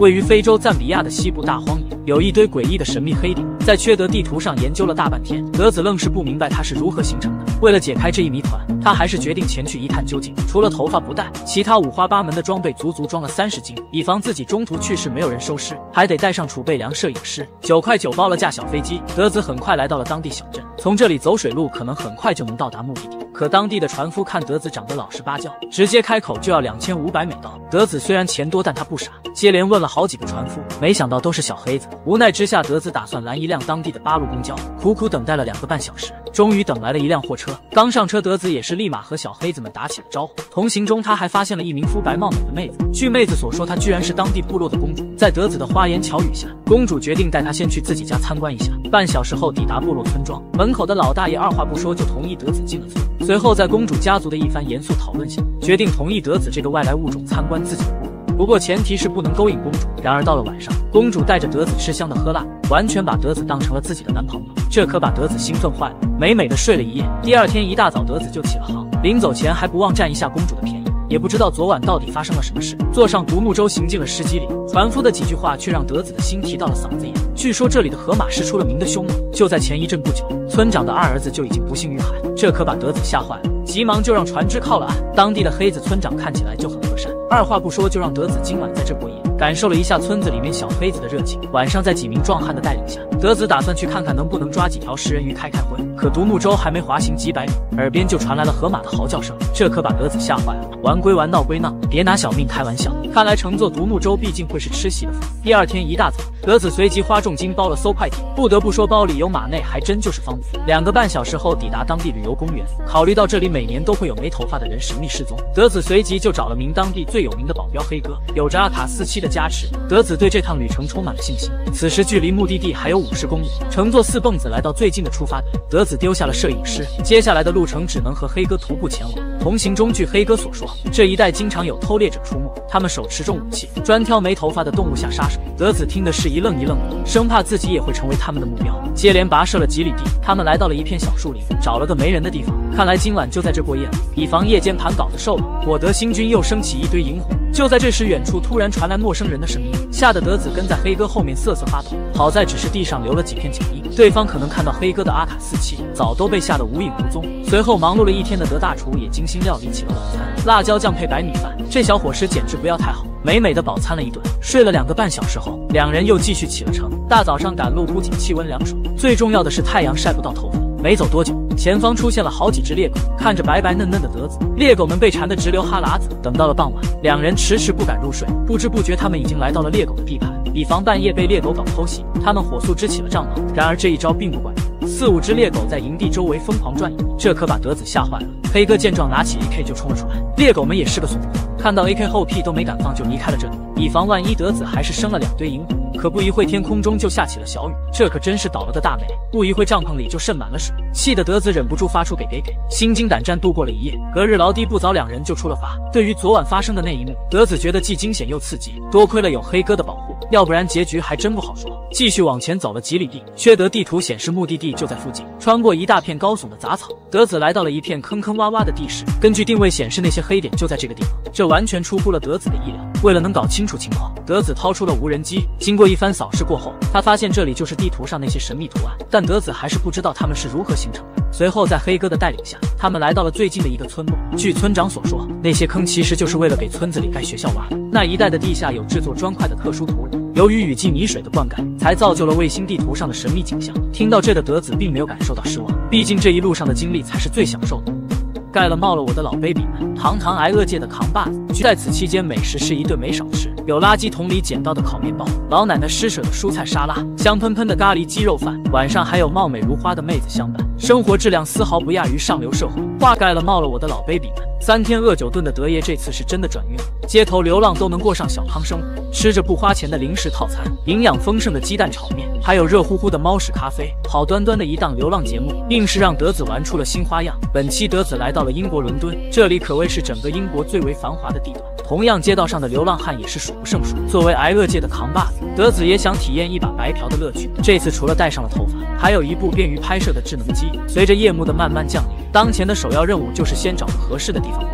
位于非洲赞比亚的西部大荒野，有一堆诡异的神秘黑点。在缺德地图上研究了大半天，德子愣是不明白它是如何形成的。为了解开这一谜团，他还是决定前去一探究竟。除了头发不带，其他五花八门的装备足足装了三十斤，以防自己中途去世没有人收尸，还得带上储备粮、摄影师。九块九包了架小飞机，德子很快来到了当地小镇。从这里走水路，可能很快就能到达目的地。可当地的船夫看德子长得老实巴交，直接开口就要两千五百美刀。德子虽然钱多，但他不傻，接连问了好几个船夫，没想到都是小黑子。无奈之下，德子打算拦一辆当地的八路公交，苦苦等待了两个半小时，终于等来了一辆货车。刚上车，德子也是立马和小黑子们打起了招呼。同行中，他还发现了一名肤白貌美的妹子。据妹子所说，她居然是当地部落的公主。在德子的花言巧语下，公主决定带她先去自己家参观一下。半小时后抵达部落村庄，门口的老大爷二话不说就同意德子进了村。随后在公主家族的一番严肃讨论下，决定同意德子这个外来物种参观自己的部落。不过前提是不能勾引公主。然而到了晚上，公主带着德子吃香的喝辣，完全把德子当成了自己的男朋友，这可把德子兴奋坏了，美美的睡了一夜。第二天一大早，德子就起了航，临走前还不忘占一下公主的便宜。也不知道昨晚到底发生了什么事，坐上独木舟行进了十几里，船夫的几句话却让德子的心提到了嗓子眼。据说这里的河马是出了名的凶猛，就在前一阵不久，村长的二儿子就已经不幸遇害，这可把德子吓坏了，急忙就让船只靠了岸。当地的黑子村长看起来就很和善，二话不说就让德子今晚在这过夜，感受了一下村子里面小黑子的热情。晚上在几名壮汉的带领下，德子打算去看看能不能抓几条食人鱼开开荤。可独木舟还没滑行几百米，耳边就传来了河马的嚎叫声，这可把德子吓坏了。玩归玩，闹归闹，别拿小命开玩笑。看来乘坐独木舟毕竟会是吃戏的福。第二天一大早，德子随即花重金包了艘快艇，不得不说包里有马内还真就是方便。两个半小时后抵达当地旅游公园，考虑到这里每年都会有没头发的人神秘失踪，德子随即就找了名当地最有名的保镖黑哥。有着阿卡四七的加持，德子对这趟旅程充满了信心。此时距离目的地还有五十公里，乘坐四蹦子来到最近的出发点，德子丢下了摄影师，接下来的路程只能和黑哥徒步前往。同行中，据黑哥所说，这一带经常有偷猎者出没，他们手持重武器，专挑没头发的动物下杀手。德子听的是一愣一愣的，生怕自己也会成为他们的目标，接连跋涉了几里地，他们来到了一片小树林，找了个没人的地方，看来今晚就在这过夜了，以防夜间盘稿子受了。果德星君又升起一堆萤火。就在这时，远处突然传来陌生人的声音，吓得德子跟在黑哥后面瑟瑟发抖。好在只是地上留了几片脚印，对方可能看到黑哥的阿卡四七，早都被吓得无影无踪。随后忙碌了一天的德大厨也精心料理起了晚餐，辣椒酱配白米饭，这小伙食简直不要太好。美美的饱餐了一顿，睡了两个半小时后，两人又继续启了程。大早上赶路，不仅气温凉爽，最重要的是太阳晒不到头发。没走多久，前方出现了好几只猎狗，看着白白嫩嫩的德子，猎狗们被馋得直流哈喇子。等到了傍晚，两人迟迟不敢入睡，不知不觉他们已经来到了猎狗的地盘。以防半夜被猎狗搞偷袭，他们火速支起了帐篷。然而这一招并不管用，四五只猎狗在营地周围疯狂转悠，这可把德子吓坏了。黑哥见状，拿起 A K 就冲了出来，猎狗们也是个怂货，看到 A K 后屁都没敢放就离开了这里，以防万一。德子还是生了两堆萤火。可不一会，天空中就下起了小雨，这可真是倒了个大霉。不一会，帐篷里就渗满了水，气得德子忍不住发出给给给，心惊胆战度过了一夜。隔日劳低不早，两人就出了发。对于昨晚发生的那一幕，德子觉得既惊险又刺激，多亏了有黑哥的保护，要不然结局还真不好说。继续往前走了几里地，薛德地图显示目的地就在附近。穿过一大片高耸的杂草，德子来到了一片坑坑洼洼的地势。根据定位显示，那些黑点就在这个地方，这完全出乎了德子的意料。为了能搞清楚情况，德子掏出了无人机。经过一番扫视过后，他发现这里就是地图上那些神秘图案，但德子还是不知道它们是如何形成的。随后在黑哥的带领下，他们来到了最近的一个村落。据村长所说，那些坑其实就是为了给村子里盖学校挖的。那一带的地下有制作砖块的特殊土壤，由于雨季泥水的灌溉，才造就了卫星地图上的神秘景象。听到这的德子并没有感受到失望，毕竟这一路上的经历才是最享受的。盖了冒了我的老 baby 们，堂堂挨饿界的扛把子。在此期间，美食是一顿没少吃，有垃圾桶里捡到的烤面包，老奶奶施舍的蔬菜沙拉，香喷喷的咖喱鸡肉饭，晚上还有貌美如花的妹子相伴，生活质量丝毫不亚于上流社会。话盖了冒了我的老 baby 们，三天饿九顿的德爷这次是真的转运了，街头流浪都能过上小康生活，吃着不花钱的零食套餐，营养丰盛的鸡蛋炒面，还有热乎乎的猫屎咖啡，好端端的一档流浪节目，硬是让德子玩出了新花样。本期德子来到了英国伦敦，这里可谓是整个英国最为繁华的地段，同样街道上的流浪汉也是数不胜数。作为挨饿界的扛把子，德子也想体验一把白嫖的乐趣。这次除了戴上了头发，还有一部便于拍摄的智能机。随着夜幕的慢慢降临，当前的首要任务就是先找个合适的地方过夜。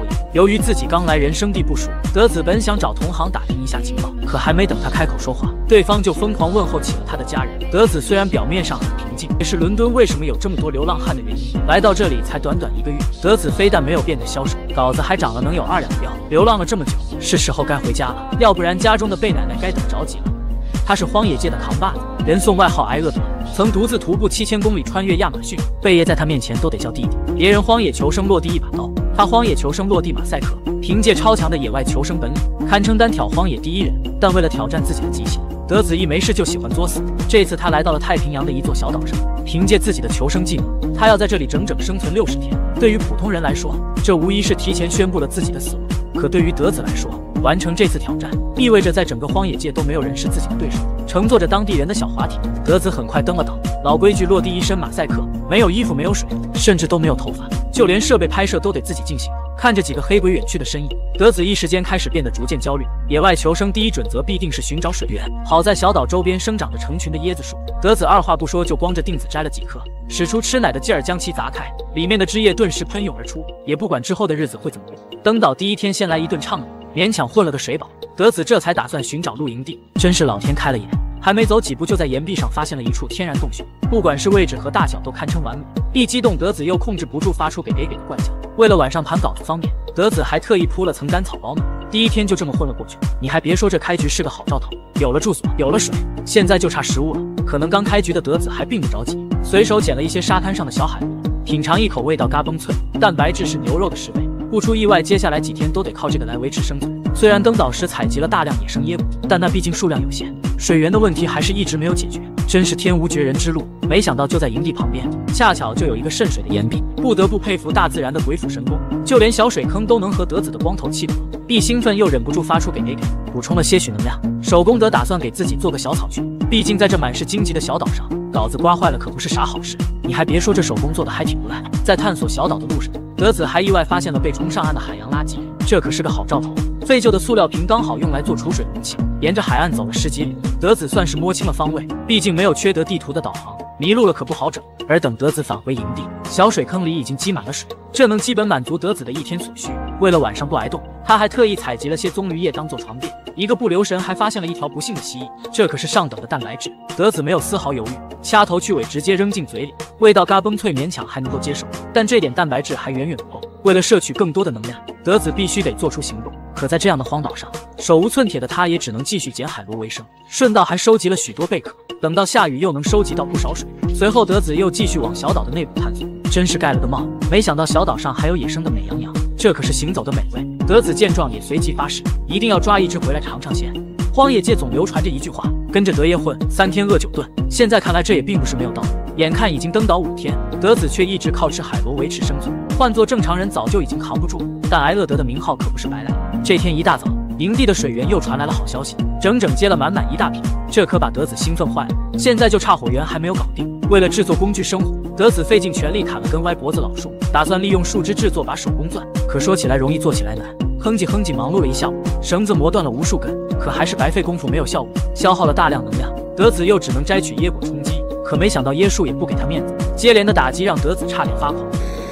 影。由于自己刚来人生地不熟，德子本想找同行打听一下情报，可还没等他开口说话，对方就疯狂问候起了他的家人。德子虽然表面上很平静，也是伦敦为什么有这么多流浪汉的原因。来到这里才短短一个月，德子非但没有变得消瘦，稿子还长了能有二两的膘。流浪了这么久，是时候该回家了，要不然家中的贝奶奶该等着急了。他是荒野界的扛把子，人送外号挨饿德，曾独自徒步七千公里穿越亚马逊，贝爷在他面前都得叫弟弟。别人荒野求生落地一把刀，他荒野求生落地马赛克，凭借超强的野外求生本领，堪称单挑荒野第一人。但为了挑战自己的极限，德子一没事就喜欢作死。这次他来到了太平洋的一座小岛上，凭借自己的求生技能，他要在这里整整生存六十天。对于普通人来说，这无疑是提前宣布了自己的死亡。可对于德子来说，完成这次挑战意味着在整个荒野界都没有人是自己的对手。乘坐着当地人的小滑艇，德子很快登了岛。老规矩，落地一身马赛克，没有衣服，没有水，甚至都没有头发，就连设备拍摄都得自己进行。看着几个黑鬼远去的身影，德子一时间开始变得逐渐焦虑。野外求生第一准则必定是寻找水源，好在小岛周边生长着成群的椰子树，德子二话不说就光着腚子摘了几颗，使出吃奶的劲儿将其砸开，里面的汁液顿时喷涌而出，也不管之后的日子会怎么过。登岛第一天先来一顿畅饮，勉强混了个水饱，德子这才打算寻找露营地。真是老天开了眼，还没走几步就在岩壁上发现了一处天然洞穴，不管是位置和大小都堪称完美。一激动，德子又控制不住发出给给给的怪叫。为了晚上盘稿子方便，德子还特意铺了层干草保暖。第一天就这么混了过去，你还别说，这开局是个好兆头。有了住所，有了水，现在就差食物了。可能刚开局的德子还并不着急，随手捡了一些沙滩上的小海螺，品尝一口，味道嘎嘣脆，蛋白质是牛肉的十倍。不出意外，接下来几天都得靠这个来维持生存。虽然登岛时采集了大量野生椰果，但那毕竟数量有限，水源的问题还是一直没有解决，真是天无绝人之路。没想到就在营地旁边，恰巧就有一个渗水的岩壁，不得不佩服大自然的鬼斧神工，就连小水坑都能和德子的光头契合。既兴奋又忍不住发出给给给，补充了些许能量。手工德打算给自己做个小草群，毕竟在这满是荆棘的小岛上，稿子刮坏了可不是啥好事。你还别说，这手工做的还挺不赖。在探索小岛的路上，德子还意外发现了被冲上岸的海洋垃圾，这可是个好兆头。废旧的塑料瓶刚好用来做储水容器。沿着海岸走了十几里，德子算是摸清了方位，毕竟没有缺德地图的导航，迷路了可不好整。而等德子返回营地，小水坑里已经积满了水，这能基本满足德子的一天所需。为了晚上不挨冻，他还特意采集了些棕榈叶当做床垫，一个不留神还发现了一条不幸的蜥蜴，这可是上等的蛋白质。德子没有丝毫犹豫，掐头去尾直接扔进嘴里，味道嘎嘣脆，勉强还能够接受，但这点蛋白质还远远不够。为了摄取更多的能量，德子必须得做出行动。可在这样的荒岛上，手无寸铁的他也只能继续捡海螺为生，顺道还收集了许多贝壳。等到下雨又能收集到不少水。随后德子又继续往小岛的内部探索，真是盖了个帽。没想到小岛上还有野生的美羊羊，这可是行走的美味。德子见状也随即发誓，一定要抓一只回来尝尝鲜。荒野界总流传着一句话，跟着德爷混，三天饿九顿。现在看来这也并不是没有道理。眼看已经登岛五天，德子却一直靠吃海螺维持生存，换做正常人早就已经扛不住了。但挨饿德的名号可不是白来。这天一大早，营地的水源又传来了好消息，整整接了满满一大瓶，这可把德子兴奋坏了。现在就差火源还没有搞定，为了制作工具生火，德子费尽全力砍了根歪脖子老树，打算利用树枝制作把手工钻。可说起来容易做起来难，哼唧哼唧忙碌了一下午，绳子磨断了无数根，可还是白费功夫，没有效果，消耗了大量能量。德子又只能摘取椰果充饥，可没想到椰树也不给他面子，接连的打击让德子差点发狂。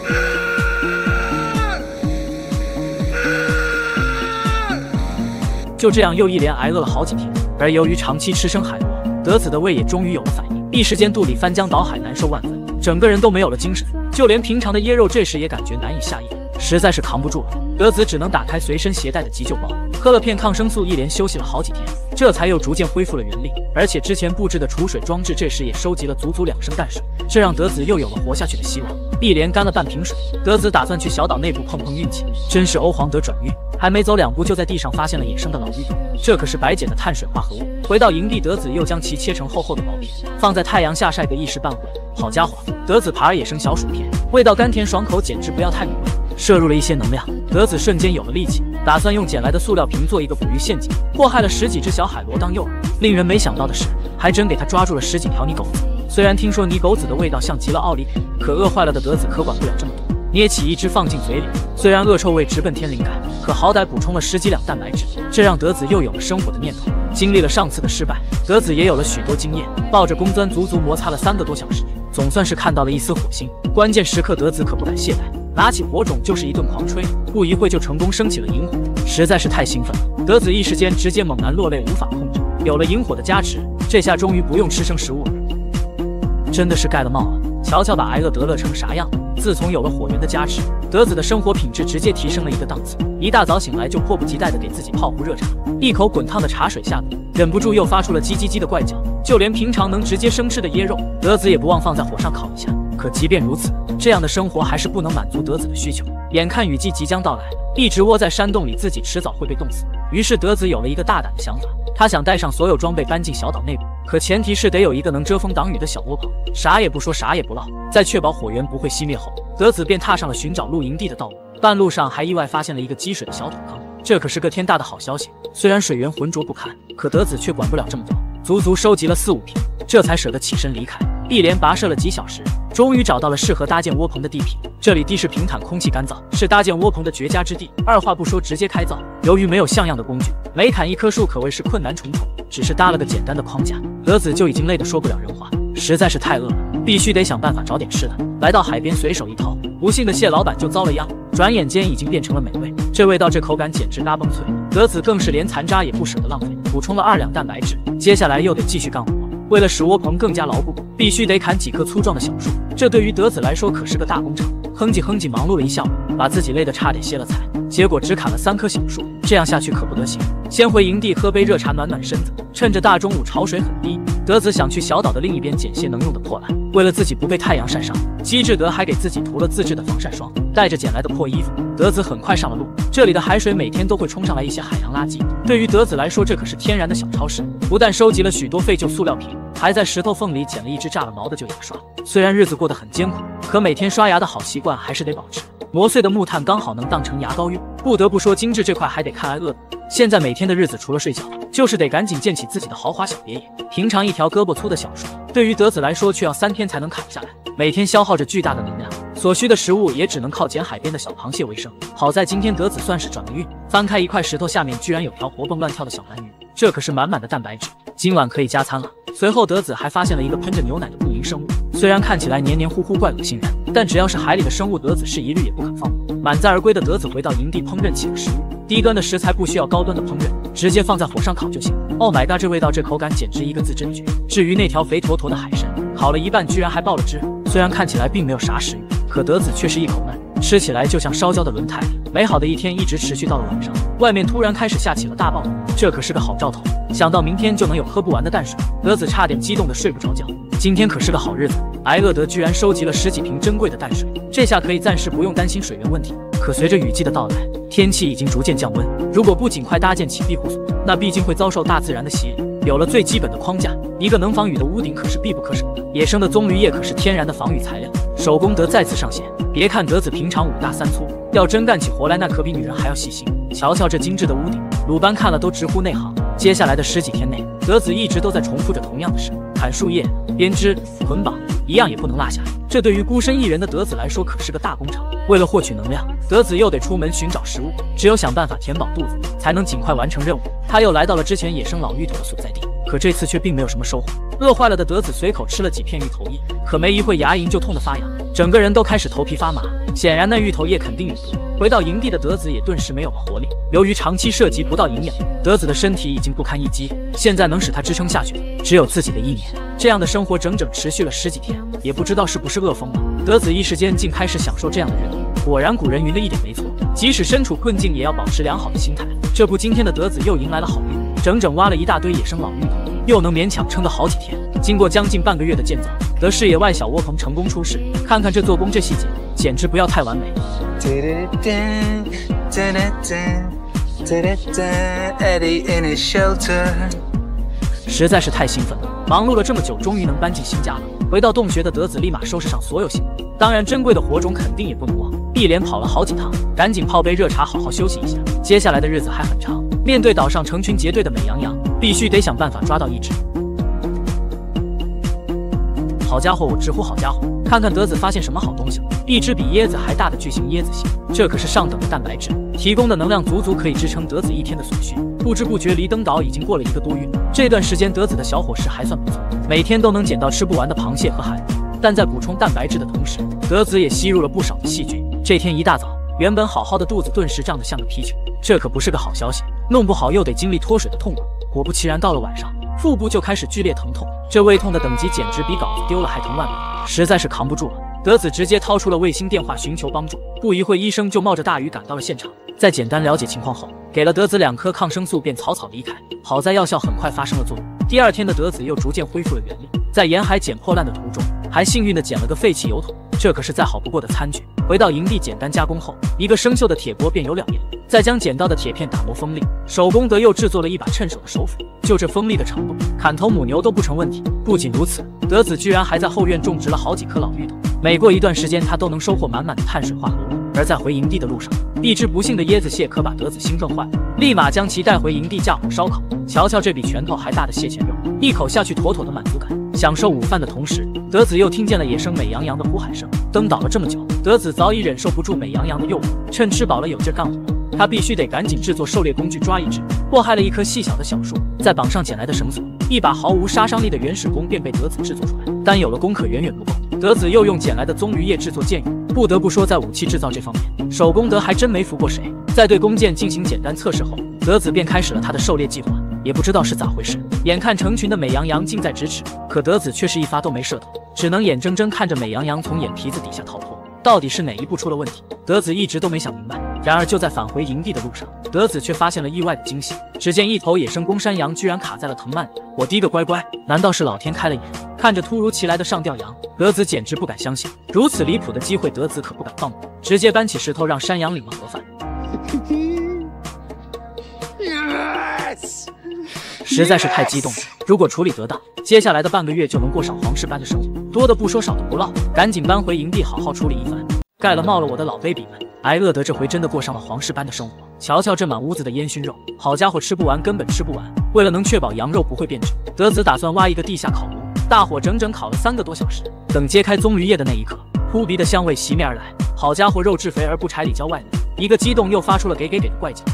就这样又一连挨饿了好几天，而由于长期吃生海螺，德子的胃也终于有了反应，一时间肚里翻江倒海，难受万分，整个人都没有了精神，就连平常的椰肉这时也感觉难以下咽，实在是扛不住了。德子只能打开随身携带的急救包，喝了片抗生素，一连休息了好几天，这才又逐渐恢复了原力。而且之前布置的储水装置这时也收集了足足两升淡水，这让德子又有了活下去的希望。一连干了半瓶水，德子打算去小岛内部碰碰运气，真是欧皇德转运。还没走两步，就在地上发现了野生的老芋头，这可是白碱的碳水化合物。回到营地，德子又将其切成厚厚的薄片，放在太阳下晒个一时半会。好家伙，德子扒野生小薯片，味道甘甜爽口，简直不要太美味。摄入了一些能量，德子瞬间有了力气，打算用捡来的塑料瓶做一个捕鱼陷阱，祸害了十几只小海螺当诱饵。令人没想到的是，还真给他抓住了十几条泥狗子。虽然听说泥狗子的味道像极了奥利给，可饿坏了的德子可管不了这么多，捏起一只放进嘴里，虽然恶臭味直奔天灵盖，可好歹补充了十几两蛋白质，这让德子又有了生火的念头。经历了上次的失败，德子也有了许多经验，抱着弓钻足足摩擦了三个多小时，总算是看到了一丝火星。关键时刻，德子可不敢懈怠， 拿起火种就是一顿狂吹，不一会就成功升起了萤火，实在是太兴奋了。德子一时间直接猛然落泪，无法控制。有了萤火的加持，这下终于不用吃生食物了，真的是盖了帽了。瞧瞧把挨饿得乐成啥样！自从有了火源的加持，德子的生活品质直接提升了一个档次。一大早醒来就迫不及待地给自己泡壶热茶，一口滚烫的茶水下肚，忍不住又发出了叽叽叽的怪叫。就连平常能直接生吃的椰肉，德子也不忘放在火上烤一下。可即便如此，这样的生活还是不能满足德子的需求。眼看雨季即将到来，一直窝在山洞里，自己迟早会被冻死。于是德子有了一个大胆的想法，他想带上所有装备搬进小岛内部，可前提是得有一个能遮风挡雨的小窝棚。啥也不说，啥也不唠，在确保火源不会熄灭后，德子便踏上了寻找露营地的道路。半路上还意外发现了一个积水的小土坑，这可是个天大的好消息。虽然水源浑浊不堪，可德子却管不了这么多，足足收集了四五瓶，这才舍得起身离开。一连跋涉了几小时，终于找到了适合搭建窝棚的地皮。这里地势平坦，空气干燥，是搭建窝棚的绝佳之地。二话不说，直接开凿。由于没有像样的工具，每砍一棵树可谓是困难重重。只是搭了个简单的框架，德子就已经累得说不了人话，实在是太饿了，必须得想办法找点吃的。来到海边，随手一掏，不幸的蟹老板就遭了殃，转眼间已经变成了美味。这味道，这口感简直嘎嘣脆。德子更是连残渣也不舍得浪费，补充了二两蛋白质。接下来又得继续干活。为了使窝棚更加牢固，必须得砍几棵粗壮的小树，这对于德子来说可是个大工程。哼唧哼唧忙碌了一下午，把自己累得差点歇了菜，结果只砍了三棵小树，这样下去可不得行。先回营地喝杯热茶暖暖身子，趁着大中午潮水很低，德子想去小岛的另一边捡些能用的破烂。为了自己不被太阳晒伤，机智德还给自己涂了自制的防晒霜。带着捡来的破衣服，德子很快上了路。这里的海水每天都会冲上来一些海洋垃圾，对于德子来说，这可是天然的小超市。不但收集了许多废旧塑料瓶，还在石头缝里捡了一只炸了毛的旧牙刷。虽然日子过得很艰苦，可每天刷牙的好习惯还是得保持。磨碎的木炭刚好能当成牙膏用，不得不说精致这块还得看挨饿的。现在每天的日子除了睡觉，就是得赶紧建起自己的豪华小别野。平常一条胳膊粗的小树，对于德子来说却要三天才能砍下来，每天消耗着巨大的能量，所需的食物也只能靠捡海边的小螃蟹为生。好在今天德子算是转了运，翻开一块石头，下面居然有条活蹦乱跳的小蓝鱼，这可是满满的蛋白质，今晚可以加餐了。随后德子还发现了一个喷着牛奶的不明生物，虽然看起来黏黏糊糊怪恶心人，但只要是海里的生物，德子是一律也不肯放过。满载而归的德子回到营地，烹饪起了食物。低端的食材不需要高端的烹饪，直接放在火上烤就行。Oh my god， 这味道这口感简直一个字真绝。至于那条肥坨坨的海参，烤了一半居然还爆了汁，虽然看起来并没有啥食欲，可德子却是一口闷，吃起来就像烧焦的轮胎。美好的一天一直持续到了晚上，外面突然开始下起了大暴雨，这可是个好兆头。想到明天就能有喝不完的淡水，德子差点激动的睡不着觉。今天可是个好日子，挨饿德居然收集了十几瓶珍贵的淡水，这下可以暂时不用担心水源问题。可随着雨季的到来，天气已经逐渐降温，如果不尽快搭建起庇护所，那毕竟会遭受大自然的洗礼。有了最基本的框架，一个能防雨的屋顶可是必不可少。野生的棕榈叶可是天然的防雨材料，手工德再次上线。别看德子平常五大三粗，要真干起活来，那可比女人还要细心。瞧瞧这精致的屋顶，鲁班看了都直呼内行。接下来的十几天内，德子一直都在重复着同样的事：砍树叶、编织、捆绑，一样也不能落下。这对于孤身一人的德子来说可是个大工程。为了获取能量，德子又得出门寻找食物，只有想办法填饱肚子，才能尽快完成任务。他又来到了之前野生老芋头的所在地，可这次却并没有什么收获。饿坏了的德子随口吃了几片芋头叶，可没一会牙龈就痛得发痒，整个人都开始头皮发麻。显然那芋头叶肯定有毒。回到营地的德子也顿时没有了活力。由于长期涉及不到营养，德子的身体已经不堪一击，现在能使他支撑下去的只有自己的意念。这样的生活整整持续了十几天，也不知道是不是饿疯了，德子一时间竟开始享受这样的日子。果然古人云的一点没错，即使身处困境也要保持良好的心态。这不，今天的德子又迎来了好运，整整挖了一大堆野生老芋头，又能勉强撑个好几天。经过将近半个月的建造，德式野外小窝棚成功出世。看看这做工，这细节简直不要太完美。实在是太兴奋了，忙碌了这么久，终于能搬进新家了。回到洞穴的德子立马收拾上所有行李，当然珍贵的火种肯定也不能忘。一连跑了好几趟，赶紧泡杯热茶，好好休息一下。接下来的日子还很长，面对岛上成群结队的美羊羊，必须得想办法抓到一只。好家伙，我直呼好家伙！看看德子发现什么好东西了，一只比椰子还大的巨型椰子蟹，这可是上等的蛋白质，提供的能量足足可以支撑德子一天的所需。不知不觉离登岛已经过了一个多月，这段时间德子的小伙食还算不错，每天都能捡到吃不完的螃蟹和海螺。但在补充蛋白质的同时，德子也吸入了不少的细菌， 这天一大早，原本好好的肚子顿时胀得像个皮球，这可不是个好消息，弄不好又得经历脱水的痛苦。果不其然，到了晚上，腹部就开始剧烈疼痛，这胃痛的等级简直比稿子丢了还疼万倍，实在是扛不住了。德子直接掏出了卫星电话寻求帮助，不一会医生就冒着大雨赶到了现场，在简单了解情况后，给了德子两颗抗生素便草草离开。好在药效很快发生了作用，第二天的德子又逐渐恢复了原力，在沿海捡破烂的途中，还幸运的捡了个废弃油桶，这可是再好不过的餐具。回到营地简单加工后，一个生锈的铁锅便有两面，再将捡到的铁片打磨锋利，手工德又制作了一把趁手的手斧，就这锋利的程度，砍头母牛都不成问题。不仅如此，德子居然还在后院种植了好几棵老芋头，每过一段时间他都能收获满满的碳水化合物。而在回营地的路上，一只不幸的椰子蟹可把德子兴奋坏了，立马将其带回营地架火烧烤。瞧瞧这比拳头还大的蟹钳肉，一口下去妥妥的满足感。享受午饭的同时，德子又听见了野生美羊羊的呼喊声。登岛了这么久，德子早已忍受不住美羊羊的诱惑，趁吃饱了有劲干活，他必须得赶紧制作狩猎工具抓一只。祸害了一棵细小的小树，再绑上捡来的绳索，一把毫无杀伤力的原始弓便被德子制作出来。但有了弓可远远不够，德子又用捡来的棕榈叶制作箭羽。不得不说，在武器制造这方面，手工德还真没服过谁。在对弓箭进行简单测试后，德子便开始了他的狩猎计划。也不知道是咋回事，眼看成群的美羊羊近在咫尺，可德子却是一发都没射到，只能眼睁睁看着美羊羊从眼皮子底下逃脱。到底是哪一步出了问题？德子一直都没想明白。然而就在返回营地的路上，德子却发现了意外的惊喜。只见一头野生公山羊居然卡在了藤蔓里。我滴个乖乖，难道是老天开了眼？看着突如其来的上吊羊，德子简直不敢相信。如此离谱的机会，德子可不敢放过，直接搬起石头让山羊领了盒饭。实在是太激动了，如果处理得当，接下来的半个月就能过上皇室般的生活。多的不说，少的不唠，赶紧搬回营地好好处理一番。盖了帽了，我的老 baby 们，挨饿德这回真的过上了皇室般的生活。瞧瞧这满屋子的烟熏肉，好家伙，吃不完，根本吃不完。为了能确保羊肉不会变质，德子打算挖一个地下烤炉，大火整整烤了三个多小时。等揭开棕榈叶的那一刻，扑鼻的香味袭面而来。好家伙，肉质肥而不柴里焦外嫩，一个激动又发出了给给给的怪叫。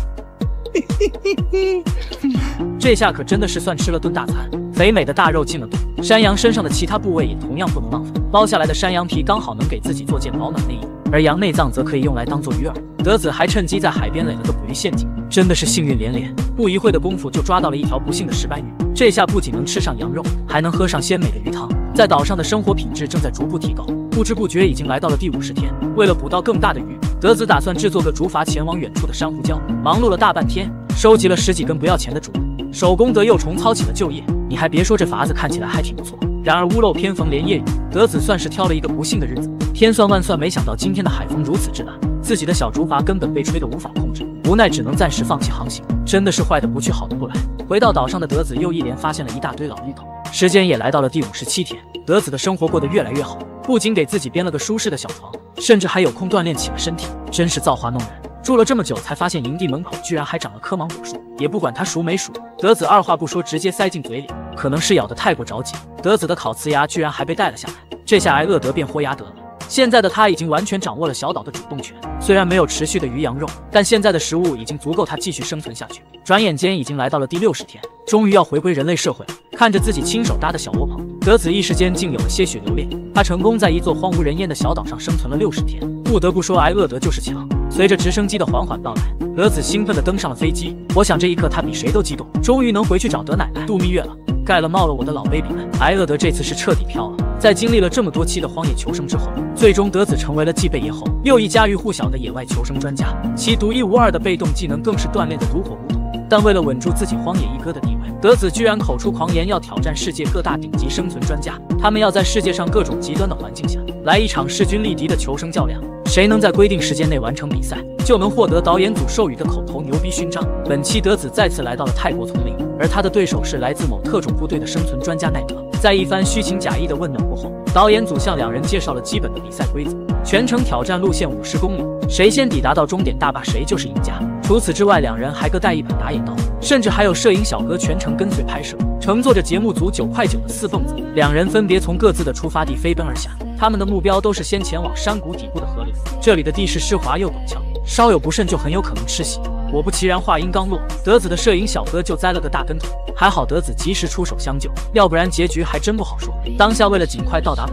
这下可真的是算吃了顿大餐，肥美的大肉进了肚，山羊身上的其他部位也同样不能浪费。剥下来的山羊皮刚好能给自己做件保暖内衣，而羊内脏则可以用来当做鱼饵。德子还趁机在海边垒了个捕鱼陷阱，真的是幸运连连。不一会的功夫就抓到了一条不幸的石斑鱼，这下不仅能吃上羊肉，还能喝上鲜美的鱼汤。在岛上的生活品质正在逐步提高，不知不觉已经来到了第五十天。为了捕到更大的鱼，德子打算制作个竹筏前往远处的珊瑚礁。忙碌了大半天，收集了十几根不要钱的竹子，手工德又重操起了旧业。你还别说，这法子看起来还挺不错。然而屋漏偏逢连夜雨，德子算是挑了一个不幸的日子。千算万算，没想到今天的海风如此之大，自己的小竹筏根本被吹得无法控制，无奈只能暂时放弃航行。真的是坏的不去，好的不来。回到岛上的德子又一连发现了一大堆老芋头。时间也来到了第五十七天，德子的生活过得越来越好，不仅给自己编了个舒适的小床，甚至还有空锻炼起了身体，真是造化弄人。住了这么久，才发现营地门口居然还长了棵芒果树，也不管它熟没熟，德子二话不说直接塞进嘴里。可能是咬得太过着急，德子的烤瓷牙居然还被带了下来。这下挨饿德便豁牙得了。现在的他已经完全掌握了小岛的主动权，虽然没有持续的鱼羊肉，但现在的食物已经足够他继续生存下去。转眼间已经来到了第六十天，终于要回归人类社会了。看着自己亲手搭的小窝棚，德子一时间竟有了些许留恋。他成功在一座荒无人烟的小岛上生存了六十天，不得不说挨饿德就是强。随着直升机的缓缓到来，德子兴奋地登上了飞机。我想这一刻他比谁都激动，终于能回去找德奶奶度蜜月了。盖了帽了，我的老 baby 们，挨饿德这次是彻底飘了。在经历了这么多期的荒野求生之后，最终德子成为了既贝也后又一家喻户晓的野外求生专家，其独一无二的被动技能更是锻炼得如火如荼。但为了稳住自己荒野一哥的地位，德子居然口出狂言，要挑战世界各大顶级生存专家。他们要在世界上各种极端的环境下来一场势均力敌的求生较量，谁能在规定时间内完成比赛，就能获得导演组授予的口头牛逼勋章。本期德子再次来到了泰国丛林，而他的对手是来自某特种部队的生存专家奈德。在一番虚情假意的问暖过后，导演组向两人介绍了基本的比赛规则，全程挑战路线五十公里，谁先抵达到终点大坝谁就是赢家。除此之外，两人还各带一把打野刀，甚至还有摄影小哥全程跟随拍摄，乘坐着节目组九块九的四蹦子，两人分别从各自的出发地飞奔而下。他们的目标都是先前往山谷底部的河流，这里的地势湿滑又陡峭，稍有不慎就很有可能吃血。果不其然，话音刚落，德子的摄影小哥就栽了个大跟头，还好德子及时出手相救，要不然结局还真不好说。当下为了尽快到达谷底，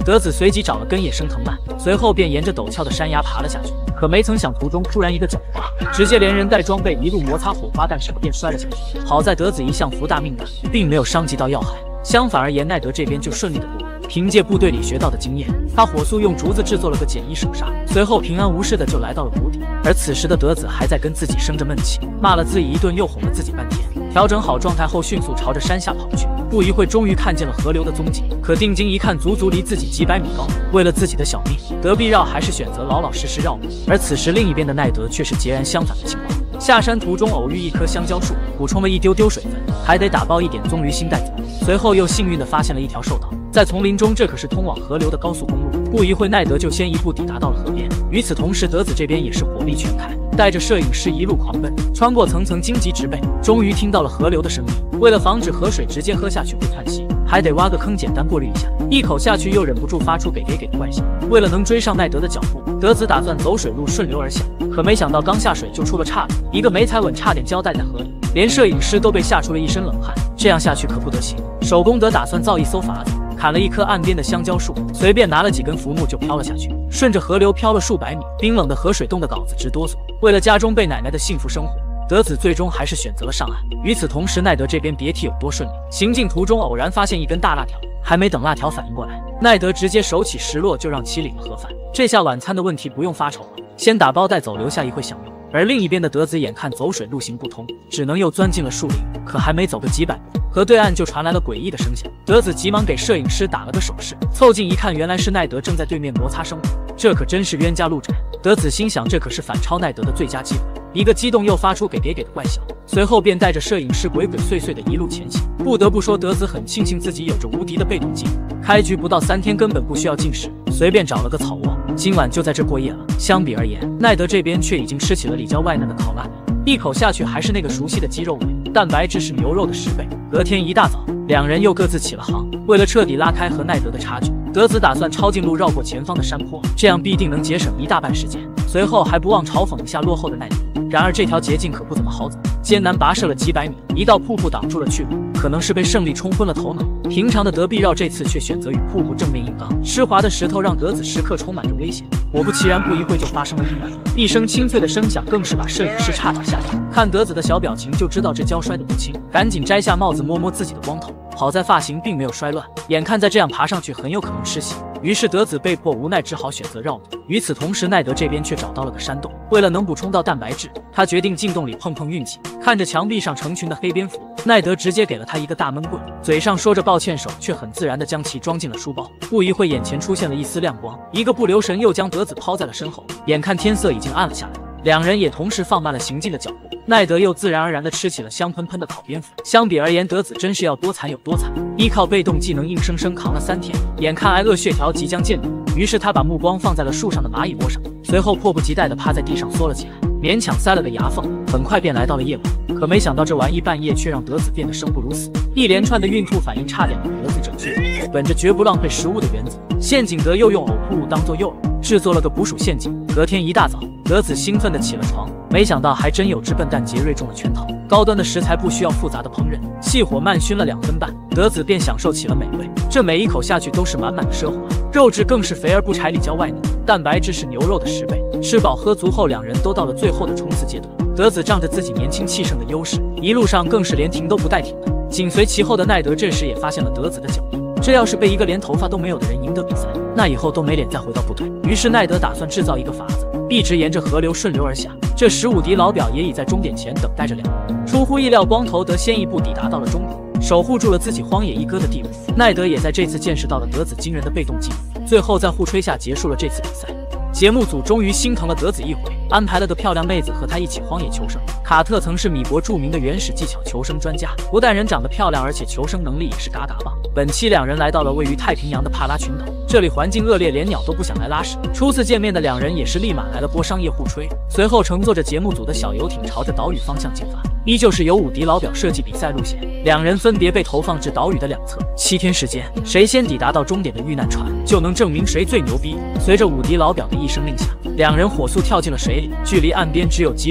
德子随即找了根野生藤蔓，随后便沿着陡峭的山崖爬了下去。可没曾想，途中突然一个狡猾，直接连人带装备一路摩擦火花弹，闪电摔了下去。好在德子一向福大命大，并没有伤及到要害，相反而言，奈德这边就顺利的度过。凭借部队里学到的经验，他火速用竹子制作了个简易手刹，随后平安无事的就来到了谷底。而此时的德子还在跟自己生着闷气，骂了自己一顿，又哄了自己半天。调整好状态后，迅速朝着山下跑去。不一会，终于看见了河流的踪迹。可定睛一看，足足离自己几百米高。为了自己的小命，德必绕还是选择老老实实绕路。而此时另一边的奈德却是截然相反的情况。下山途中偶遇一棵香蕉树，补充了一丢丢水分，还得打包一点棕榈心带走。随后又幸运地发现了一条兽道，在丛林中，这可是通往河流的高速公路。不一会，奈德就先一步抵达到了河边。与此同时，德子这边也是火力全开，带着摄影师一路狂奔，穿过层层荆棘植被，终于听到了河流的声音。为了防止河水直接喝下去会窜稀，还得挖个坑简单过滤一下，一口下去又忍不住发出给给给的怪响。为了能追上奈德的脚步，德子打算走水路顺流而下，可没想到刚下水就出了岔路，一个没踩稳，差点交代在河里，连摄影师都被吓出了一身冷汗。这样下去可不得行，手工德打算造一艘筏子，砍了一棵岸边的香蕉树，随便拿了几根浮木就飘了下去，顺着河流飘了数百米，冰冷的河水冻得稿子直哆嗦。为了家中贝奶奶的幸福生活，德子最终还是选择了上岸。与此同时，奈德这边别提有多顺利，行进途中偶然发现一根大辣条，还没等辣条反应过来，奈德直接手起石落就让其领了盒饭。这下晚餐的问题不用发愁了，先打包带走，留下一会享用。而另一边的德子眼看走水路行不通，只能又钻进了树林。可还没走个几百步，河对岸就传来了诡异的声响。德子急忙给摄影师打了个手势，凑近一看，原来是奈德正在对面摩擦生火，这可真是冤家路窄。德子心想，这可是反超奈德的最佳机会，一个激动又发出给给给的怪响，随后便带着摄影师鬼鬼祟祟的一路前行。不得不说，德子很庆幸自己有着无敌的被动技能，开局不到三天根本不需要进食，随便找了个草窝，今晚就在这过夜了。相比而言，奈德这边却已经吃起了里焦外嫩的烤腊牛，一口下去还是那个熟悉的鸡肉味，蛋白质是牛肉的十倍。隔天一大早，两人又各自起了航。为了彻底拉开和奈德的差距，德子打算抄近路绕过前方的山坡，这样必定能节省一大半时间。随后还不忘嘲讽一下落后的奈德。然而这条捷径可不怎么好走，艰难跋涉了几百米，一道瀑布挡住了去路，可能是被胜利冲昏了头脑。平常的德必绕这次却选择与瀑布正面硬刚，湿滑的石头让德子时刻充满着危险。果不其然，不一会就发生了意外，一声清脆的声响更是把摄影师差点吓到。看德子的小表情就知道这跤摔得不轻，赶紧摘下帽子摸摸自己的光头，好在发型并没有摔乱，眼看再这样爬上去很有可能吃血，于是德子被迫无奈，只好选择绕路。与此同时，奈德这边却找到了个山洞，为了能补充到蛋白质，他决定进洞里碰碰运气。看着墙壁上成群的黑蝙蝠，奈德直接给了他一个大闷棍，嘴上说着抱歉，手却很自然地将其装进了书包。不一会，眼前出现了一丝亮光，一个不留神又将德子抛在了身后。眼看天色已经暗了下来，两人也同时放慢了行进的脚步，奈德又自然而然地吃起了香喷喷的烤蝙蝠。相比而言，德子真是要多惨有多惨，依靠被动技能硬生生扛了三天，眼看挨饿血条即将见底，于是他把目光放在了树上的蚂蚁窝上，随后迫不及待地趴在地上缩了起来，勉强塞了个牙缝，很快便来到了夜晚。可没想到这玩意半夜却让德子变得生不如死，一连串的孕吐反应差点把德子整醉了。本着绝不浪费食物的原则，陷阱德又用呕吐物当作诱饵，制作了个捕鼠陷阱。隔天一大早，德子兴奋地起了床，没想到还真有只笨蛋杰瑞中了圈套。高端的食材不需要复杂的烹饪，细火慢熏了两分半，德子便享受起了美味。这每一口下去都是满满的奢华，肉质更是肥而不柴，里焦外嫩，蛋白质是牛肉的十倍。吃饱喝足后，两人都到了最后的冲刺阶段。德子仗着自己年轻气盛的优势，一路上更是连停都不带停的。紧随其后的奈德这时也发现了德子的脚步，这要是被一个连头发都没有的人赢得比赛，那以后都没脸再回到部队。于是奈德打算制造一个筏子，一直沿着河流顺流而下。这时伍迪老表也已在终点前等待着两人。出乎意料，光头德先一步抵达到了终点，守护住了自己荒野一哥的地位。奈德也在这次见识到了德子惊人的被动技能，最后在互吹下结束了这次比赛。节目组终于心疼了德子一回，安排了个漂亮妹子和她一起荒野求生。卡特曾是米国著名的原始技巧求生专家，不但人长得漂亮，而且求生能力也是嘎嘎棒。本期两人来到了位于太平洋的帕拉群岛，这里环境恶劣，连鸟都不想来拉屎。初次见面的两人也是立马来了波商业互吹，随后乘坐着节目组的小游艇朝着岛屿方向进发，依旧是由伍迪老表设计比赛路线。两人分别被投放至岛屿的两侧，七天时间，谁先抵达到终点的遇难船，就能证明谁最牛逼。随着伍迪老表的一声令下，两人火速跳进了水里，距离岸边只有几里路。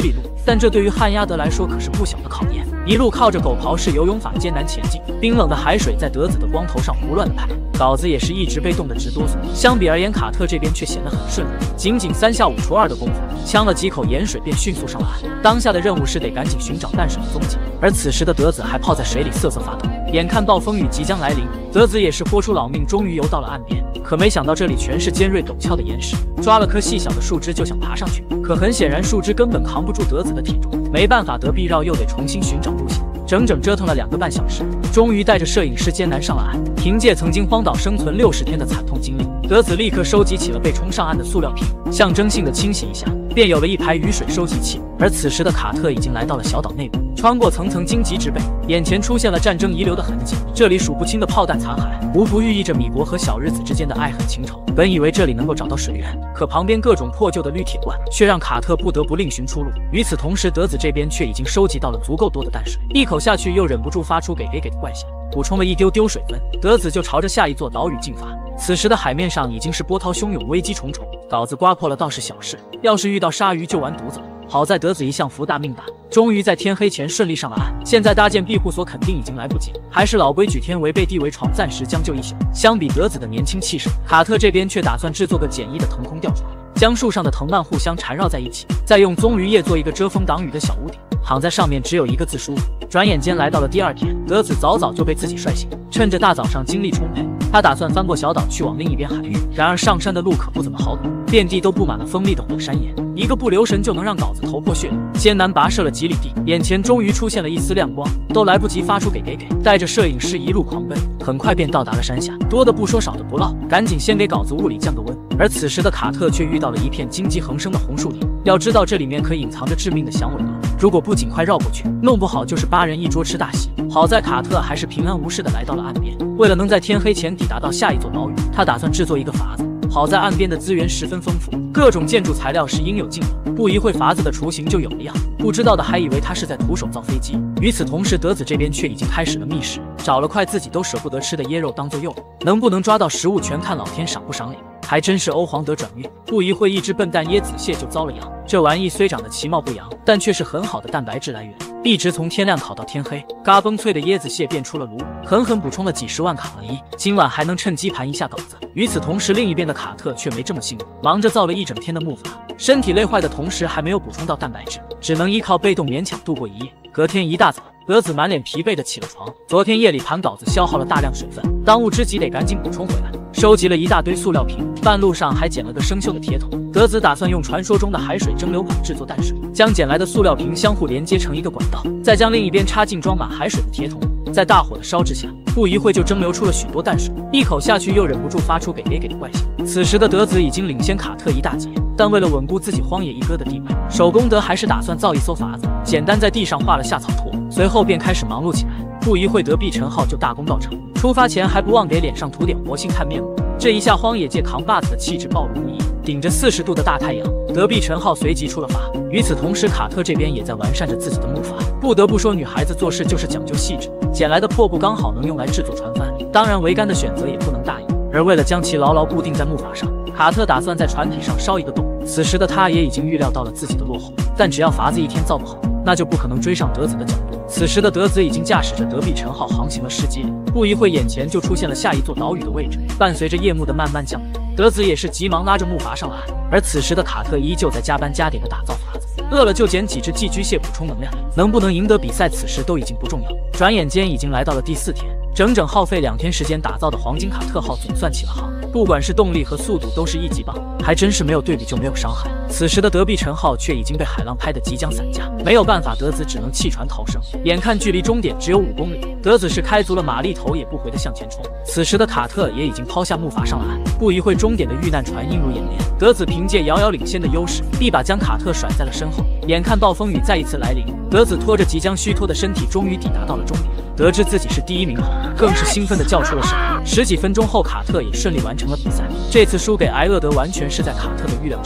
但这对于汉亚德来说可是不小的考验。一路靠着狗刨式游泳法艰难前进，冰冷的海水在德子的光头上胡乱的拍，稿子也是一直被冻得直哆嗦。相比而言，卡特这边却显得很顺利，仅仅三下五除二的功夫，呛了几口盐水便迅速上了岸。当下的任务是得赶紧寻找淡水的踪迹，而此时的德子还泡在水里瑟瑟发抖。眼看暴风雨即将来临，德子也是豁出老命，终于游到了岸边。可没想到这里全是尖锐陡峭的岩石，抓了棵细小的树枝就想爬上去，可很显然树枝根本扛不住德子的体重，没办法，德必绕又得重新寻找路线。整整折腾了两个半小时，终于带着摄影师艰难上了岸。凭借曾经荒岛生存六十天的惨痛经历，德子立刻收集起了被冲上岸的塑料瓶，象征性的清洗一下，便有了一排雨水收集器。而此时的卡特已经来到了小岛内部，穿过层层荆棘植被，眼前出现了战争遗留的痕迹。这里数不清的炮弹残骸，无不寓意着米国和小日子之间的爱恨情仇。本以为这里能够找到水源，可旁边各种破旧的绿铁罐却让卡特不得不另寻出路。与此同时，德子这边却已经收集到了足够多的淡水，一口下去又忍不住发出给给给的怪响。补充了一丢丢水分，德子就朝着下一座岛屿进发。此时的海面上已经是波涛汹涌，危机重重。稿子刮破了倒是小事，要是遇到鲨鱼就完犊子了。好在德子一向福大命大，终于在天黑前顺利上了岸。现在搭建庇护所肯定已经来不及，还是老规矩，天为被地为床，暂时将就一宿。相比德子的年轻气盛，卡特这边却打算制作个简易的腾空吊床，将树上的藤蔓互相缠绕在一起，再用棕榈叶做一个遮风挡雨的小屋顶，躺在上面只有一个字舒服。转眼间来到了第二天，德子早早就被自己帅醒，趁着大早上精力充沛，他打算翻过小岛去往另一边海域。然而上山的路可不怎么好走，遍地都布满了锋利的火山岩，一个不留神就能让稿子头破血流。艰难跋涉了几里地，眼前终于出现了一丝亮光，都来不及发出给给给，带着摄影师一路狂奔，很快便到达了山下。多的不说，少的不落，赶紧先给稿子物理降个温。而此时的卡特却遇到了一片荆棘横生的红树林，要知道这里面可隐藏着致命的响尾蛇，如果不尽快绕过去，弄不好就是八人一桌吃大席。好在卡特还是平安无事的来到了岸边，为了能在天黑前抵达到下一座岛屿，他打算制作一个筏子。好在岸边的资源十分丰富，各种建筑材料是应有尽有，不一会筏子的雏形就有了样。不知道的还以为他是在徒手造飞机。与此同时，德子这边却已经开始了觅食，找了块自己都舍不得吃的椰肉当做诱饵，能不能抓到食物全看老天赏不赏脸。还真是欧皇德转运，不一会一只笨蛋椰子蟹就遭了殃。这玩意虽长得其貌不扬，但却是很好的蛋白质来源，一直从天亮烤到天黑，嘎嘣脆的椰子蟹便出了炉，狠狠补充了几十万卡路里，今晚还能趁机盘一下稿子。与此同时，另一边的卡特却没这么幸运，忙着造了一整天的木筏，身体累坏的同时还没有补充到蛋白质，只能依靠被动勉强度过一夜。隔天一大早，德子满脸疲惫的起了床，昨天夜里盘稿子消耗了大量水分，当务之急得赶紧补充回来。收集了一大堆塑料瓶，半路上还捡了个生锈的铁桶。德子打算用传说中的海水蒸馏管制作淡水，将捡来的塑料瓶相互连接成一个管道，再将另一边插进装满海水的铁桶，在大火的烧制下，不一会就蒸馏出了许多淡水，一口下去又忍不住发出给给给的怪响。此时的德子已经领先卡特一大截，但为了稳固自己荒野一哥的地位，手工德还是打算造一艘筏子，简单在地上画了下草图，随后便开始忙碌起来。不一会，德必陈浩就大功告成，出发前还不忘给脸上涂点活性炭面膜。这一下，荒野界扛把子的气质暴露无遗。顶着四十度的大太阳，德必陈浩随即出了发。与此同时，卡特这边也在完善着自己的木筏。不得不说，女孩子做事就是讲究细致，捡来的破布刚好能用来制作船帆，当然桅杆的选择也不能大意。而为了将其牢牢固定在木筏上，卡特打算在船体上烧一个洞。此时的他也已经预料到了自己的落后，但只要筏子一天造不好，那就不可能追上德子的脚步。此时的德子已经驾驶着德必陈号航行了十几里，不一会眼前就出现了下一座岛屿的位置。伴随着夜幕的慢慢降临，德子也是急忙拉着木筏上了岸。而此时的卡特依旧在加班加点的打造筏子，饿了就捡几只寄居蟹补充能量，能不能赢得比赛此时都已经不重要。转眼间已经来到了第四天，整整耗费两天时间打造的黄金卡特号总算起了航，不管是动力和速度都是一级棒，还真是没有对比就没有伤害。此时的德必陈号却已经被海浪拍得即将散架，没有办法，德子只能弃船逃生。眼看距离终点只有五公里，德子是开足了马力，头也不回的向前冲。此时的卡特也已经抛下木筏上了岸，不一会终点的遇难船映入眼帘，德子凭借遥遥领先的优势，一把将卡特甩在了身后。眼看暴风雨再一次来临，德子拖着即将虚脱的身体，终于抵达到了终点。得知自己是第一名后，更是兴奋地叫出了声。十几分钟后，卡特也顺利完成了比赛。这次输给埃厄德完全是在卡特的预料之中。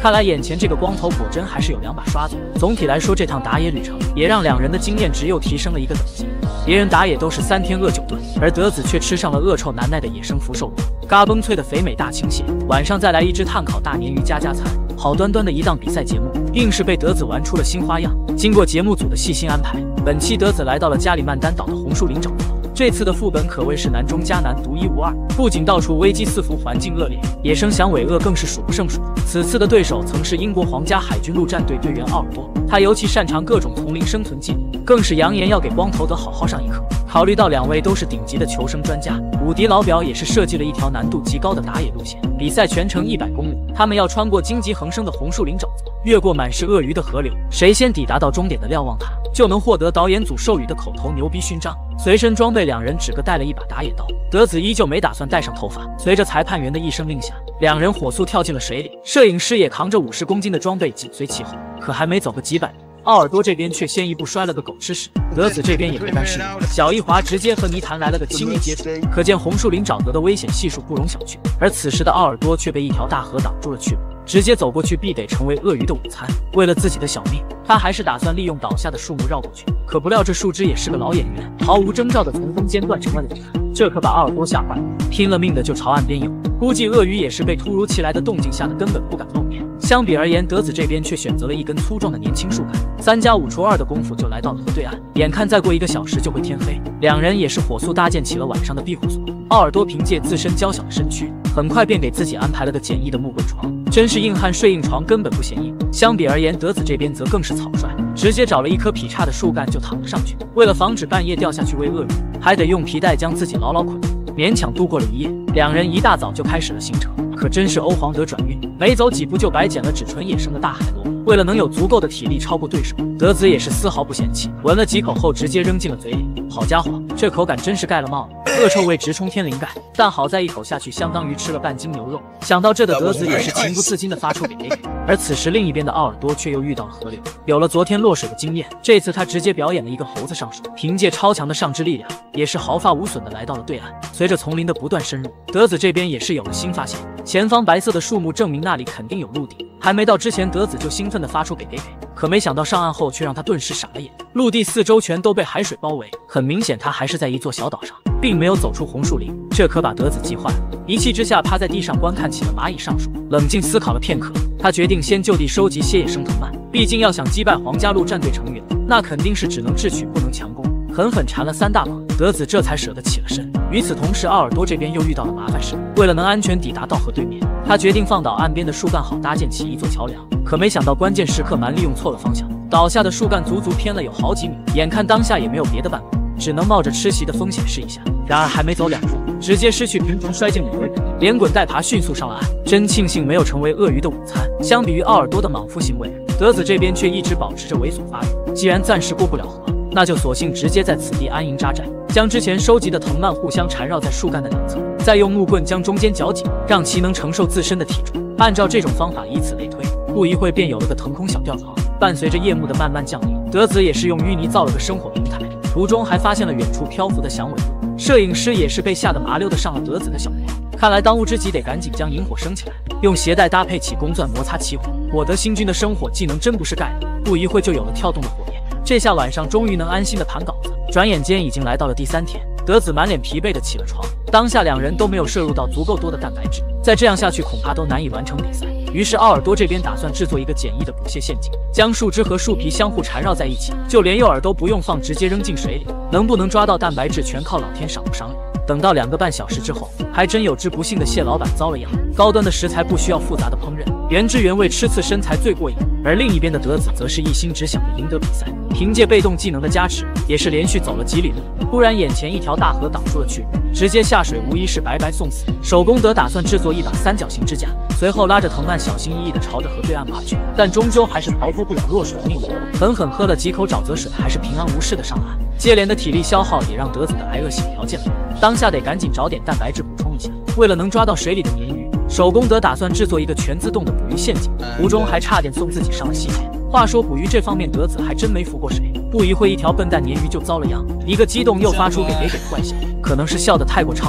看来眼前这个光头果真还是有两把刷子。总体来说，这趟打野旅程也让两人的经验值又提升了一个等级。别人打野都是三天饿九顿，而德子却吃上了恶臭难耐的野生福寿螺，嘎嘣脆的肥美大清蟹，晚上再来一只炭烤大鲶鱼加加餐，好端端的一档比赛节目，硬是被德子玩出了新花样。经过节目组的细心安排，本期德子来到了加里曼丹岛的红树林沼泽。这次的副本可谓是难中加难，独一无二。不仅到处危机四伏，环境恶劣，野生响尾鳄更是数不胜数。此次的对手曾是英国皇家海军陆战队队员奥尔多，他尤其擅长各种丛林生存技能，更是扬言要给光头德好好上一课。考虑到两位都是顶级的求生专家，伍迪老表也是设计了一条难度极高的打野路线。比赛全程一百公里，他们要穿过荆棘横生的红树林沼泽，越过满是鳄鱼的河流，谁先抵达到终点的瞭望塔，就能获得导演组授予的口头牛逼勋章。随身装备，两人只各带了一把打野刀，德子依旧没打算戴上头发。随着裁判员的一声令下，两人火速跳进了水里，摄影师也扛着五十公斤的装备紧随其后。可还没走个几百米，奥尔多这边却先一步摔了个狗吃屎，德子这边也不甘示弱，小一滑直接和泥潭来了个亲密接触，可见红树林沼泽的危险系数不容小觑。而此时的奥尔多却被一条大河挡住了去路，直接走过去必得成为鳄鱼的午餐。为了自己的小命，他还是打算利用倒下的树木绕过去，可不料这树枝也是个老演员，毫无征兆的从中间断成了两半，这可把奥尔多吓坏了，拼了命的就朝岸边游。估计鳄鱼也是被突如其来的动静吓得根本不敢露面。相比而言，德子这边却选择了一根粗壮的年轻树干，三加五除二的功夫就来到了河对岸。眼看再过一个小时就会天黑，两人也是火速搭建起了晚上的庇护所。奥尔多凭借自身娇小的身躯，很快便给自己安排了个简易的木棍床，真是硬汉睡硬床根本不嫌硬。相比而言，德子这边则更是草率，直接找了一棵劈叉的树干就躺了上去。为了防止半夜掉下去喂鳄鱼，还得用皮带将自己牢牢捆住，勉强度过了一夜。两人一大早就开始了行程，可真是欧皇德转运，没走几步就白捡了只纯野生的大海螺。为了能有足够的体力超过对手，德子也是丝毫不嫌弃，闻了几口后直接扔进了嘴里。好家伙，这口感真是盖了帽了，恶臭味直冲天灵盖。但好在一口下去相当于吃了半斤牛肉。想到这的德子也是情不自禁的发出给给给。而此时另一边的奥尔多却又遇到了河流，有了昨天落水的经验，这次他直接表演了一个猴子上树，凭借超强的上肢力量，也是毫发无损的来到了对岸。随着丛林的不断深入，德子这边也是有了新发现，前方白色的树木证明那里肯定有陆地。还没到之前，德子就兴奋地发出给给给，可没想到上岸后却让他顿时傻了眼，陆地四周全都被海水包围，很明显他还是在一座小岛上，并没有走出红树林，这可把德子急坏了。一气之下趴在地上观看起了蚂蚁上树，冷静思考了片刻，他决定先就地收集些野生藤蔓，毕竟要想击败皇家陆战队成员，那肯定是只能智取不能强攻。狠狠缠了三大网，德子这才舍得起了身。与此同时，奥尔多这边又遇到了麻烦事，为了能安全抵达到河对面，他决定放倒岸边的树干，好搭建起一座桥梁。可没想到关键时刻蛮力用错了方向，倒下的树干足足偏了有好几米，眼看当下也没有别的办法，只能冒着吃席的风险试一下。然而还没走两步，直接失去平衡摔进了河里，连滚带爬迅速上了岸。真庆幸没有成为鳄鱼的午餐。相比于奥尔多的莽夫行为，德子这边却一直保持着猥琐发育。既然暂时过不了河，那就索性直接在此地安营扎寨，将之前收集的藤蔓互相缠绕在树干的两侧，再用木棍将中间绞紧，让其能承受自身的体重。按照这种方法以此类推，不一会便有了个腾空小吊床。伴随着夜幕的慢慢降临，德子也是用淤泥造了个生火平台，途中还发现了远处漂浮的响尾鹿。摄影师也是被吓得麻溜的上了德子的小床，看来当务之急得赶紧将引火升起来，用鞋带搭配起弓钻摩擦起火。火德星君的生火技能真不是盖的，不一会就有了跳动的火焰。这下晚上终于能安心的盘稿子。转眼间已经来到了第三天，德子满脸疲惫的起了床。当下两人都没有摄入到足够多的蛋白质，再这样下去恐怕都难以完成比赛。于是奥尔多这边打算制作一个简易的捕蟹陷阱，将树枝和树皮相互缠绕在一起，就连诱饵都不用放，直接扔进水里，能不能抓到蛋白质全靠老天赏不赏脸。等到两个半小时之后，还真有只不幸的蟹老板遭了殃。高端的食材不需要复杂的烹饪，原汁原味吃刺身才最过瘾。而另一边的德子则是一心只想着赢得比赛，凭借被动技能的加持，也是连续走了几里路。突然眼前一条大河挡住了去路，直接下水无疑是白白送死。手工德打算制作一把三角形支架，随后拉着藤蔓小心翼翼地朝着河对岸爬去，但终究还是逃脱不了落水的命运。狠狠喝了几口沼泽水，还是平安无事的上岸。接连的体力消耗也让德子的挨饿线条件了，当下得赶紧找点蛋白质补充一下。为了能抓到水里的鲶鱼，手工德打算制作一个全自动的捕鱼陷阱，途中还差点送自己上了细线。话说捕鱼这方面，德子还真没浮过水，不一会一条笨蛋鲶鱼就遭了殃，一个激动又发出给给给的怪笑，可能是笑得太过猖狂，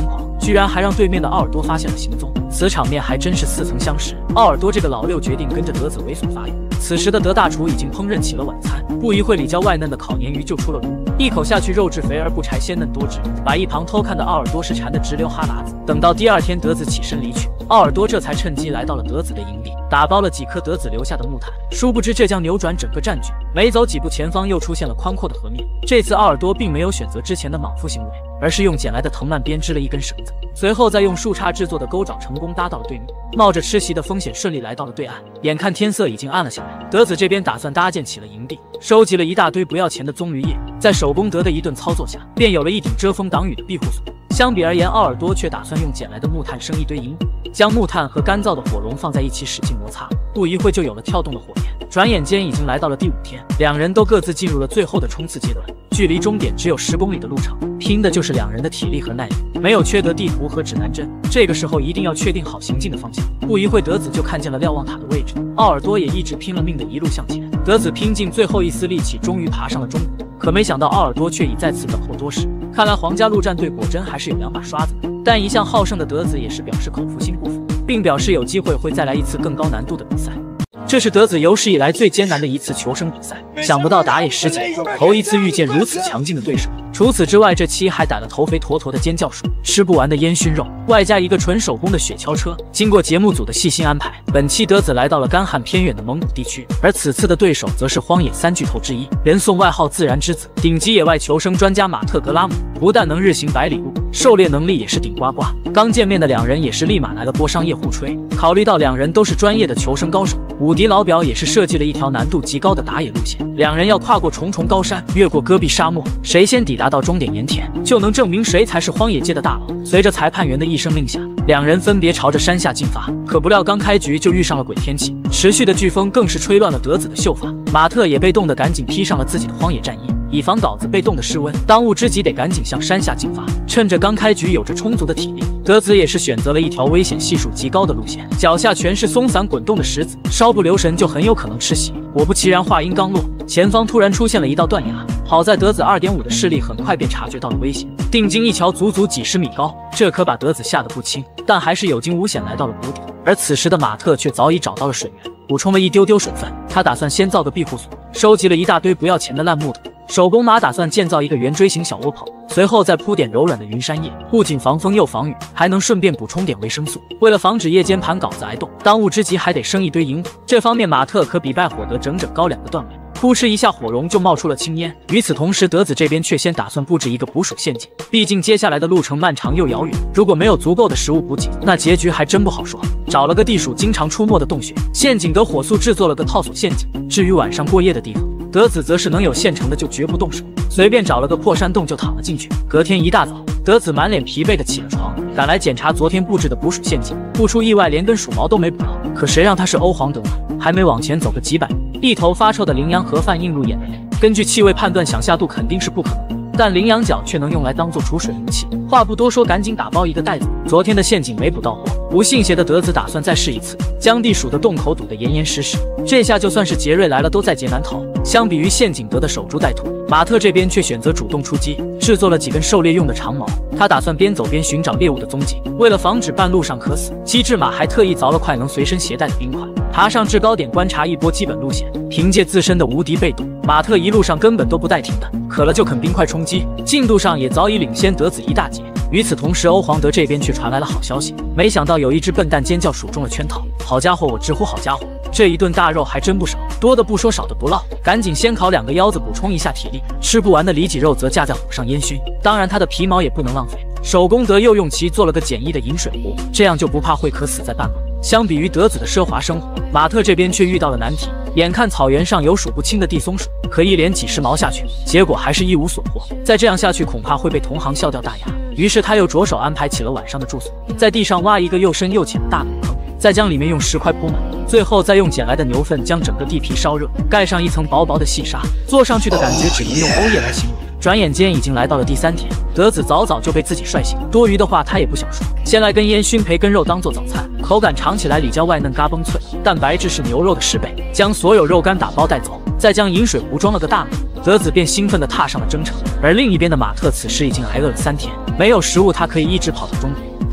居然还让对面的奥尔多发现了行踪，此场面还真是似曾相识。奥尔多这个老六决定跟着德子猥琐发育。此时的德大厨已经烹饪起了晚餐，不一会里焦外嫩的烤鲶鱼就出了炉，一口下去，肉质肥而不柴，鲜嫩多汁，把一旁偷看的奥尔多是馋得直流哈喇子。等到第二天德子起身离去，奥尔多这才趁机来到了德子的营地，打包了几颗德子留下的木炭。殊不知这将扭转整个战局，没走几步，前方又出现了宽阔的河面。这次奥尔多并没有选择之前的莽夫行为，而是用捡来的藤蔓编织了一根绳子，随后再用树杈制作的钩爪成功搭到了对面，冒着吃席的风险顺利来到了对岸。眼看天色已经暗了下来，德子这边打算搭建起了营地，收集了一大堆不要钱的棕榈叶，在手工德的一顿操作下，便有了一顶遮风挡雨的庇护所。相比而言，奥尔多却打算用捡来的木炭生一堆营火，将木炭和干燥的火绒放在一起使劲摩擦，不一会就有了跳动的火焰。转眼间已经来到了第五天，两人都各自进入了最后的冲刺阶段，距离终点只有十公里的路程，拼的就是两人的体力和耐力，没有缺德地图和指南针，这个时候一定要确定好行进的方向。不一会，德子就看见了瞭望塔的位置，奥尔多也一直拼了命的一路向前。德子拼尽最后一丝力气，终于爬上了终点，可没想到奥尔多却已在此等候多时。看来皇家陆战队果真还是有两把刷子的，但一向好胜的德子也是表示口服心不服，并表示有机会会再来一次更高难度的比赛。这是德子有史以来最艰难的一次求生比赛，想不到打野十几年，头一次遇见如此强劲的对手。除此之外，这期还逮了头肥坨坨的尖叫鼠、吃不完的烟熏肉，外加一个纯手工的雪橇车。经过节目组的细心安排，本期德子来到了干旱偏远的蒙古地区，而此次的对手则是荒野三巨头之一，人送外号自然之子，顶级野外求生专家马特格拉姆。不但能日行百里路，狩猎能力也是顶呱呱。刚见面的两人也是立马来了波商业互吹。考虑到两人都是专业的求生高手，伍迪老表也是设计了一条难度极高的打野路线。两人要跨过重重高山，越过戈壁沙漠，谁先抵达到终点盐田，就能证明谁才是荒野界的大佬。随着裁判员的一声令下，两人分别朝着山下进发。可不料刚开局就遇上了鬼天气，持续的飓风更是吹乱了德子的秀发。马特也被冻得赶紧披上了自己的荒野战衣，以防稿子被冻得失温。当务之急得赶紧向山下进发。趁着刚开局有着充足的体力，德子也是选择了一条危险系数极高的路线，脚下全是松散滚动的石子，稍不留神就很有可能吃席。果不其然，话音刚落，前方突然出现了一道断崖。好在德子 二点五 的视力很快便察觉到了危险，定睛一瞧，足足几十米高，这可把德子吓得不轻，但还是有惊无险来到了谷底。而此时的马特却早已找到了水源，补充了一丢丢水分。他打算先造个庇护所，收集了一大堆不要钱的烂木头。手工马打算建造一个圆锥形小窝棚，随后再铺点柔软的云杉叶，不仅防风又防雨，还能顺便补充点维生素。为了防止夜间盘稿子挨冻，当务之急还得生一堆萤火。这方面马特可比拜火得整整高两个段位。扑哧一下，火绒就冒出了青烟。与此同时，德子这边却先打算布置一个捕鼠陷阱，毕竟接下来的路程漫长又遥远，如果没有足够的食物补给，那结局还真不好说。找了个地鼠经常出没的洞穴，陷阱得火速制作了个套索陷阱。至于晚上过夜的地方，德子则是能有现成的就绝不动手，随便找了个破山洞就躺了进去。隔天一大早，德子满脸疲惫的起了床，赶来检查昨天布置的捕鼠陷阱。不出意外，连根鼠毛都没捕到。可谁让他是欧皇德呢？还没往前走个几百米，一头发臭的羚羊盒饭映入眼帘。根据气味判断，想下肚肯定是不可能的，但羚羊角却能用来当做储水容器。话不多说，赶紧打包一个袋子。昨天的陷阱没捕到货，不信邪的德子打算再试一次，将地鼠的洞口堵得严严实实。这下就算是杰瑞来了都在劫难逃。相比于陷阱得的守株待兔，马特这边却选择主动出击，制作了几根狩猎用的长矛。他打算边走边寻找猎物的踪迹。为了防止半路上渴死，机智马还特意凿了块能随身携带的冰块，爬上制高点观察一波基本路线。凭借自身的无敌被动，马特一路上根本都不带停的，渴了就啃冰块充饥，进度上也早已领先德子一大截。与此同时，欧皇德这边却传来了好消息，没想到有一只笨蛋尖叫鼠中了圈套。好家伙，我直呼好家伙，这一顿大肉还真不少，多的不说，少的不落。赶紧先烤两个腰子补充一下体力，吃不完的里脊肉则架在火上烟熏。当然，它的皮毛也不能浪费。手工德又用其做了个简易的饮水壶，这样就不怕会渴死在半路。相比于德子的奢华生活，马特这边却遇到了难题。眼看草原上有数不清的地松鼠，可一连几十毛下去，结果还是一无所获。再这样下去，恐怕会被同行笑掉大牙。于是他又着手安排起了晚上的住所，在地上挖一个又深又浅的大土坑，再将里面用石块铺满，最后再用捡来的牛粪将整个地皮烧热，盖上一层薄薄的细沙，坐上去的感觉只能用欧耶来形容。转眼间已经来到了第三天，德子早早就被自己帅醒，多余的话他也不想说。先来根烟熏培根肉当做早餐，口感尝起来里焦外嫩嘎嘣脆，蛋白质是牛肉的十倍。将所有肉干打包带走，再将饮水壶装了个大满，德子便兴奋地踏上了征程。而另一边的马特此时已经挨饿了三天，没有食物他可以一直跑到终点。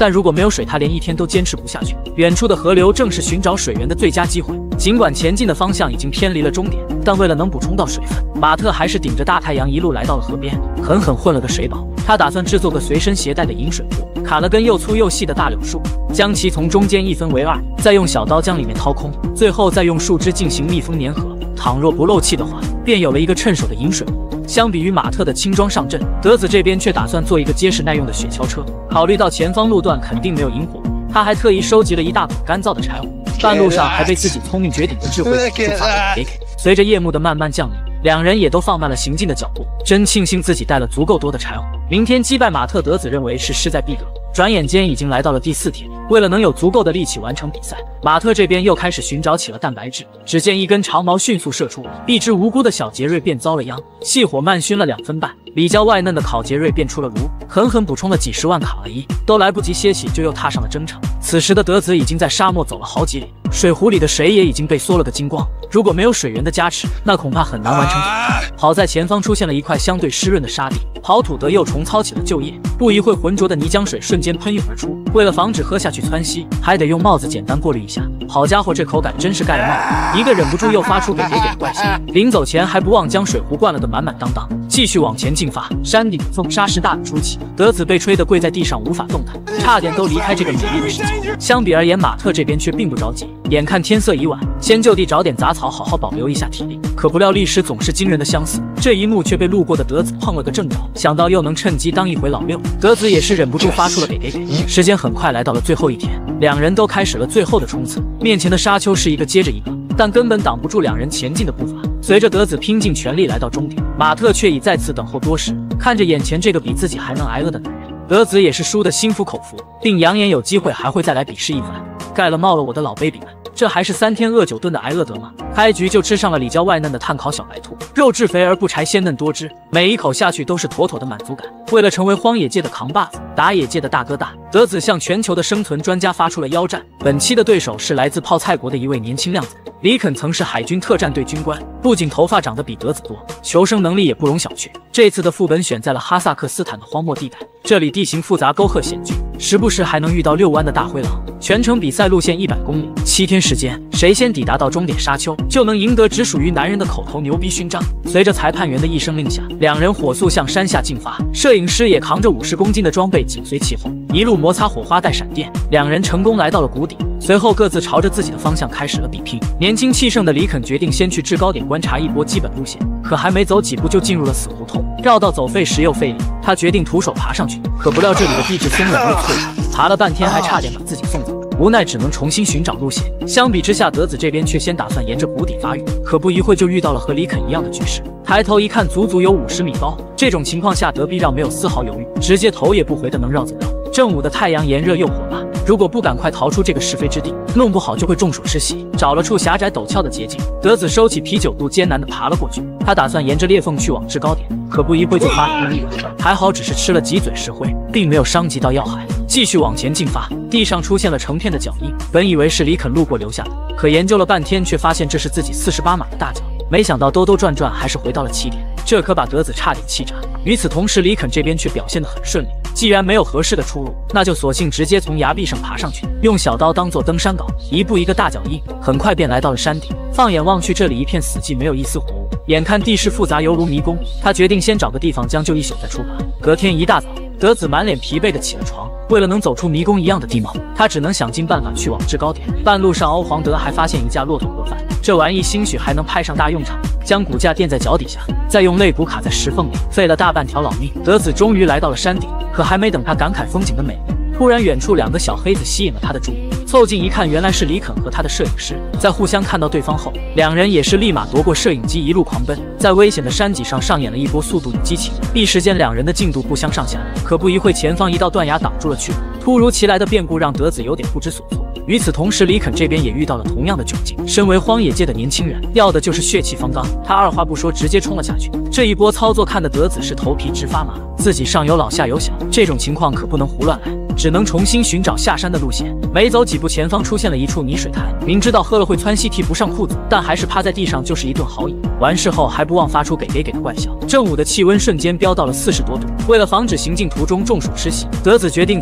但如果没有水，他连一天都坚持不下去。远处的河流正是寻找水源的最佳机会。尽管前进的方向已经偏离了终点，但为了能补充到水分，马特还是顶着大太阳一路来到了河边，狠狠混了个水饱。他打算制作个随身携带的饮水壶，砍了根又粗又细的大柳树，将其从中间一分为二，再用小刀将里面掏空，最后再用树枝进行密封粘合。倘若不漏气的话，便有了一个趁手的饮水壶。相比于马特的轻装上阵，德子这边却打算做一个结实耐用的雪橇车。考虑到前方路段肯定没有引火，他还特意收集了一大桶干燥的柴火，半路上还被自己聪明绝顶的智慧触发给给。随着夜幕的慢慢降临，两人也都放慢了行进的脚步。真庆幸自己带了足够多的柴火，明天击败马特，德子认为是势在必得。转眼间已经来到了第四天，为了能有足够的力气完成比赛，马特这边又开始寻找起了蛋白质。只见一根长矛迅速射出，一只无辜的小杰瑞便遭了殃。细火慢熏了两分半，里焦外嫩的烤杰瑞便出了炉，狠狠补充了几十万卡洛伊，都来不及歇息，就又踏上了征程。此时的德子已经在沙漠走了好几里，水壶里的水也已经被缩了个精光。如果没有水源的加持，那恐怕很难完成挑战。好在前方出现了一块相对湿润的沙地，刨土德又重操起了旧业。不一会，浑浊的泥浆水瞬间喷涌而出。为了防止喝下去窜稀，还得用帽子简单过滤一下。好家伙，这口感真是盖了帽子，一个忍不住又发出给给给的怪笑。临走前还不忘将水壶灌了个满满当当，继续往前进发。山顶风沙石大的初起，德子被吹得跪在地上无法动弹，差点都离开这个美丽的世界。相比而言，马特这边却并不着急，眼看天色已晚，先就地找点杂草好好保留一下体力。可不料历史总是惊人的相似，这一幕却被路过的德子碰了个正着，想到又能趁机当一回老六，德子也是忍不住发出了给给给。时间很快来到了最后一天，两人都开始了最后的冲刺，面前的沙丘是一个接着一个，但根本挡不住两人前进的步伐。随着德子拼尽全力来到终点，马特却已在此等候多时。看着眼前这个比自己还能挨饿的男人，德子也是输得心服口服，并扬言有机会还会再来比试一番。盖了帽了，我的老 baby 们，这还是三天饿九顿的挨饿得吗？开局就吃上了里焦外嫩的炭烤小白兔，肉质肥而不柴，鲜嫩多汁，每一口下去都是妥妥的满足感。为了成为荒野界的扛把子，打野界的大哥大，德子向全球的生存专家发出了邀战。本期的对手是来自泡菜国的一位年轻靓仔，李肯曾是海军特战队军官，不仅头发长得比德子多，求生能力也不容小觑。这次的副本选在了哈萨克斯坦的荒漠地带，这里地形复杂，沟壑险峻，时不时还能遇到遛弯的大灰狼。全程比赛路线一百公里，七天时间，谁先抵达到终点沙丘，就能赢得只属于男人的口头牛逼勋章。随着裁判员的一声令下，两人火速向山下进发，摄影师也扛着五十公斤的装备紧随其后，一路摩擦火花带闪电，两人成功来到了谷底。随后各自朝着自己的方向开始了比拼。年轻气盛的李肯决定先去制高点观察一波基本路线，可还没走几步就进入了死胡同，绕道走费时又费力。他决定徒手爬上去，可不料这里的地质松软又脆弱，爬了半天还差点把自己送走，无奈只能重新寻找路线。相比之下，德子这边却先打算沿着谷底发育，可不一会就遇到了和李肯一样的局势。抬头一看，足足有五十米高，这种情况下德必让没有丝毫犹豫，直接头也不回的能绕走绕。正午的太阳炎热又火辣，如果不赶快逃出这个是非之地，弄不好就会中暑湿袭。找了处狭窄陡峭的捷径，德子收起啤酒肚，艰难地爬了过去。他打算沿着裂缝去往制高点，可不一会就发生了意外，还好只是吃了几嘴石灰，并没有伤及到要害。继续往前进发，地上出现了成片的脚印，本以为是李肯路过留下的，可研究了半天，却发现这是自己四十八码的大脚。没想到兜兜转转还是回到了起点，这可把德子差点气炸。与此同时，李肯这边却表现得很顺利。既然没有合适的出路，那就索性直接从崖壁上爬上去，用小刀当做登山镐，一步一个大脚印，很快便来到了山顶。放眼望去，这里一片死寂，没有一丝活物。眼看地势复杂，犹如迷宫，他决定先找个地方将就一宿再出发。隔天一大早，德子满脸疲惫地起了床。为了能走出迷宫一样的地貌，他只能想尽办法去往制高点。半路上，欧皇德还发现一架骆驼盒饭，这玩意兴许还能派上大用场。将骨架垫在脚底下，再用肋骨卡在石缝里，费了大半条老命，德子终于来到了山顶。可还没等他感慨风景的美丽，突然远处两个小黑子吸引了他的注意。凑近一看，原来是李肯和他的摄影师。在互相看到对方后，两人也是立马夺过摄影机，一路狂奔，在危险的山脊上上演了一波速度与激情。一时间，两人的进度不相上下。可不一会，前方一道断崖挡住了去路。突如其来的变故让德子有点不知所措。与此同时，李肯这边也遇到了同样的窘境。身为荒野界的年轻人，要的就是血气方刚。他二话不说，直接冲了下去。这一波操作看得德子是头皮直发麻，自己上有老下有小，这种情况可不能胡乱来，只能重新寻找下山的路线。没走几步，前方出现了一处泥水潭，明知道喝了会窜稀，提不上裤子，但还是趴在地上就是一顿豪饮。完事后还不忘发出给给给的怪笑。正午的气温瞬间飙到了四十多度。为了防止行进途中中暑湿袭，德子决定等到夜间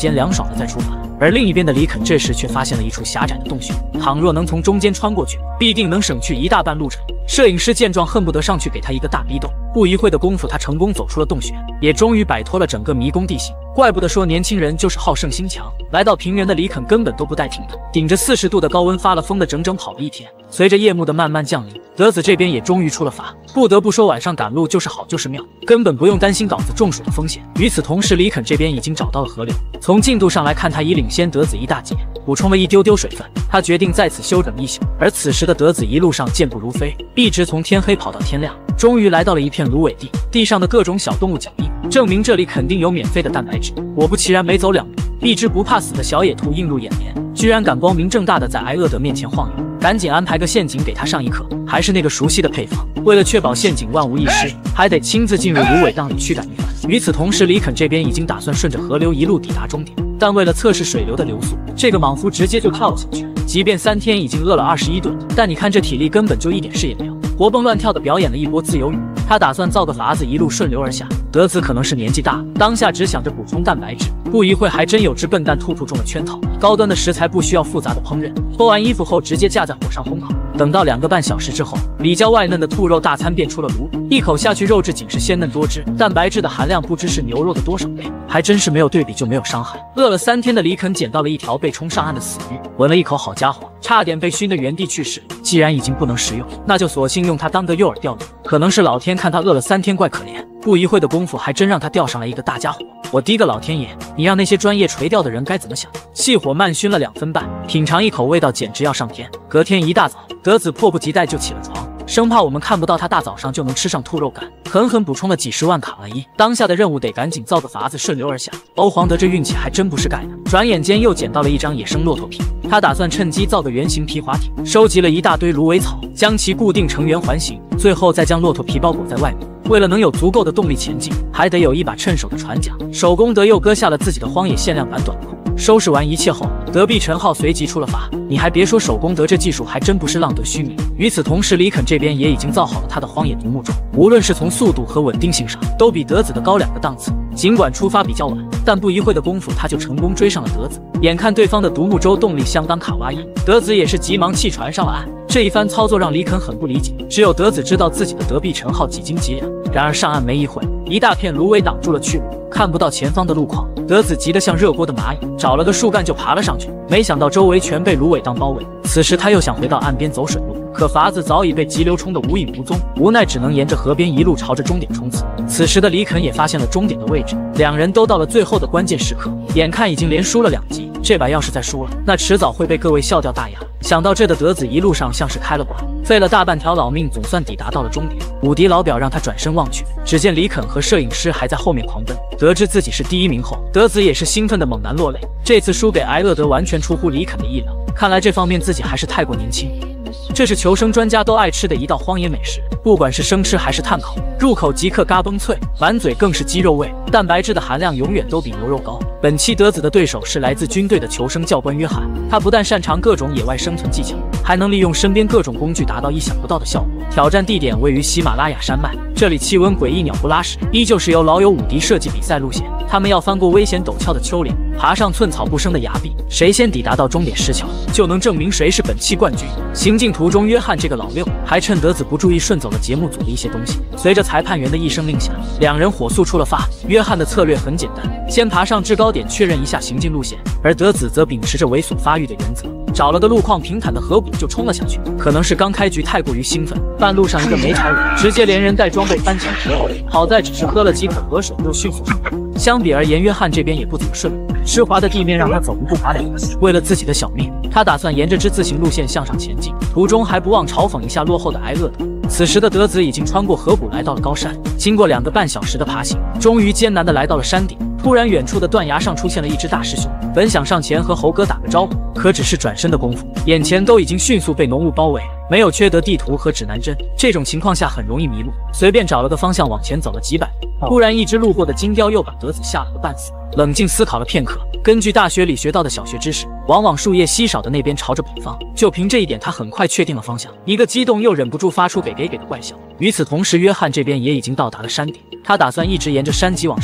间凉爽了再出发。而另一边的李肯这时却发现了一处狭窄的洞穴，倘若能从中间穿过去，必定能省去一大半路程。摄影师见状，恨不得上去给他一个大逼洞。不一会的功夫，他成功走出了洞穴，也终于摆脱了整个迷宫地形。怪不得说年轻人就是好胜心强。来到平原的李肯根本都不带停的，顶着四十度的高温发了疯的整整跑了一天。随着夜幕的慢慢降临，德子这边也终于出了发。不得不说，晚上赶路就是好就是妙，根本不用担心稿子中暑的风险。与此同时，李肯这边已经找到了河流，从进度上来看，他已领先德子一大截，补充了一丢丢水分。他决定在此休整一宿。而此时的德子一路上健步如飞，一直从天黑跑到天亮，终于来到了一片芦苇地，地上的各种小动物脚印，证明这里肯定有免费的蛋白质。果不其然，没走两步，一只不怕死的小野兔映入眼帘，居然敢光明正大的在挨饿德面前晃悠。赶紧安排个陷阱给他上一课，还是那个熟悉的配方。为了确保陷阱万无一失，还得亲自进入芦苇荡里驱赶一番。与此同时，李肯这边已经打算顺着河流一路抵达终点，但为了测试水流的流速，这个莽夫直接就跳了下去。即便三天已经饿了二十一顿，但你看这体力根本就一点事也没有，活蹦乱跳的表演了一波自由泳。他打算造个法子一路顺流而下。德子可能是年纪大，当下只想着补充蛋白质，不一会还真有只笨蛋兔兔中了圈套。高端的食材不需要复杂的烹饪，脱完衣服后直接架在火上烘烤。等到两个半小时之后，里焦外嫩的兔肉大餐便出了炉，一口下去，肉质仅是鲜嫩多汁，蛋白质的含量不知是牛肉的多少倍，还真是没有对比就没有伤害。饿了三天的李肯捡到了一条被冲上岸的死鱼，闻了一口，好家伙，差点被熏得原地去世。既然已经不能食用，那就索性用它当个诱饵钓鱼。可能是老天看他饿了三天怪可怜，不一会的功夫还真让他钓上来一个大家伙。我滴个老天爷，你让那些专业垂钓的人该怎么想？细火慢熏了两分半，品尝一口，味道简直要上天。隔天一大早，德子迫不及待就起了床，生怕我们看不到他大早上就能吃上兔肉干，狠狠补充了几十万卡哇伊。当下的任务得赶紧造个法子顺流而下。欧皇德这运气还真不是盖的，转眼间又捡到了一张野生骆驼皮，他打算趁机造个圆形皮划艇，收集了一大堆芦苇草，将其固定成圆环形，最后再将骆驼皮包裹在外面。为了能有足够的动力前进，还得有一把趁手的船桨。手工德又割下了自己的荒野限量版短裤。收拾完一切后，德臂陈浩随即出了发。你还别说，手工德这技术还真不是浪得虚名。与此同时，李肯这边也已经造好了他的荒野独木舟，无论是从速度和稳定性上，都比德子的高两个档次。尽管出发比较晚，但不一会的功夫，他就成功追上了德子。眼看对方的独木舟动力相当卡哇伊，德子也是急忙弃船上了岸。这一番操作让李肯很不理解，只有德子知道自己的德臂陈浩几斤几两。然而上岸没一会，一大片芦苇挡住了去路，看不到前方的路况。德子急得像热锅的蚂蚁，找了个树干就爬了上去，没想到周围全被芦苇荡包围。此时他又想回到岸边走水路，可筏子早已被急流冲得无影无踪，无奈只能沿着河边一路朝着终点冲刺。此时的李肯也发现了终点的位置，两人都到了最后的关键时刻，眼看已经连输了两集，这把要是再输了，那迟早会被各位笑掉大牙。想到这的德子一路上像是开了挂，费了大半条老命，总算抵达到了终点。伍迪老表让他转身望去，只见李肯和摄影师还在后面狂奔。得知自己是第一名后，德子也是兴奋的猛然落泪。这次输给埃勒德完全出乎李肯的意料，看来这方面自己还是太过年轻。这是求生专家都爱吃的一道荒野美食，不管是生吃还是炭烤，入口即刻嘎嘣脆，满嘴更是鸡肉味，蛋白质的含量永远都比牛肉高。本期德子的对手是来自军队的求生教官约翰，他不但擅长各种野外生存技巧，还能利用身边各种工具达到意想不到的效果。挑战地点位于喜马拉雅山脉，这里气温诡异，鸟不拉屎，依旧是由老友伍迪设计比赛路线。他们要翻过危险陡峭的丘陵，爬上寸草不生的崖壁，谁先抵达到终点石桥，就能证明谁是本期冠军。行进途中，约翰这个老六还趁德子不注意顺走了节目组的一些东西。随着裁判员的一声令下，两人火速出了发。约翰的策略很简单，先爬上制高点确认一下行进路线，而德子则秉持着猥琐发育的原则，找了个路况平坦的河谷就冲了下去。可能是刚开局太过于兴奋，半路上一个没踩稳，直接连人带装备翻墙直落。好在只是喝了几口河水就迅速上路。相比而言，约翰这边也不怎么顺利，湿滑的地面让他走一步滑两步。为了自己的小命，他打算沿着之字形路线向上前进，途中还不忘嘲讽一下落后的埃勒德。此时的德子已经穿过河谷来到了高山，经过两个半小时的爬行，终于艰难的来到了山顶。突然，远处的断崖上出现了一只大师兄，本想上前和猴哥打个招呼，可只是转身的功夫，眼前都已经迅速被浓雾包围。没有缺德地图和指南针，这种情况下很容易迷路，随便找了个方向往前走了几百步。突然，一只路过的金雕又把德子吓了个半死。冷静思考了片刻，根据大学里学到的小学知识，往往树叶稀少的那边朝着北方。就凭这一点，他很快确定了方向。一个激动又忍不住发出给给给的怪笑。与此同时，约翰这边也已经到达了山顶，他打算一直沿着山脊往上走。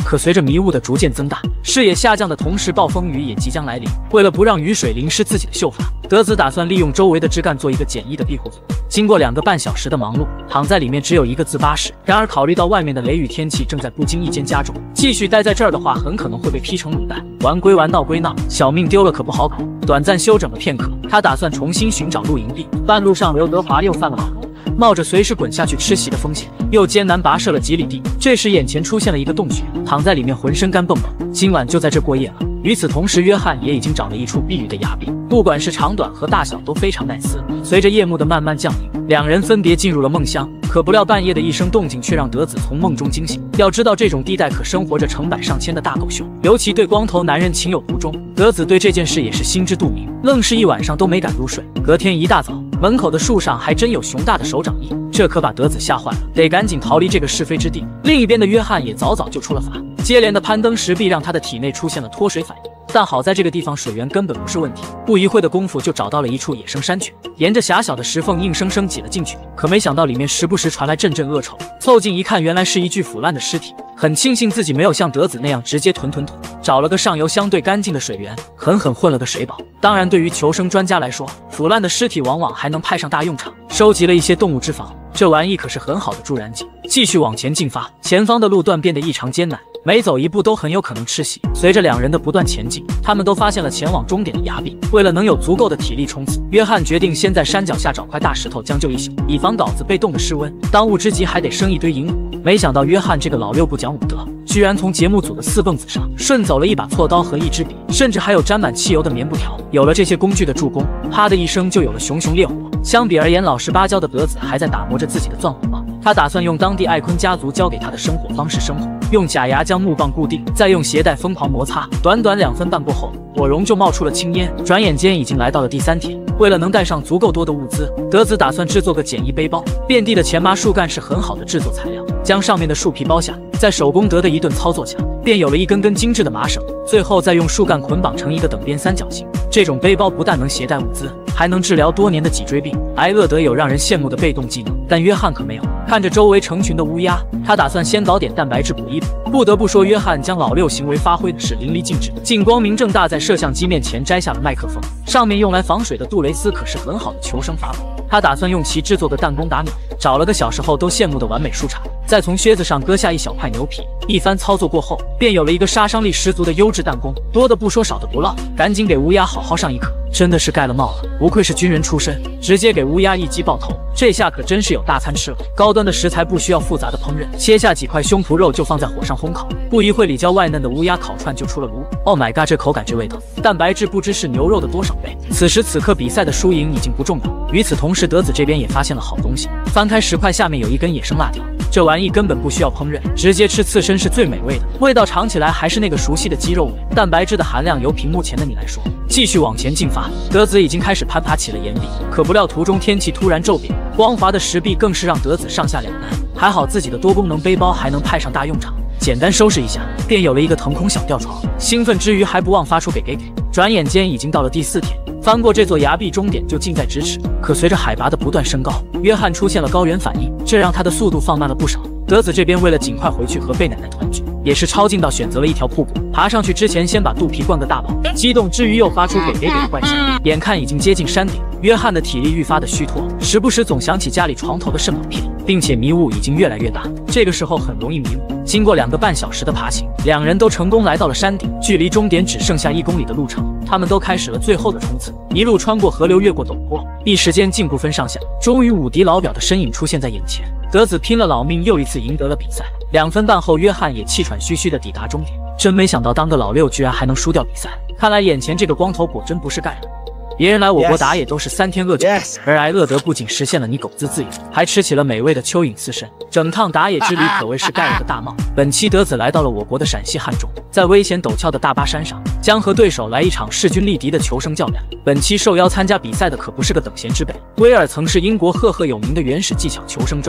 可随着迷雾的逐渐增大，视野下降的同时，暴风雨也即将来临。为了不让雨水淋湿自己的秀发，德子打算利用周围的枝干做一个简易的庇护所。经过两个半小时的忙碌，躺在里面只有一个字巴适。然而考虑到外面的雷雨天气正在不经意间加重，继续待在这儿的话，很可能会被劈成卤蛋。玩归玩，闹归闹，小命丢了可不好搞。短暂休整了片刻，他打算重新寻找露营地。半路上，刘德华又犯了马龙，冒着随时滚下去吃席的风险，又艰难跋涉了几里地。这时眼前出现了一个洞穴，躺在里面浑身干蹦蹦，今晚就在这过夜了。与此同时，约翰也已经找了一处避雨的崖壁，不管是长短和大小都非常耐撕。随着夜幕的慢慢降临，两人分别进入了梦乡。可不料半夜的一声动静却让德子从梦中惊醒。要知道这种地带可生活着成百上千的大狗熊，尤其对光头男人情有独钟。德子对这件事也是心知肚明，愣是一晚上都没敢入睡。隔天一大早，门口的树上还真有熊大的手掌印，这可把德子吓坏了，得赶紧逃离这个是非之地。另一边的约翰也早早就出了法，接连的攀登石壁让他的体内出现了脱水反应。但好在这个地方水源根本不是问题，不一会的功夫就找到了一处野生山泉，沿着狭小的石缝硬生生挤了进去。可没想到里面时不时传来阵阵恶臭，凑近一看，原来是一具腐烂的尸体。很庆幸自己没有像德子那样直接吞吞吞，找了个上游相对干净的水源，狠狠混了个水饱。当然，对于求生专家来说，腐烂的尸体往往还能派上大用场。收集了一些动物脂肪，这玩意可是很好的助燃剂。继续往前进发，前方的路段变得异常艰难，每走一步都很有可能吃席。随着两人的不断前进，他们都发现了前往终点的崖壁。为了能有足够的体力冲刺，约翰决定先在山脚下找块大石头将就一宿，以防稿子被冻得失温。当务之急还得生一堆银五。没想到约翰这个老六不讲武德，居然从节目组的四蹦子上顺走了一把锉刀和一支笔，甚至还有沾满汽油的棉布条。有了这些工具的助攻，啪的一声就有了熊熊烈火。相比而言，老实巴交的德子还在打磨着自己的钻火棒。他打算用当地艾昆家族教给他的生火方式生火，用假牙将木棒固定，再用鞋带疯狂摩擦。短短两分半过后，火绒就冒出了青烟。转眼间已经来到了第三天。为了能带上足够多的物资，德子打算制作个简易背包。遍地的前麻树干是很好的制作材料，将上面的树皮剥下，在手工德的一顿操作下，便有了一根根精致的麻绳。最后再用树干捆绑成一个等边三角形。这种背包不但能携带物资，还能治疗多年的脊椎病。埃厄德有让人羡慕的被动技能，但约翰可没有。看着周围成群的乌鸦，他打算先搞点蛋白质补一补。不得不说，约翰将老六行为发挥的是淋漓尽致，竟光明正大在摄像机面前摘下了麦克风，上面用来防水的杜蕾斯可是很好的求生法宝。他打算用其制作个弹弓打鸟，找了个小时候都羡慕的完美树杈，再从靴子上割下一小块牛皮，一番操作过后，便有了一个杀伤力十足的优质弹弓。多的不说，少的不落，赶紧给乌鸦好好上一课。真的是盖了帽了，不愧是军人出身，直接给乌鸦一击爆头，这下可真是有大餐吃了。高端的食材不需要复杂的烹饪，切下几块胸脯肉就放在火上烘烤，不一会里焦外嫩的乌鸦烤串就出了炉。Oh my god， 这口感这味道，蛋白质不知是牛肉的多少倍。此时此刻比赛的输赢已经不重要，与此同时，德子这边也发现了好东西，翻开石块下面有一根野生辣条，这玩意根本不需要烹饪，直接吃刺身是最美味的，味道尝起来还是那个熟悉的鸡肉味，蛋白质的含量由屏幕前的你来说。继续往前进发，德子已经开始攀爬起了岩壁，可不料途中天气突然骤变，光滑的石壁更是让德子上下两难。还好自己的多功能背包还能派上大用场，简单收拾一下，便有了一个腾空小吊床。兴奋之余还不忘发出给给给。转眼间已经到了第四天，翻过这座崖壁，终点就近在咫尺。可随着海拔的不断升高，约翰出现了高原反应，这让他的速度放慢了不少。德子这边为了尽快回去和贝奶奶团聚，也是超近到选择了一条瀑布，爬上去之前先把肚皮灌个大饱。激动之余又发出给给给的怪声，眼看已经接近山顶，约翰的体力愈发的虚脱，时不时总想起家里床头的肾宝片，并且迷雾已经越来越大，这个时候很容易迷雾。经过两个半小时的爬行，两人都成功来到了山顶，距离终点只剩下一公里的路程，他们都开始了最后的冲刺，一路穿过河流，越过陡坡，一时间竟不分上下。终于伍迪老表的身影出现在眼前，德子拼了老命又一次赢得了比赛。两分半后，约翰也气喘吁吁地抵达终点，真没想到当个老六居然还能输掉比赛，看来眼前这个光头果真不是盖的。别人来我国打野都是三天饿九天， yes. 而埃厄德不仅实现了你狗滋自由，还吃起了美味的蚯蚓刺身，整趟打野之旅可谓是盖了个大帽。本期德子来到了我国的陕西汉中，在危险陡峭的大巴山上，将和对手来一场势均力敌的求生较量。本期受邀参加比赛的可不是个等闲之辈，威尔曾是英国赫赫有名的原始技巧求生专家，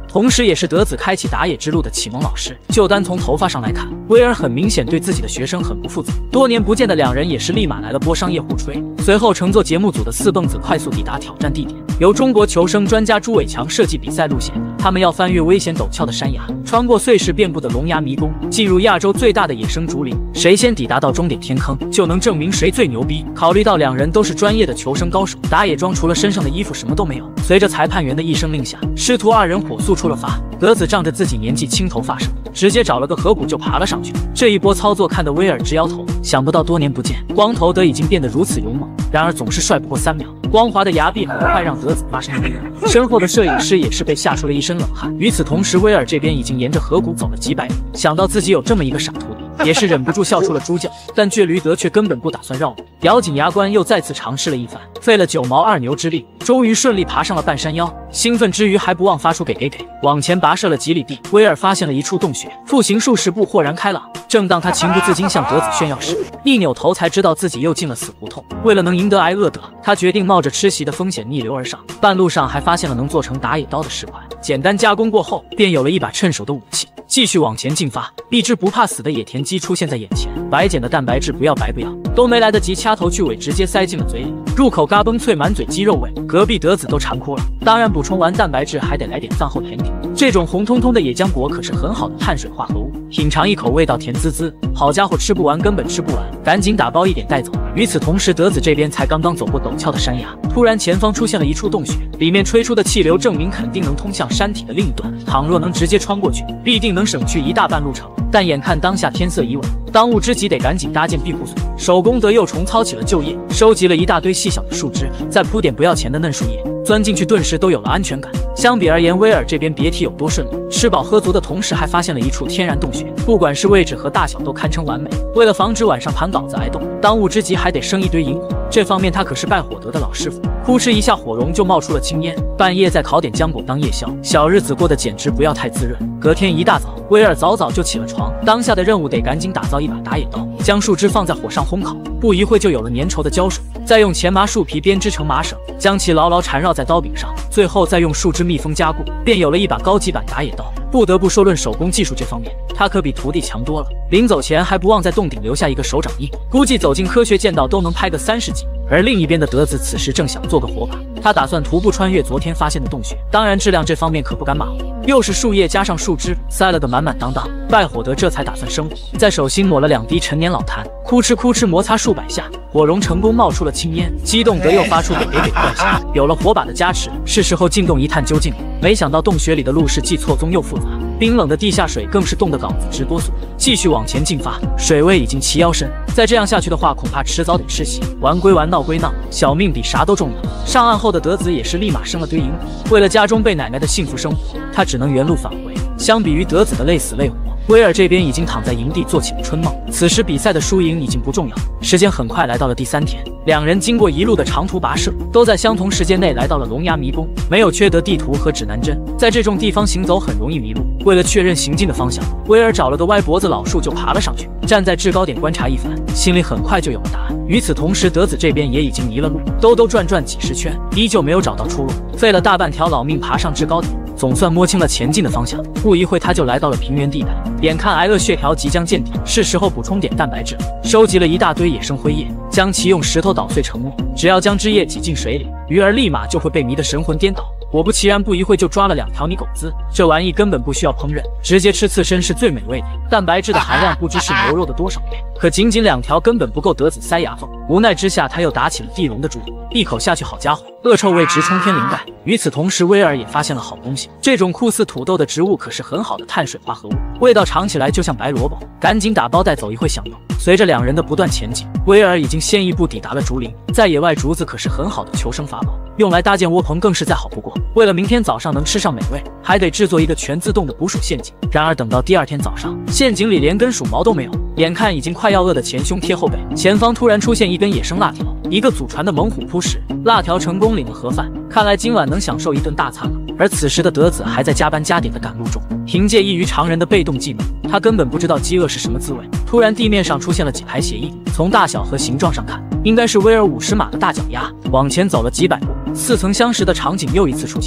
同时也是德子开启打野之路的启蒙老师。就单从头发上来看，威尔很明显对自己的学生很不负责。多年不见的两人也是立马来了波商业互吹，随后乘坐节目组的四蹦子快速抵达挑战地点，由中国求生专家朱伟强设计比赛路线。他们要翻越危险陡峭的山崖，穿过碎石遍布的龙牙迷宫，进入亚洲最大的野生竹林。谁先抵达到终点天坑，就能证明谁最牛逼。考虑到两人都是专业的求生高手，打野装除了身上的衣服什么都没有。随着裁判员的一声令下，师徒二人火速出了发。德子仗着自己年纪轻头发盛，直接找了个河谷就爬了上去。这一波操作看得威尔直摇头，想不到多年不见，光头德已经变得如此勇猛，然而总是帅不过三秒。光滑的崖壁很快让德子发生了晕染，身后的摄影师也是被吓出了一身冷汗。与此同时，威尔这边已经沿着河谷走了几百米，想到自己有这么一个傻徒弟，也是忍不住笑出了猪叫。但倔驴德却根本不打算绕路，咬紧牙关又再次尝试了一番，费了九毛二牛之力，终于顺利爬上了半山腰。兴奋之余还不忘发出给给给，往前跋涉了几里地，威尔发现了一处洞穴，复行数十步豁然开朗。正当他情不自禁向德子炫耀时，一扭头才知道自己又进了死胡同。为了能赢得挨饿德，他决定冒着吃席的风险逆流而上。半路上还发现了能做成打野刀的石块，简单加工过后，便有了一把趁手的武器。继续往前进发，一只不怕死的野田鸡出现在眼前，白捡的蛋白质不要白不要，都没来得及掐头去尾，直接塞进了嘴里，入口嘎嘣脆，满嘴鸡肉味，隔壁德子都馋哭了。当然补充完蛋白质还得来点饭后甜点，这种红彤彤的野浆果可是很好的碳水化合物，品尝一口味道甜滋滋，好家伙吃不完根本吃不完，赶紧打包一点带走。与此同时，德子这边才刚刚走过陡峭的山崖，突然前方出现了一处洞穴，里面吹出的气流证明肯定能通向山体的另一端，倘若能直接穿过去，必定能省去一大半路程。但眼看当下天色已晚，当务之急得赶紧搭建庇护所。手工德又重操起了旧业，收集了一大堆细小的树枝，再铺点不要钱的嫩树叶，钻进去顿时都有了安全感。相比而言，威尔这边别提有多顺利，吃饱喝足的同时还发现了一处天然洞穴，不管是位置和大小都堪称完美。为了防止晚上盘稿子挨冻，当务之急还得生一堆萤火，这方面他可是拜火德的老师傅。扑哧一下火绒就冒出了青烟，半夜再烤点浆果当夜宵，小日子过得简直不要太滋润。隔天一大早，威尔早早就起了床，当下的任务得赶紧打造一把打野刀，将树枝放在火上烘烤，不一会就有了粘稠的胶水，再用前麻树皮编织成麻绳，将其牢牢缠绕在刀柄上，最后再用树枝密封加固，便有了一把高级版打野刀。不得不说，论手工技术这方面，他可比徒弟强多了。临走前还不忘在洞顶留下一个手掌印，估计走进科学剑道都能拍个三十集。而另一边的德子此时正想做个火把，他打算徒步穿越昨天发现的洞穴，当然质量这方面可不敢马虎，又是树叶加上树枝，塞了个满满当当。拜火德这才打算生火，在手心抹了两滴陈年老痰，哭哧哭哧摩擦数百下，火绒成功冒出了青烟。激动德又发出给给给的怪声，有了火把的加持，是时候进洞一探究竟了。没想到洞穴里的路是既错综又复杂，冰冷的地下水更是冻得稿子直哆嗦。继续往前进发，水位已经齐腰深，再这样下去的话，恐怕迟早得吃席。玩归玩，闹归闹，小命比啥都重要。上岸后的德子也是立马生了堆萤火，为了家中贝奶奶的幸福生活，他只能原路返回。相比于德子的累死累活，威尔这边已经躺在营地做起了春梦。此时比赛的输赢已经不重要，时间很快来到了第三天，两人经过一路的长途跋涉，都在相同时间内来到了龙牙迷宫。没有缺德地图和指南针，在这种地方行走很容易迷路。为了确认行进的方向，威尔找了个歪脖子老树就爬了上去，站在制高点观察一番，心里很快就有了答案。与此同时，德子这边也已经迷了路，兜兜转转几十圈，依旧没有找到出路，费了大半条老命爬上制高点，总算摸清了前进的方向。不一会他就来到了平原地带，眼看挨饿血条即将见底，是时候补充点蛋白质。收集了一大堆野生灰叶，将其用石头捣碎成沫，只要将汁液挤进水里，鱼儿立马就会被迷得神魂颠倒。果不其然，不一会就抓了两条泥狗子，这玩意根本不需要烹饪，直接吃刺身是最美味的。蛋白质的含量不知是牛肉的多少倍，可仅仅两条根本不够德子塞牙缝。无奈之下，他又打起了地龙的主意，一口下去，好家伙，恶臭味直冲天灵盖。与此同时，威尔也发现了好东西，这种酷似土豆的植物可是很好的碳水化合物，味道尝起来就像白萝卜，赶紧打包带走一会享用。随着两人的不断前进，威尔已经先一步抵达了竹林。在野外，竹子可是很好的求生法宝，用来搭建窝棚更是再好不过。为了明天早上能吃上美味，还得制作一个全自动的捕鼠陷阱。然而等到第二天早上，陷阱里连根鼠毛都没有，眼看已经快要饿得前胸贴后背，前方突然出现一根野生辣条，一个祖传的猛虎扑食，辣条成功领了盒饭，看来今晚能享受一顿大餐了。而此时的德子还在加班加点的赶路中，凭借异于常人的被动技能，他根本不知道饥饿是什么滋味。突然地面上出现了几排鞋印，从大小和形状上看，应该是威尔五十码的大脚丫。往前走了几百步，似曾相识的场景又一次出现。此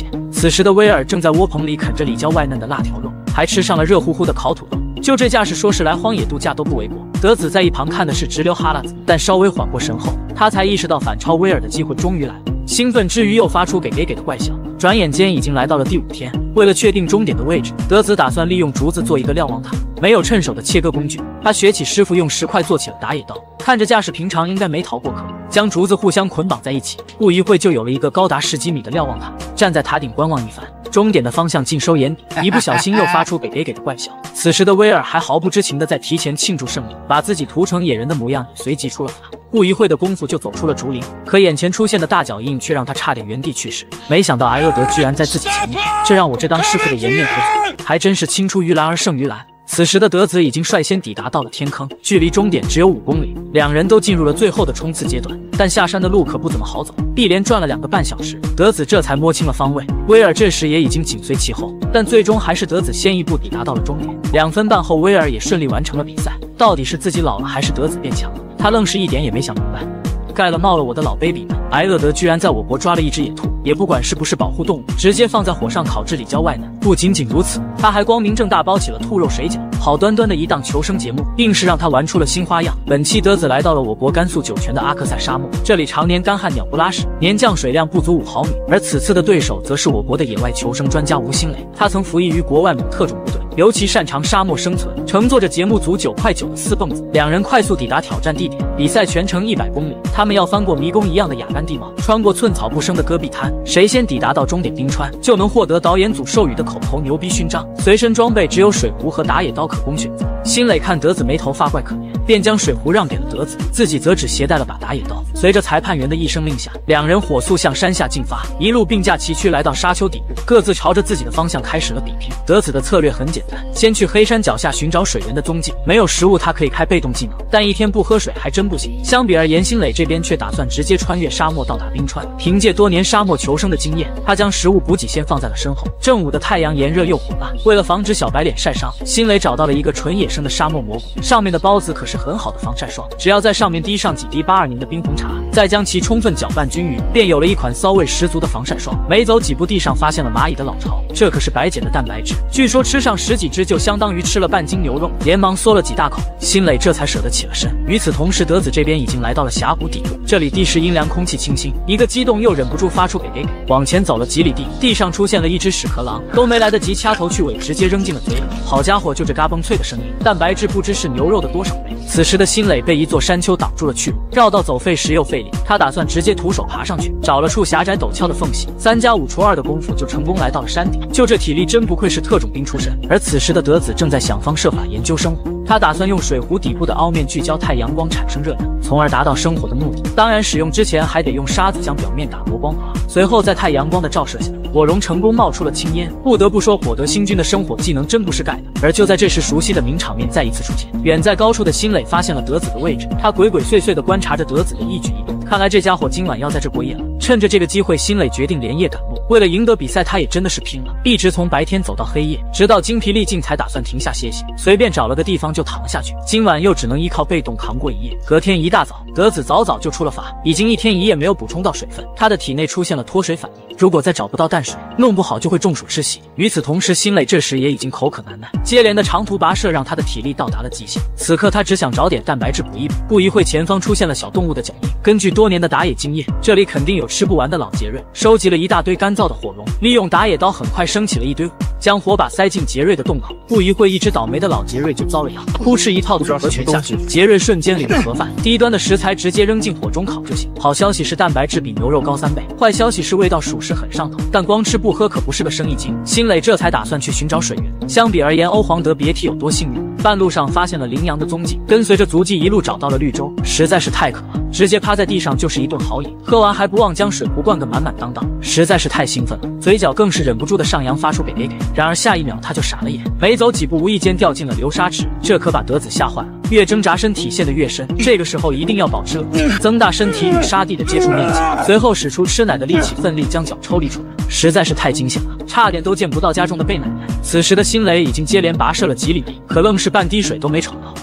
此时的威尔正在窝棚里啃着里焦外嫩的辣条肉，还吃上了热乎乎的烤土豆。就这架势，说是来荒野度假都不为过。德子在一旁看的是直流哈喇子，但稍微缓过神后，他才意识到反超威尔的机会终于来了。兴奋之余，又发出给给给的怪笑。转眼间已经来到了第五天，为了确定终点的位置，德子打算利用竹子做一个瞭望塔。没有趁手的切割工具，他学起师傅用石块做起了打野刀。看着架势，平常应该没逃过课。将竹子互相捆绑在一起，不一会就有了一个高达十几米的瞭望塔。站在塔顶观望一番，终点的方向尽收眼底，一不小心又发出给给给的怪笑。此时的威尔还毫不知情的在提前庆祝胜利，把自己涂成野人的模样也随即出了法。不一会的功夫就走出了竹林，可眼前出现的大脚印却让他差点原地去世。没想到埃厄德居然在自己前面，这让我这当师傅的颜面何存？还真是青出于蓝而胜于蓝。此时的德子已经率先抵达到了天坑，距离终点只有五公里，两人都进入了最后的冲刺阶段。但下山的路可不怎么好走，一连转了两个半小时，德子这才摸清了方位。威尔这时也已经紧随其后，但最终还是德子先一步抵达到了终点。两分半后，威尔也顺利完成了比赛。到底是自己老了，还是德子变强了？他愣是一点也没想明白。盖了冒了我的老 baby 们，埃厄德居然在我国抓了一只野兔，也不管是不是保护动物，直接放在火上烤制里焦外嫩。不仅仅如此，他还光明正大包起了兔肉水饺。好端端的一档求生节目，硬是让他玩出了新花样。本期德子来到了我国甘肃酒泉的阿克塞沙漠，这里常年干旱鸟不拉屎，年降水量不足五毫米。而此次的对手则是我国的野外求生专家吴新磊，他曾服役于国外某特种部队，尤其擅长沙漠生存。乘坐着节目组九块九的私蹦子，两人快速抵达挑战地点。比赛全程一百公里，他们要翻过迷宫一样的雅干地貌，穿过寸草不生的戈壁滩，谁先抵达到终点冰川，就能获得导演组授予的口头牛逼勋章。随身装备只有水壶和打野刀可供选择。新磊看德子没头发怪可怜，便将水壶让给了德子，自己则只携带了把打野刀。随着裁判员的一声令下，两人火速向山下进发，一路并驾齐驱来到沙丘底部，各自朝着自己的方向开始了比拼。德子的策略很简单，先去黑山脚下寻找水源的踪迹，没有食物他可以开被动技能，但一天不喝水还真不行。相比而言，新磊这边却打算直接穿越沙漠到达冰川。凭借多年沙漠求生的经验，他将食物补给先放在了身后。正午的太阳炎热又火辣，为了防止小白脸晒伤，新磊找到了一个纯野生的沙漠蘑菇，上面的孢子可是很好的防晒霜，只要在上面滴上几滴八二宁的冰红茶，再将其充分搅拌均匀，便有了一款骚味十足的防晒霜。没走几步，地上发现了蚂蚁的老巢，这可是白捡的蛋白质，据说吃上十几只就相当于吃了半斤牛肉，连忙嗦了几大口，新磊这才舍得起了身。与此同时，德子这边已经来到了峡谷底部，这里地势阴凉，空气清新，一个激动又忍不住发出给给给。往前走了几里地，地上出现了一只屎壳郎，都没来得及掐头去尾，直接扔进了嘴里。好家伙，就这嘎嘣脆的声音，蛋白质不知是牛肉的多少倍。此时的新磊被一座山丘挡住了去路，绕道走费时又费力，他打算直接徒手爬上去，找了处狭窄陡峭的缝隙，三加五除二的功夫就成功来到了山顶。就这体力，真不愧是特种兵出身。而此时的德子正在想方设法研究生活，他打算用水壶底部的凹面聚焦太阳光产生热量，从而达到生火的目的。当然，使用之前还得用沙子将表面打磨光滑，随后在太阳光的照射下，火绒成功冒出了青烟。不得不说，火德星君的生火技能真不是盖的。而就在这时，熟悉的名场面再一次出现。远在高处的新磊发现了德子的位置，他鬼鬼祟祟地观察着德子的一举一动，看来这家伙今晚要在这过夜了。趁着这个机会，新磊决定连夜赶路。为了赢得比赛，他也真的是拼了，一直从白天走到黑夜，直到精疲力尽才打算停下歇息，随便找了个地方就躺了下去。今晚又只能依靠被动扛过一夜。隔天一大早，德子早早就出了发，已经一天一夜没有补充到水分，他的体内出现了脱水反应，如果再找不到淡水，弄不好就会中暑窒息。与此同时，新磊这时也已经口渴难耐，接连的长途跋涉让他的体力到达了极限。此刻他只想找点蛋白质补一补。不一会，前方出现了小动物的脚印。根据多年的打野经验，这里肯定有吃不完的老杰瑞。收集了一大堆干燥的火绒，利用打野刀很快升起了一堆火，将火把塞进杰瑞的洞口。不一会，一只倒霉的老杰瑞就遭了殃，扑哧一套组合拳下去，杰瑞瞬间领了盒饭。低端的食材直接扔进火中烤就行。好消息是蛋白质比牛肉高三倍，坏消息是味道属实很上头，但光吃不喝可不是个生意经。新磊这才打算去寻找水源。相比而言，欧皇德别提有多幸运，半路上发现了羚羊的踪迹，跟随着足迹一路找到了绿洲，实在是太渴了，直接趴在地上就是一顿好饮。喝完还不忘将水壶灌个满满当当，实在是太兴奋了，嘴角更是忍不住的上扬，发出给给给。然而下一秒他就傻了眼，没走几步无意间掉进了流沙池，这可把德子吓坏了，越挣扎身体陷得越深，这个时候一定要保持冷静，增大身体与沙地的接触面积，随后使出吃奶的力气奋力将脚抽离出来，实在是太惊险了，差点都见不到家中的贝奶奶。此时的新磊已经接连跋涉了几里地，可愣是半滴水都没闯到，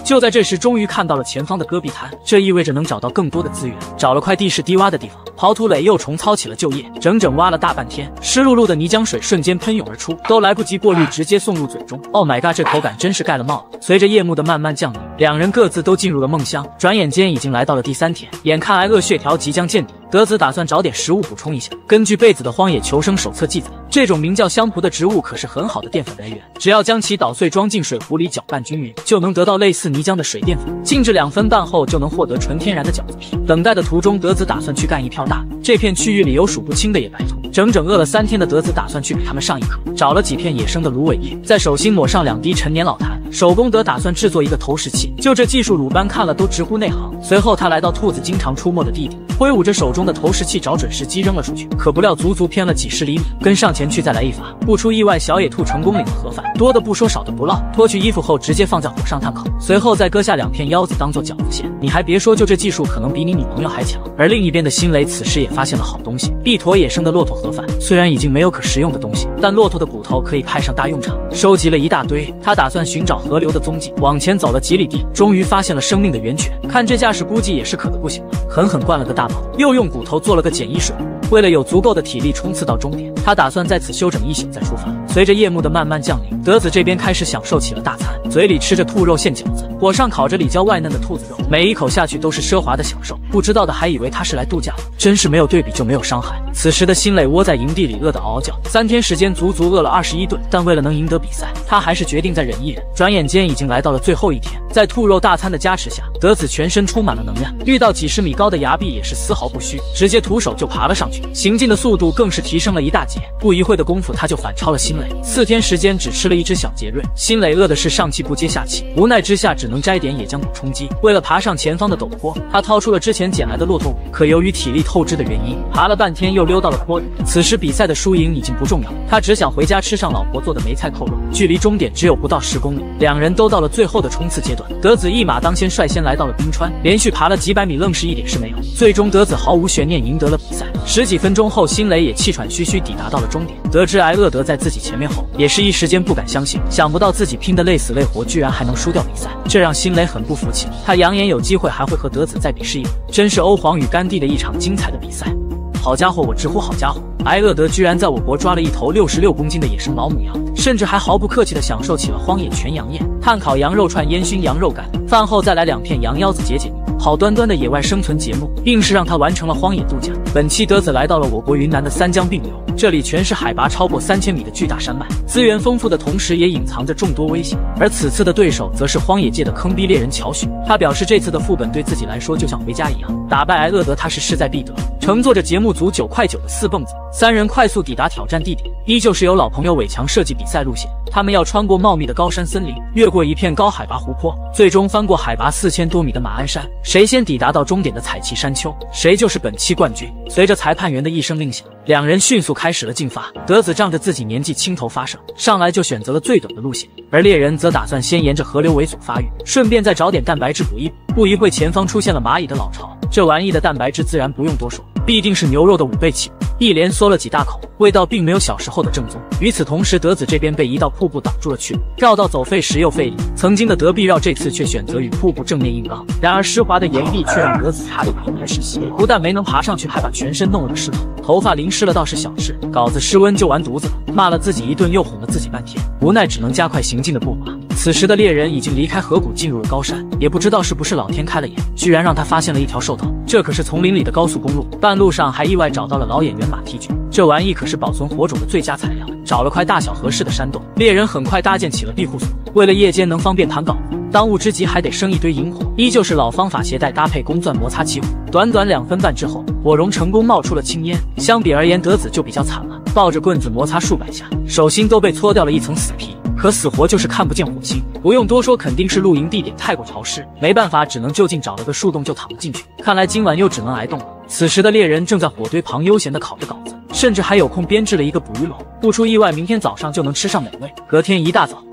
就在这时，终于看到了前方的戈壁滩，这意味着能找到更多的资源。找了块地势低洼的地方，刨土垒又重操起了旧业，整整挖了大半天，湿漉漉的泥浆水瞬间喷涌而出，都来不及过滤，直接送入嘴中。Oh my god， 这口感真是盖了帽了。随着夜幕的慢慢降临，两人各自都进入了梦乡。转眼间已经来到了第三天，眼看挨饿血条即将见底，德子打算找点食物补充一下。根据贝子的荒野求生手册记载，这种名叫香蒲的植物可是很好的淀粉来源，只要将其捣碎装进水壶里搅拌均匀，就能得到类似泥浆的水淀粉。静置两分半后，就能获得纯天然的饺子皮。等待的途中，德子打算去干一票大。这片区域里有数不清的野白兔，整整饿了三天的德子打算去给他们上一课。找了几片野生的芦苇叶，在手心抹上两滴陈年老坛，手工德打算制作一个投石器。就这技术，鲁班看了都直呼内行。随后他来到兔子经常出没的地点，挥舞着手中的投石器，找准时机扔了出去。可不料足足偏了几十厘米，跟上前去再来一发。不出意外，小野兔成功领了盒饭，多的不说，少的不落。脱去衣服后，直接放在火上炭烤，随后再割下两片腰子当做饺子馅。你还别说，就这技术可能比你女朋友还强。而另一边的辛雷此时也发现了好东西，一坨野生的骆驼盒饭。虽然已经没有可食用的东西，但骆驼的骨头可以派上大用场。收集了一大堆，他打算寻找河流的踪迹。往前走了几里地，终于发现了生命的源泉。看这架势，估计也是渴得不行了，狠狠灌了个大饱，又用骨头做了个简易水壶。为了有足够的体力冲刺到终点，他打算在此休整一宿再出发。随着夜幕的慢慢降临，德子这边开始享受起了大餐，嘴里吃着兔肉馅饺子，火上烤着里焦外嫩的兔子肉，每一口下去都是奢华的享受。不知道的还以为他是来度假的，真是没有对比就没有伤害。此时的辛磊窝在营地里，饿得嗷嗷叫，三天时间足足饿了二十一顿，但为了能赢得比赛，他还是决定再忍一忍。转眼间已经来到了最后一天，在兔肉大餐的加持下，德子全身充满了能量，遇到几十米高的崖壁也是丝毫不虚，直接徒手就爬了上去，行进的速度更是提升了一大截。不一会的功夫，他就反超了辛磊。四天时间只吃了一只小杰瑞，辛磊饿的是上气不接下气，无奈之下只能摘点野浆补充饥。为了爬上前方的陡坡，他掏出了之前捡来的骆驼骨，可由于体力透支的原因，爬了半天又溜到了坡里。此时比赛的输赢已经不重要，他只想回家吃上老婆做的梅菜扣肉。距离终点只有不到十公里，两人都到了最后的冲刺阶段。德子一马当先，率先来到了冰川，连续爬了几百米，愣是一点事没有。最终德子毫无悬念赢得了比赛。十几分钟后，辛磊也气喘吁吁抵达到了终点。得知挨饿德在自己前面后，也是一时间不敢相信，想不到自己拼得累死累活，居然还能输掉比赛，这让辛磊很不服气。他扬言有机会还会和德子再比试一把，真是欧皇与甘地的一场精彩的比赛。好家伙，我直呼好家伙！挨饿德居然在我国抓了一头六十六公斤的野生老母羊，甚至还毫不客气地享受起了荒野全羊宴，炭烤羊肉串、烟熏羊肉干，饭后再来两片羊腰子解解腻。好端端的野外生存节目，硬是让他完成了荒野度假。本期德子来到了我国云南的三江并流，这里全是海拔超过三千米的巨大山脉，资源丰富的同时也隐藏着众多危险。而此次的对手则是荒野界的坑逼猎人乔许，他表示这次的副本对自己来说就像回家一样，打败挨饿德他是势在必得。乘坐着节目组九块九的四蹦子，三人快速抵达挑战地点，依旧是由老朋友伟强设计比赛路线。他们要穿过茂密的高山森林，越过一片高海拔湖泊，最终翻过海拔四千多米的马鞍山。谁先抵达到终点的彩旗山丘，谁就是本期冠军。随着裁判员的一声令响，两人迅速开始了进发。德子仗着自己年纪轻头发盛，上来就选择了最短的路线，而猎人则打算先沿着河流为所发育，顺便再找点蛋白质补一补。不一会，前方出现了蚂蚁的老巢，这玩意的蛋白质自然不用多说，必定是牛肉的五倍起。一连嗦了几大口，味道并没有小时候的正宗。与此同时，德子这边被一道瀑布挡住了去路，绕道走费时又费力。曾经的德必绕这次却选择与瀑布正面硬刚，然而湿滑的岩壁却让德子差点离开视线，不但没能爬上去，还把全身弄了个湿透。头发淋湿了倒是小事，稿子失温就完犊子了。骂了自己一顿，又哄了自己半天，无奈只能加快行进的步伐。此时的猎人已经离开河谷，进入了高山，也不知道是不是老天开了眼，居然让他发现了一条兽道。这可是丛林里的高速公路，半路上还意外找到了老演员马蹄菊，这玩意可是保存火种的最佳材料。找了块大小合适的山洞，猎人很快搭建起了庇护所。为了夜间能方便谈稿子，当务之急还得生一堆萤火，依旧是老方法，携带搭配公钻摩擦起火。短短两分半之后，火绒成功冒出了青烟。相比而言，德子就比较惨了，抱着棍子摩擦数百下，手心都被搓掉了一层死皮。可死活就是看不见火星，不用多说，肯定是露营地点太过潮湿，没办法，只能就近找了个树洞就躺了进去。看来今晚又只能挨冻了。此时的猎人正在火堆旁悠闲地烤着稿子，甚至还有空编制了一个捕鱼笼，不出意外，明天早上就能吃上美味。隔天一大早，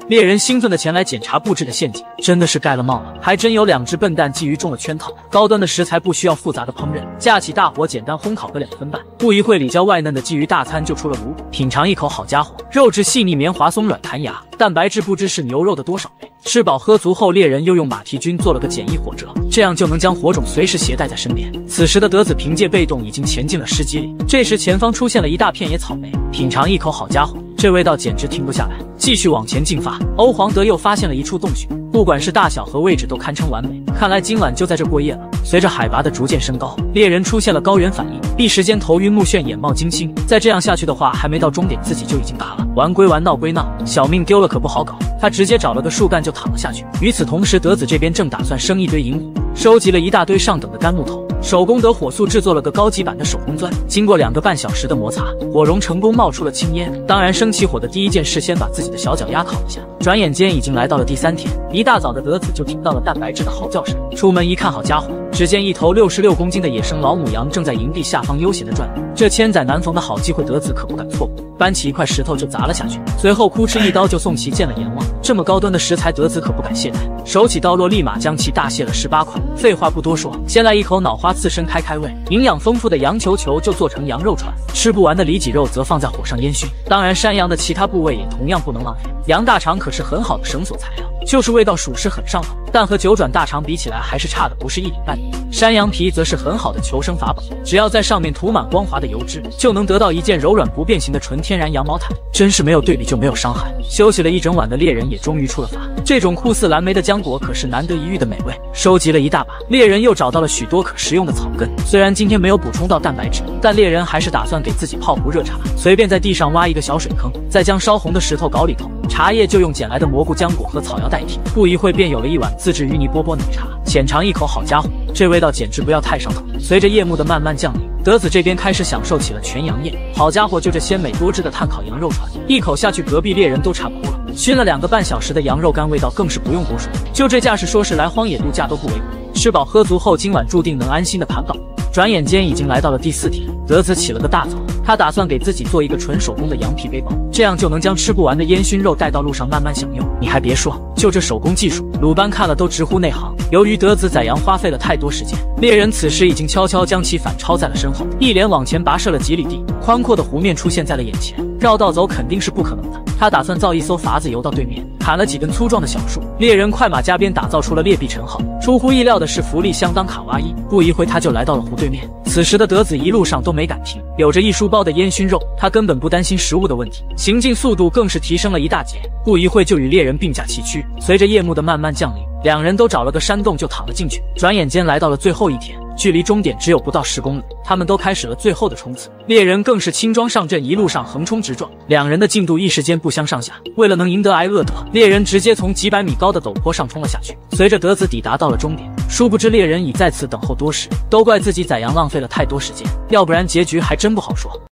猎人兴奋的前来检查布置的陷阱，真的是盖了帽了，还真有两只笨蛋觊觎中了圈套。高端的食材不需要复杂的烹饪，架起大火简单烘烤个两分半，不一会里焦外嫩的鲫鱼大餐就出了炉。品尝一口，好家伙，肉质细腻绵滑松软弹牙，蛋白质不知是牛肉的多少倍。吃饱喝足后，猎人又用马蹄菌做了个简易火折，这样就能将火种随时携带在身边。此时的德子凭借被动已经潜进了尸基里，这时前方出现了一大片野草莓，品尝一口，好家伙，这味道简直停不下来。继续往前进发，欧皇德又发现了一处洞穴，不管是大小和位置都堪称完美，看来今晚就在这过夜了。随着海拔的逐渐升高，猎人出现了高原反应，一时间头晕目眩，眼冒金星。再这样下去的话，还没到终点自己就已经嘎了。玩归玩，闹归闹，小命丢了可不好搞。他直接找了个树干就躺了下去。与此同时，德子这边正打算生一堆银火，收集了一大堆上等的干木头，手工得火速制作了个高级版的手工钻。经过两个半小时的摩擦，火绒成功冒出了青烟。当然，生起火的第一件事，先把自己的小脚丫烤一下。转眼间已经来到了第三天，一大早的德子就听到了蛋白质的嚎叫声。出门一看，好家伙，只见一头六十六公斤的野生老母羊正在营地下方悠闲地转悠。这千载难逢的好机会，德子可不敢错过，搬起一块石头就砸了下去，随后哭哧一刀就送其见了阎王。这么高端的食材，德子可不敢懈怠，手起刀落，立马将其大卸了十八块。废话不多说，先来一口脑花刺身开开胃，营养丰富的羊球球就做成羊肉串，吃不完的里脊肉则放在火上烟熏。当然，山羊的其他部位也同样不能浪费，羊大肠可是很好的绳索材料，就是味道属实很上头，但和九转大肠比起来还是差的不是一点半点。山羊皮则是很好的求生法宝，只要在上面涂满光滑的油脂，就能得到一件柔软不变形的纯天然羊毛毯，真是没有对比就没有伤害。休息了一整晚的猎人也终于出了发，这种酷似蓝莓的浆果可是难得一遇的美味。收集了一大把，猎人又找到了许多可食用的草根。虽然今天没有补充到蛋白质，但猎人还是打算给自己泡壶热茶，随便在地上挖一个小水坑，再将烧红的石头搞里头，茶叶就用捡来的蘑菇浆果和草药代替。不一会便有了一碗自制芋泥波波奶茶，浅尝一口，好家伙，这味道简直不要太上头。随着夜幕的慢慢降临，德子这边开始享受起了全羊宴。好家伙，就这鲜美多汁的炭烤羊肉串，一口下去，隔壁猎人都馋哭了。熏了两个半小时的羊肉干，味道更是不用多说，就这架势，说是来荒野度假都不为过。吃饱喝足后，今晚注定能安心的盘宝。转眼间已经来到了第四天，德子起了个大早，他打算给自己做一个纯手工的羊皮背包，这样就能将吃不完的烟熏肉带到路上慢慢享用。你还别说，就这手工技术，鲁班看了都直呼内行。由于德子宰羊花费了太多时间，猎人此时已经悄悄将其反超在了身后，一连往前跋涉了几里地，宽阔的湖面出现在了眼前，绕道走肯定是不可能的。他打算造一艘筏子游到对面，砍了几根粗壮的小树，猎人快马加鞭打造出了猎臂陈号。出乎意料的是，浮力相当卡哇伊，不一会他就来到了湖对面。此时的德子一路上都没敢停，有着一书包的烟熏肉，他根本不担心食物的问题，行进速度更是提升了一大截，不一会就与猎人并驾齐驱。随着夜幕的慢慢降临，两人都找了个山洞就躺了进去。转眼间来到了最后一天，距离终点只有不到十公里，他们都开始了最后的冲刺。猎人更是轻装上阵，一路上横冲直撞，两人的进度一时间不相上下。为了能赢得挨饿得，猎人直接从几百米高的陡坡上冲了下去。随着德子抵达到了终点，殊不知猎人已在此等候多时，都怪自己宰羊浪费了太多时间，要不然结局还真不好说。